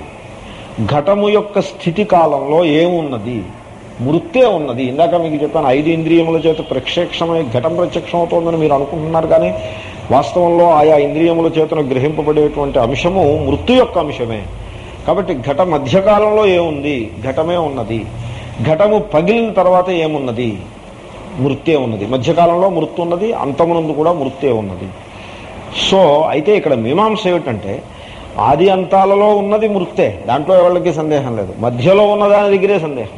ఘటము యొక్క స్థితి కాలంలో ఏమున్నది? మృత్తే ఉన్నది. ఇందాక మీకు చెప్పాను, ఐదు ఇంద్రియముల చేత ప్రత్యక్షమై ఘటం ప్రత్యక్షం అవుతోందని మీరు అనుకుంటున్నారు, కానీ వాస్తవంలో ఆయా ఇంద్రియముల చేతను గ్రహింపబడేటువంటి అంశము మృत्यు యొక్క అంశమే. కాబట్టి ఘట మధ్యకాలంలో ఏముంది? ఘటమే ఉన్నది. ఘటము పగిలిన తర్వాత ఏమున్నది? మృత్తే ఉన్నది. మధ్యకాలంలో మృత్తు ఉన్నది, అంతమునందు కూడా మృత్తే ఉన్నది. సో అయితే ఇక్కడ మీమాంస ఏమిటంటే, ఆది అంతాలలో ఉన్నది మృత్తే, దాంట్లో ఎవరికి సందేహం లేదు. మధ్యలో ఉన్నదాని దగ్గరే సందేహం.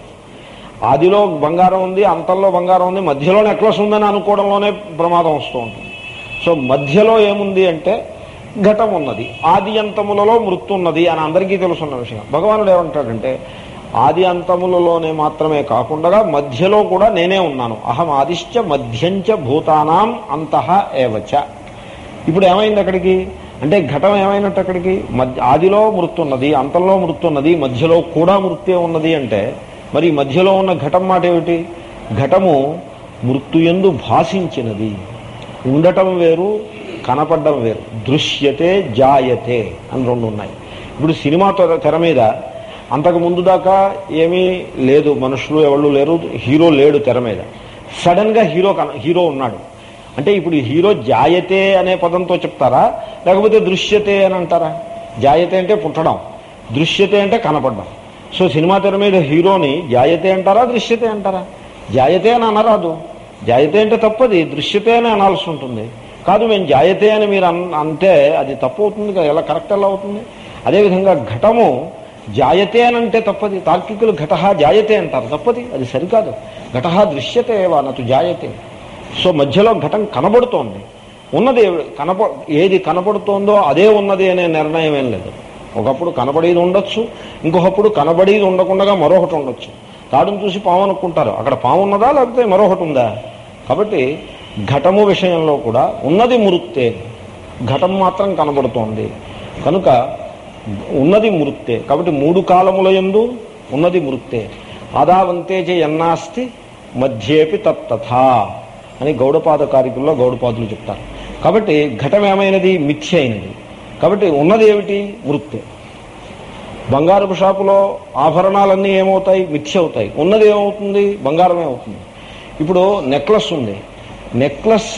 ఆదిలో బంగారం ఉంది, అంతంలో బంగారం ఉంది, మధ్యలో నెక్లెస్ ఉందని అనుకోవడంలోనే ప్రమాదం వస్తూ ఉంటుంది. సో మధ్యలో ఏముంది అంటే ఘటం ఉన్నది, ఆది అంతములలో మృత్తు ఉన్నది అని అందరికీ తెలుసున్న విషయం. భగవానుడు ఏమంటాడంటే, ఆది అంతములలోనే మాత్రమే కాకుండా మధ్యలో కూడా నేనే ఉన్నాను. అహం ఆదిశ్చ మధ్యంచ భూతానాం అంతః ఏవచ. ఇప్పుడు ఏమైంది అక్కడికి అంటే, ఘటం ఏమైనట్టు అక్కడికి? మధ్య ఆదిలో మృత్తున్నది, అంతంలో మృత్తున్నది, మధ్యలో కూడా మృత్తే ఉన్నది అంటే, మరి మధ్యలో ఉన్న ఘటం మాట ఏమిటి? ఘటము మృత్యుయందు భాషించినది. ఉండటం వేరు, కనపడడం వేరు. దృశ్యతే జాయతే అని రెండు ఉన్నాయి. ఇప్పుడు సినిమా తెర మీద అంతకు ముందు దాకా ఏమీ లేదు, మనుషులు ఎవళ్ళు లేరు, హీరో లేడు తెర మీద. సడన్గా హీరో హీరో ఉన్నాడు అంటే ఇప్పుడు హీరో జాయతే అనే పదంతో చెప్తారా, లేకపోతే దృశ్యతే అని అంటారా? జాయతే అంటే పుట్టడం, దృశ్యతే అంటే కనపడడం. సో సినిమా తెర మీద హీరోని జాయతే అంటారా, దృశ్యతే అంటారా? జాయతే అని అనరాదు. జాయతే అంటే తప్పది, దృశ్యతే అని అనాల్సి ఉంటుంది. కాదు, మేము జాయతే అని మీరు అంటే అది తప్పు అవుతుంది కదా, ఎలా కరెక్ట్ ఎలా అవుతుంది? అదేవిధంగా ఘటము జాయతే అని అంటే తప్పది. తార్కికులు ఘట జాయతే అంటారు, తప్పది, అది సరికాదు. ఘట దృశ్యతే ఏవా నటు జాయతే. సో మధ్యలో ఘటం కనబడుతోంది, ఉన్నది కనప ఏది కనపడుతోందో అదే ఉన్నది అనే నిర్ణయం ఏం లేదు. ఒకప్పుడు కనబడేది ఉండొచ్చు, ఇంకొకప్పుడు కనబడేది ఉండకుండా మరొకటి ఉండొచ్చు. తాడును చూసి పాము అనుకుంటారు, అక్కడ పాము ఉన్నదా లేకపోతే మరొకటి ఉందా? కాబట్టి ఘటము విషయంలో కూడా ఉన్నది మృత్తే, ఘటం మాత్రం కనబడుతోంది కనుక ఉన్నది మృత్తే. కాబట్టి మూడు కాలముల యందు ఉన్నది మృత్తే. ఆదావంతేజ ఎన్నాస్తి మధ్యేపి తత్తథా అని గౌడపాద కారికుల్లో గౌడపాదులు చెప్తారు. కాబట్టి ఘటం ఏమైనది? మిథ్య అయినది. కాబట్టి ఉన్నది ఏమిటి? మృత్తే. బంగారపు షాపులో ఆభరణాలన్నీ ఏమవుతాయి? మిథ్య అవుతాయి. ఉన్నది ఏమవుతుంది? బంగారమే అవుతుంది. ఇప్పుడు నెక్లెస్ ఉంది, నెక్లెస్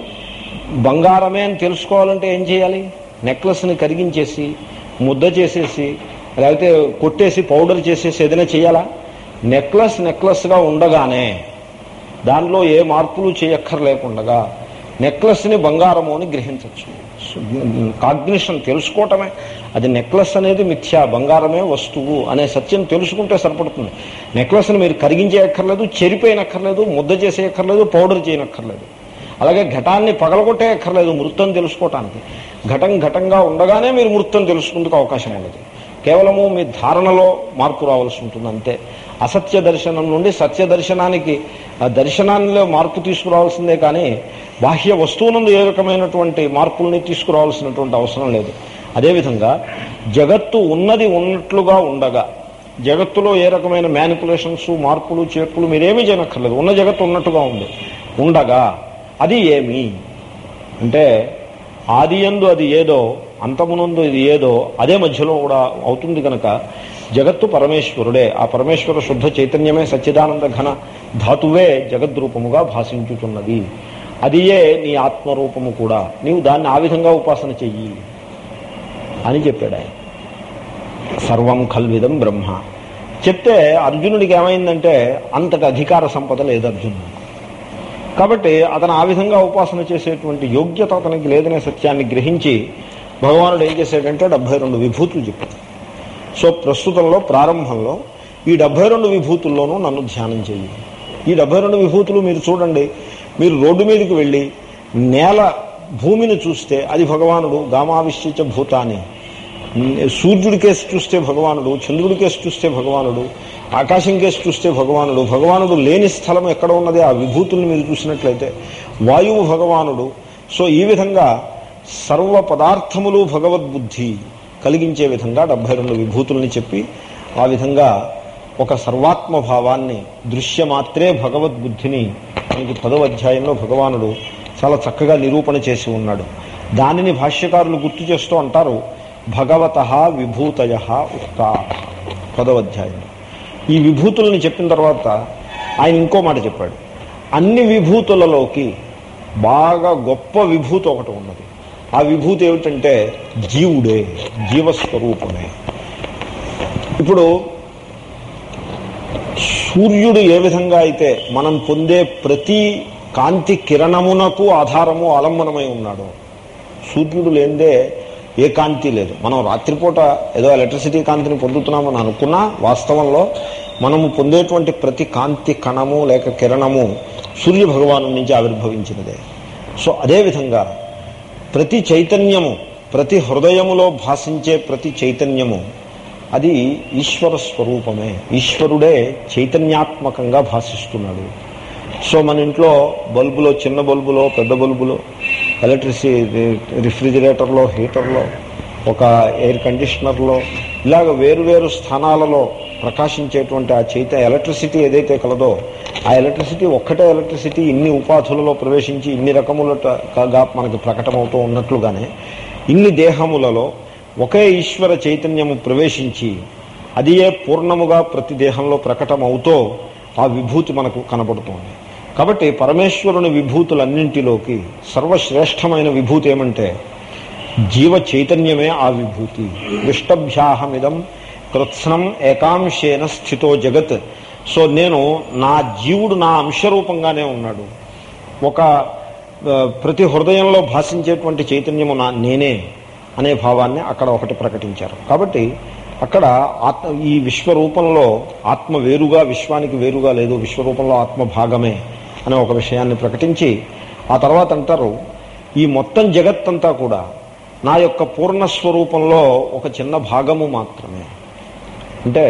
బంగారమే అని తెలుసుకోవాలంటే ఏం చేయాలి? నెక్లెస్ని కరిగించేసి ముద్ద చేసేసి లేకపోతే కొట్టేసి పౌడర్ చేసేసి ఏదైనా చేయాలా? నెక్లెస్ నెక్లెస్గా ఉండగానే దానిలో ఏ మార్పులు చేయక్కర్లేకుండగా నెక్లెస్ని బంగారము అని గ్రహించవచ్చు. కాగ్నిషన్ తెలుసుకోవటమే. అది నెక్లెస్ అనేది మిథ్యా, బంగారమే వస్తువు అనే సత్యం తెలుసుకుంటే సరిపడుతుంది. నెక్లెస్ని మీరు కరిగించేయక్కర్లేదు, చెరిపోయినక్కర్లేదు, ముద్ద చేసేయక్కర్లేదు, పౌడర్ చేయనక్కర్లేదు. అలాగే ఘటాన్ని పగలగొట్టే అక్కర్లేదు మృత్తం తెలుసుకోవటానికి. ఘటం ఘటంగా ఉండగానే మీరు మృత్తం తెలుసుకుందుకు అవకాశం ఉన్నది. కేవలము మీ ధారణలో మార్పు రావాల్సి ఉంటుంది అంతే. అసత్య దర్శనం నుండి సత్య దర్శనానికి ఆ దర్శనాల్లో మార్పు తీసుకురావాల్సిందే కానీ బాహ్య వస్తువునందు ఏ రకమైనటువంటి మార్పుల్ని తీసుకురావాల్సినటువంటి అవసరం లేదు. అదేవిధంగా జగత్తు ఉన్నది ఉన్నట్లుగా ఉండగా, జగత్తులో ఏ రకమైన మ్యానిపులేషన్స్ మార్పులు చేర్పులు మీరేమీ చేయనక్కర్లేదు. ఉన్న జగత్తు ఉన్నట్టుగా ఉంది ఉండగా అది ఏమి అంటే ఆదియందు అది ఏదో అంతమునందు ఇది ఏదో అదే మధ్యలో కూడా అవుతుంది కనుక జగత్తు పరమేశ్వరుడే. ఆ పరమేశ్వర శుద్ధ చైతన్యమే సచ్చిదానంద ఘన ధాతువే జగద్రూపముగా భాషించుతున్నది. అదియే నీ ఆత్మరూపము కూడా. నీవు దాన్ని ఆ విధంగా ఉపాసన చెయ్యి అని చెప్పాడు ఆయన. సర్వం ఖల్విదం బ్రహ్మ చెప్తే అర్జునుడికి ఏమైందంటే అంతటి అధికార సంపద లేదు అర్జునుడు. కాబట్టి అతను ఆ విధంగా ఉపాసన చేసేటువంటి యోగ్యత అతనికి లేదనే సత్యాన్ని గ్రహించి భగవానుడు ఏం చేశాడంటే డెబ్బై రెండు విభూతులు చెప్పాడు. సో ప్రస్తుతంలో ప్రారంభంలో ఈ డెబ్బై రెండు విభూతుల్లోనూ నన్ను ధ్యానం చెయ్యి. ఈ డెబ్బై రెండు విభూతులు మీరు చూడండి. మీరు రోడ్డు మీదకి వెళ్ళి నేల భూమిని చూస్తే అది భగవానుడు. గామావిశ్చిత భూతాన్ని సూర్యుడి కేసు చూస్తే భగవానుడు, చంద్రుడి కేసు చూస్తే భగవానుడు, ఆకాశం కేసు చూస్తే భగవానుడు. భగవానుడు లేని స్థలం ఎక్కడ ఉన్నది ఆ విభూతుల్ని మీరు చూసినట్లయితే వాయువు భగవానుడు. సో ఈ విధంగా సర్వ పదార్థములు భగవద్బుద్ధి కలిగించే విధంగా డెబ్బై రెండు విభూతుల్ని చెప్పి ఆ విధంగా ఒక సర్వాత్మభావాన్ని దృశ్యమాత్రే భగవద్బుద్ధిని మనకి పదవ అధ్యాయంలో భగవానుడు చాలా చక్కగా నిరూపణ చేసి ఉన్నాడు. దానిని భాష్యకారులు గుర్తు చేస్తూ అంటారు భగవతః విభూతయ ఉక్తా. పదవ అధ్యాయం ఈ విభూతుల్ని చెప్పిన తర్వాత ఆయన ఇంకో మాట చెప్పాడు. అన్ని విభూతులలోకి బాగా గొప్ప విభూతి ఒకటి ఉన్నది. ఆ విభూతి ఏమిటంటే జీవుడే, జీవస్వరూపమే. ఇప్పుడు సూర్యుడు ఏ విధంగా అయితే మనం పొందే ప్రతి కాంతి కిరణమునకు ఆధారము ఆలంబనమై ఉన్నాడు. సూర్యుడు లేనిదే ఏ కాంతి లేదు. మనం రాత్రిపూట ఏదో ఎలక్ట్రిసిటీ కాంతిని పొందుతున్నామని అనుకున్నా వాస్తవంలో మనము పొందేటువంటి ప్రతి కాంతి కణము లేక కిరణము సూర్య భగవాను నుంచి ఆవిర్భవించినదే. సో అదేవిధంగా ప్రతి చైతన్యము, ప్రతి హృదయములో భాషించే ప్రతి చైతన్యము అది ఈశ్వర స్వరూపమే. ఈశ్వరుడే చైతన్యాత్మకంగా భాషిస్తున్నాడు. సో మన ఇంట్లో బల్బులో, చిన్న బల్బులో, పెద్ద బల్బులో, ఎలక్ట్రిసిటీ రిఫ్రిజిరేటర్లో, హీటర్లో, ఒక ఎయిర్ కండిషనర్లో ఇలాగ వేరువేరు స్థానాలలో ప్రకాశించేటువంటి ఆ చైత ఎలక్ట్రిసిటీ ఏదైతే కలదో ఆ ఎలక్ట్రిసిటీ ఒక్కటే ఎలక్ట్రిసిటీ ఇన్ని ఉపాధులలో ప్రవేశించి ఇన్ని రకములుగా మనకి ప్రకటమవుతూ ఉన్నట్లుగానే ఇన్ని దేహములలో ఒకే ఈశ్వర చైతన్యము ప్రవేశించి అది ఏ పూర్ణముగా ప్రతి దేహంలో ప్రకటమవుతో ఆ విభూతి మనకు కనబడుతోంది. కాబట్టి పరమేశ్వరుని విభూతులన్నింటిలోకి సర్వశ్రేష్టమైన విభూతి ఏమంటే జీవ చైతన్యమే ఆ విభూతి. విష్టభ్యాహమిదం కృత్స్నం ఏకాంశేన స్థితో జగత్. సో నేను నా జీవుడు నా అంశరూపంగానే ఉన్నాడు. ఒక ప్రతి హృదయంలో భాషించేటువంటి చైతన్యము నా నేనే అనే భావాన్ని అక్కడ ఒకటి ప్రకటించారు. కాబట్టి అక్కడ ఆత్మ ఈ విశ్వరూపంలో ఆత్మ వేరుగా విశ్వానికి వేరుగా లేదు, విశ్వరూపంలో ఆత్మ భాగమే అనే ఒక విషయాన్ని ప్రకటించి ఆ తర్వాత అంటారు ఈ మొత్తం జగత్తంతా కూడా నా యొక్క పూర్ణస్వరూపంలో ఒక చిన్న భాగము మాత్రమే. అంటే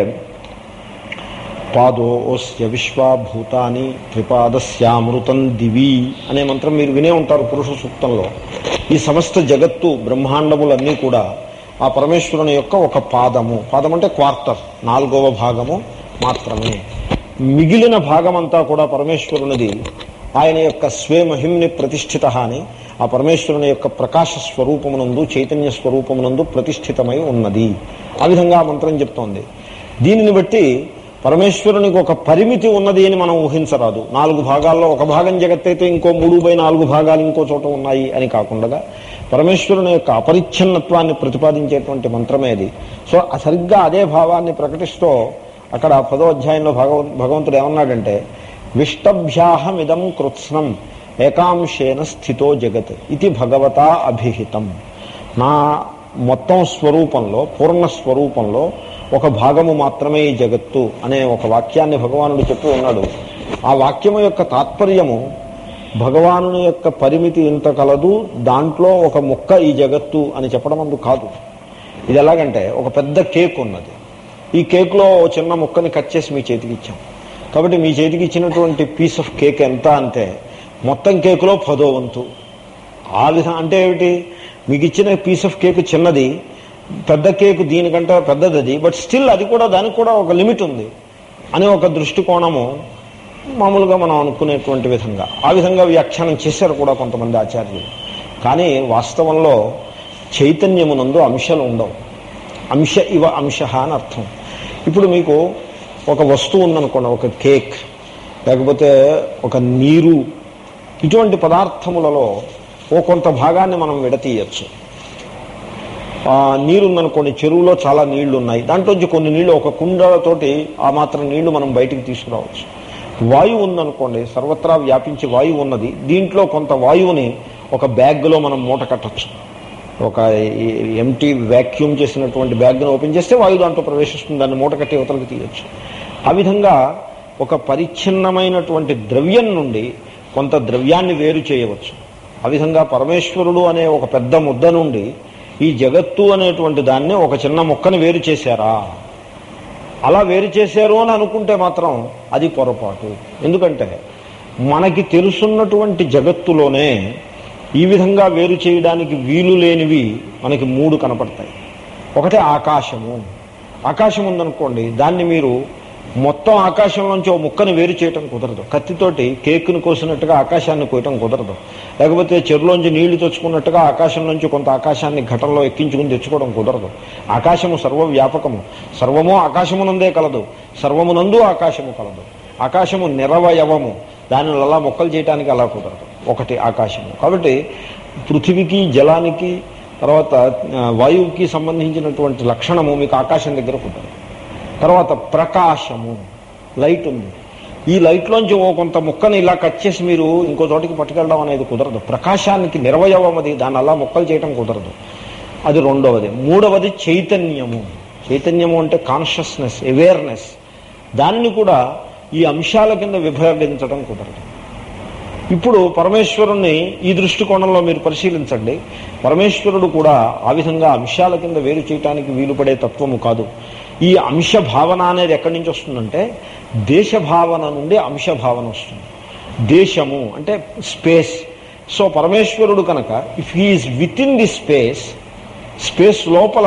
పాదోస్య విశ్వభూతాని త్రిపాదస్యామృతం దివి అనే మంత్రం మీరు వినే ఉంటారు పురుష సూక్తంలో. ఈ సమస్త జగత్తు బ్రహ్మాండములన్నీ కూడా ఆ పరమేశ్వరుని యొక్క ఒక పాదము. పాదం అంటే క్వార్టర్, నాలుగవ భాగము మాత్రమే. మిగిలిన భాగమంతా కూడా పరమేశ్వరునిది. ఆయన యొక్క స్వేమహిమ్ని ప్రతిష్ఠిత అని ఆ పరమేశ్వరుని యొక్క ప్రకాశ స్వరూపమునందు, చైతన్య స్వరూపమునందు ప్రతిష్ఠితమై ఉన్నది. ఆ విధంగా ఆ మంత్రం చెప్తోంది. దీనిని బట్టి పరమేశ్వరునికి ఒక పరిమితి ఉన్నది అని మనం ఊహించరాదు. నాలుగు భాగాల్లో ఒక భాగం జగత్తైతే ఇంకో మూడు బై నాలుగు భాగాలు ఇంకో చోట ఉన్నాయి అని కాకుండా పరమేశ్వరుని యొక్క అపరిచ్ఛిన్నత్వాన్ని ప్రతిపాదించేటువంటి మంత్రమేది. సో సరిగ్గా అదే భావాన్ని ప్రకటిస్తూ అక్కడ పదో అధ్యాయంలో భగవ భగవంతుడు ఏమన్నాడంటే విష్టభ్యాహమిదం కృత్స్నం ఏకాంశేన స్థితో జగత్ ఇది భగవతా అభిహితం. నా మొత్తం స్వరూపంలో, పూర్ణ స్వరూపంలో ఒక భాగము మాత్రమే ఈ జగత్తు అనే ఒక వాక్యాన్ని భగవానుడు చెప్పి ఉన్నాడు. ఆ వాక్యము యొక్క తాత్పర్యము భగవానుని యొక్క పరిమితి ఇంత కలదు, దాంట్లో ఒక ముక్క ఈ జగత్తు అని చెప్పడం అందుకు కాదు. ఇది ఎలాగంటే ఒక పెద్ద కేక్ ఉన్నది, ఈ కేక్లో చిన్న ముక్కని కట్ చేసి మీ చేతికి ఇచ్చాం. కాబట్టి మీ చేతికి ఇచ్చినటువంటి పీస్ ఆఫ్ కేక్ ఎంత అంటే మొత్తం కేకులో పదో వంతు. ఆ విధంగా అంటే ఏమిటి, మీకు ఇచ్చిన పీస్ ఆఫ్ కేక్ చిన్నది, పెద్ద కేక్ దీనికంటే పెద్దది అది, బట్ స్టిల్ అది కూడా దానికి కూడా ఒక లిమిట్ ఉంది అనే ఒక దృష్టికోణము మామూలుగా మనం అనుకునేటువంటి విధంగా ఆ విధంగా వ్యాఖ్యానం చేశారు కూడా కొంతమంది ఆచార్యులు. కానీ వాస్తవంలో చైతన్యమునందు అంశాలు ఉండవు. అంశ ఇవ అంశ అని అర్థం. ఇప్పుడు మీకు ఒక వస్తువు ఉందనుకోండి, ఒక కేక్ లేకపోతే ఒక నీరు, ఇటువంటి పదార్థములలో ఓ కొంత భాగాన్ని మనం విడతీయచ్చు. నీరు ఉందనుకోండి, చెరువులో చాలా నీళ్లు ఉన్నాయి, దాంట్లోంచి కొన్ని నీళ్లు ఒక కుండలతోటి ఆ మాత్రం నీళ్లు మనం బయటికి తీసుకురావచ్చు. వాయువు ఉందనుకోండి, సర్వత్రా వ్యాపించి వాయువు ఉన్నది, దీంట్లో కొంత వాయువుని ఒక బ్యాగ్లో మనం మూట కట్టచ్చు. ఒక ఎంటీ వ్యాక్యూమ్ చేసినటువంటి బ్యాగ్ను ఓపెన్ చేస్తే వాయువు దాంట్లో ప్రవేశిస్తుంది, దాన్ని మూట కట్టి యువతలకు తీయచ్చు. ఆ విధంగా ఒక పరిచ్ఛిన్నమైనటువంటి ద్రవ్యం నుండి కొంత ద్రవ్యాన్ని వేరు చేయవచ్చు. ఆ విధంగా పరమేశ్వరుడు అనే ఒక పెద్ద ముద్ద నుండి ఈ జగత్తు అనేటువంటి దాన్ని ఒక చిన్న ముక్కని వేరు చేశారా? అలా వేరు చేశారు అని అనుకుంటే మాత్రం అది పొరపాటు. ఎందుకంటే మనకి తెలుసున్నటువంటి జగత్తులోనే ఈ విధంగా వేరు చేయడానికి వీలు లేనివి మనకి మూడు కనపడతాయి. ఒకటే ఆకాశము. ఆకాశం ఉందనుకోండి, దాన్ని మీరు మొత్తం ఆకాశంలోంచి ఓ ముక్కని వేరు చేయటం కుదరదు. కత్తితోటి కేకును కోసినట్టుగా ఆకాశాన్ని కోయటం కుదరదు. లేకపోతే చెరువులోంచి నీళ్లు తెచ్చుకున్నట్టుగా ఆకాశం నుంచి కొంత ఆకాశాన్ని ఘటంలో ఎక్కించుకుని తెచ్చుకోవడం కుదరదు. ఆకాశము సర్వవ్యాపకము, సర్వము ఆకాశమునందే కలదు, సర్వమునందు ఆకాశము కలదు. ఆకాశము నిరవయవము, దానిని అలా మొక్కలు చేయడానికి అలా కుదరదు. ఒకటి ఆకాశము. కాబట్టి పృథివీకి, జలానికి, తర్వాత వాయువుకి సంబంధించినటువంటి లక్షణము మీకు ఆకాశం దగ్గర కుదరదు. తర్వాత ప్రకాశము, లైట్ ఉంది. ఈ లైట్లోంచి ఓ కొంత ముక్కని ఇలా కట్ చేసి మీరు ఇంకో చోటికి పట్టుకెళ్ళడం అనేది కుదరదు. ప్రకాశానికి నిర్వయవం అది, దాన్ని అలా ముక్కలు చేయడం కుదరదు. అది రెండవది. మూడవది చైతన్యము. చైతన్యము అంటే కాన్షియస్నెస్, అవేర్నెస్. దాన్ని కూడా ఈ అంశాల కింద విభజించడం కుదరదు. ఇప్పుడు పరమేశ్వరుణ్ణి ఈ దృష్టికోణంలో మీరు పరిశీలించండి. పరమేశ్వరుడు కూడా ఆ విధంగా అంశాల కింద వేరు చేయడానికి వీలుపడే తత్వము కాదు. ఈ అంశ భావన అనేది ఎక్కడి నుంచి వస్తుందంటే దేశ భావన నుండి అంశ భావన వస్తుంది. దేశము అంటే స్పేస్. సో పరమేశ్వరుడు కనుక if he is within the space, space లోపల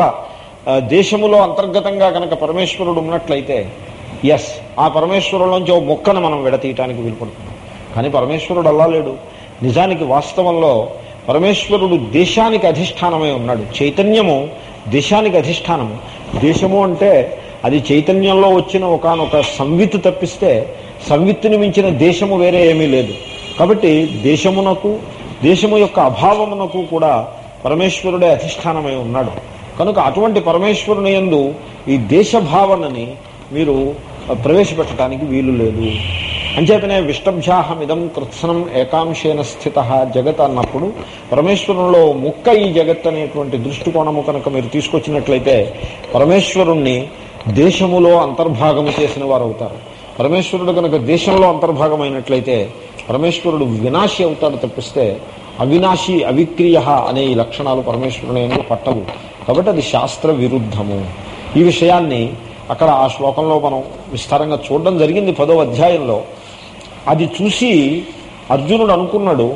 దేశములో అంతర్గతంగా కనుక పరమేశ్వరుడు ఉన్నట్లయితే ఎస్, ఆ పరమేశ్వరులోంచి ఓ మొక్కను మనం విడతీయటానికి వీలుపడుతుంది. కానీ పరమేశ్వరుడు అలా లేడు. నిజానికి వాస్తవంలో పరమేశ్వరుడు దేశానికి అధిష్టానమై ఉన్నాడు. చైతన్యము దేశానికి అధిష్టానము. దేశము అంటే అది చైతన్యంలో వచ్చిన ఒకనొక సంవిత్తు తప్పిస్తే సంవిత్తుని మించిన దేశము వేరే ఏమీ లేదు. కాబట్టి దేశమునకు, దేశము యొక్క అభావమునకు కూడా పరమేశ్వరుడే అధిష్టానమై ఉన్నాడు. కనుక అటువంటి పరమేశ్వరుని యందు ఈ దేశ భావనని మీరు ప్రవేశపెట్టడానికి వీలు లేదు. అంచేతనే విష్టభ్యాహమిదం కృత్సనం ఏకాంశేన స్థిత జగత్ అన్నప్పుడు పరమేశ్వరంలో ముక్క ఈ జగత్ అనేటువంటి దృష్టికోణము కనుక మీరు తీసుకొచ్చినట్లయితే పరమేశ్వరుణ్ణి దేశములో అంతర్భాగము చేసిన వారు అవుతారు. పరమేశ్వరుడు కనుక దేశంలో అంతర్భాగమైనట్లయితే పరమేశ్వరుడు వినాశి అవుతాడు తప్పిస్తే అవినాశి, అవిక్రియ అనే ఈ లక్షణాలు పరమేశ్వరుని యందు పట్టవు. కాబట్టి అది శాస్త్ర విరుద్ధము. ఈ విషయాన్ని అక్కడ ఆ శ్లోకంలో మనం విస్తారంగా చూడడం జరిగింది పదో అధ్యాయంలో. అది చూసి అర్జునుడు అనుకున్నాడు,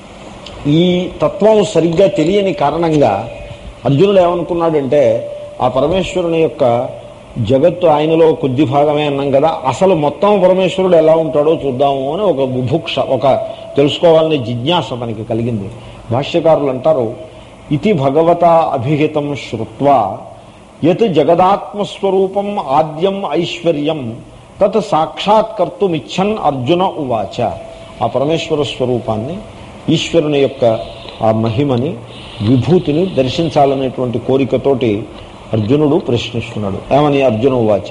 ఈ తత్వం సరిగ్గా తెలియని కారణంగా అర్జునుడు ఏమనుకున్నాడంటే ఆ పరమేశ్వరుని యొక్క జగత్తు ఆయనలో కొద్ది భాగమే అన్నాం కదా, అసలు మొత్తం పరమేశ్వరుడు ఎలా ఉంటాడో చూద్దాము అని ఒక బుభుక్ష, ఒక తెలుసుకోవాలనే జిజ్ఞాస మనకి కలిగింది. భాష్యకారులు అంటారు, ఇతి భగవత అభిహితం శ్రుత్వా యత్ జగదాత్మస్వరూపం ఆద్యం ఐశ్వర్యం తత్ సాక్షాత్కర్తుమిచ్చన్ అర్జున ఉవాచ. ఆ పరమేశ్వర స్వరూపాన్ని, ఈశ్వరుని యొక్క ఆ మహిమని, విభూతిని దర్శించాలనేటువంటి కోరికతోటి అర్జునుడు ప్రశ్నిస్తున్నాడు. ఏమని? అర్జున ఉవాచ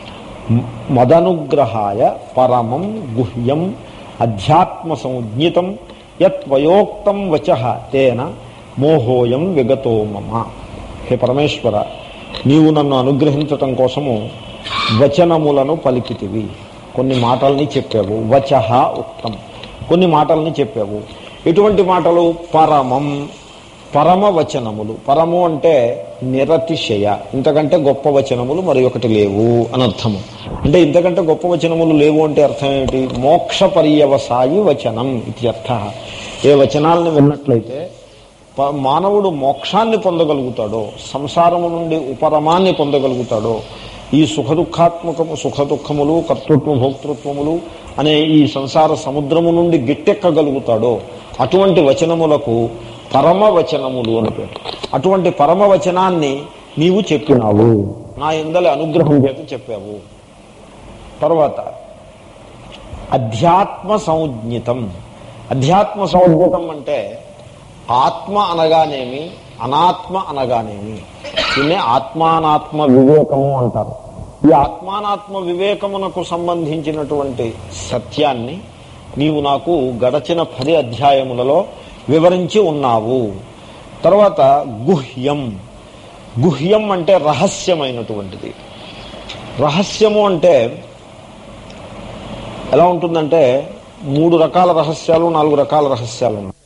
మదనుగ్రహాయ పరమం గుహ్యం అధ్యాత్మ సంజ్ఞితం యత్వయోక్తం వచః తేన మోహోయం విగతో మమ. హే పరమేశ్వర, నీవు నన్ను అనుగ్రహించటం కోసము వచనములను పలికితివి, కొన్ని మాటల్ని చెప్పావు. వచః ఉక్తం, కొన్ని మాటల్ని చెప్పావు. ఎటువంటి మాటలు? పరమం, పరమ వచనములు. పరము అంటే నిరతిశయ, ఇంతకంటే గొప్ప వచనములు మరి ఒకటి లేవు అని అర్థము. అంటే ఇంతకంటే గొప్ప వచనములు లేవు అంటే అర్థం ఏమిటి? మోక్ష పర్యవసాయి వచనం ఇత్యర్థ. ఏ వచనాలను విన్నట్లయితే మానవుడు మోక్షాన్ని పొందగలుగుతాడో, సంసారము నుండి ఉపరమాన్ని పొందగలుగుతాడో, ఈ సుఖదుఖాత్మకము సుఖదుఖములు కర్తృత్వ భోక్తృత్వములు అనే ఈ సంసార సముద్రము నుండి గిట్టెక్కగలుగుతాడో అటువంటి వచనములకు పరమవచనములు అని పేరు. అటువంటి పరమవచనాన్ని నీవు చెప్పినావు, నా యందలి అనుగ్రహం చేత చెప్పావు. తర్వాత అధ్యాత్మ సంజ్ఞితం. అధ్యాత్మ సంజ్ఞితం అంటే ఆత్మ అనగానేమి, అనాత్మ అనగానేమి. దీన్నే ఆత్మానాత్మ వివేకము అంటారు. ఈ ఆత్మానాత్మ వివేకమునకు సంబంధించినటువంటి సత్యాన్ని నీవు నాకు గడచిన పది అధ్యాయములలో వివరించి ఉన్నావు. తర్వాత గుహ్యం. గుహ్యం అంటే రహస్యమైనటువంటిది. రహస్యము అంటే ఎలా ఉంటుందంటే మూడు రకాల రహస్యాలు, నాలుగు రకాల రహస్యాలు ఉన్నాయి.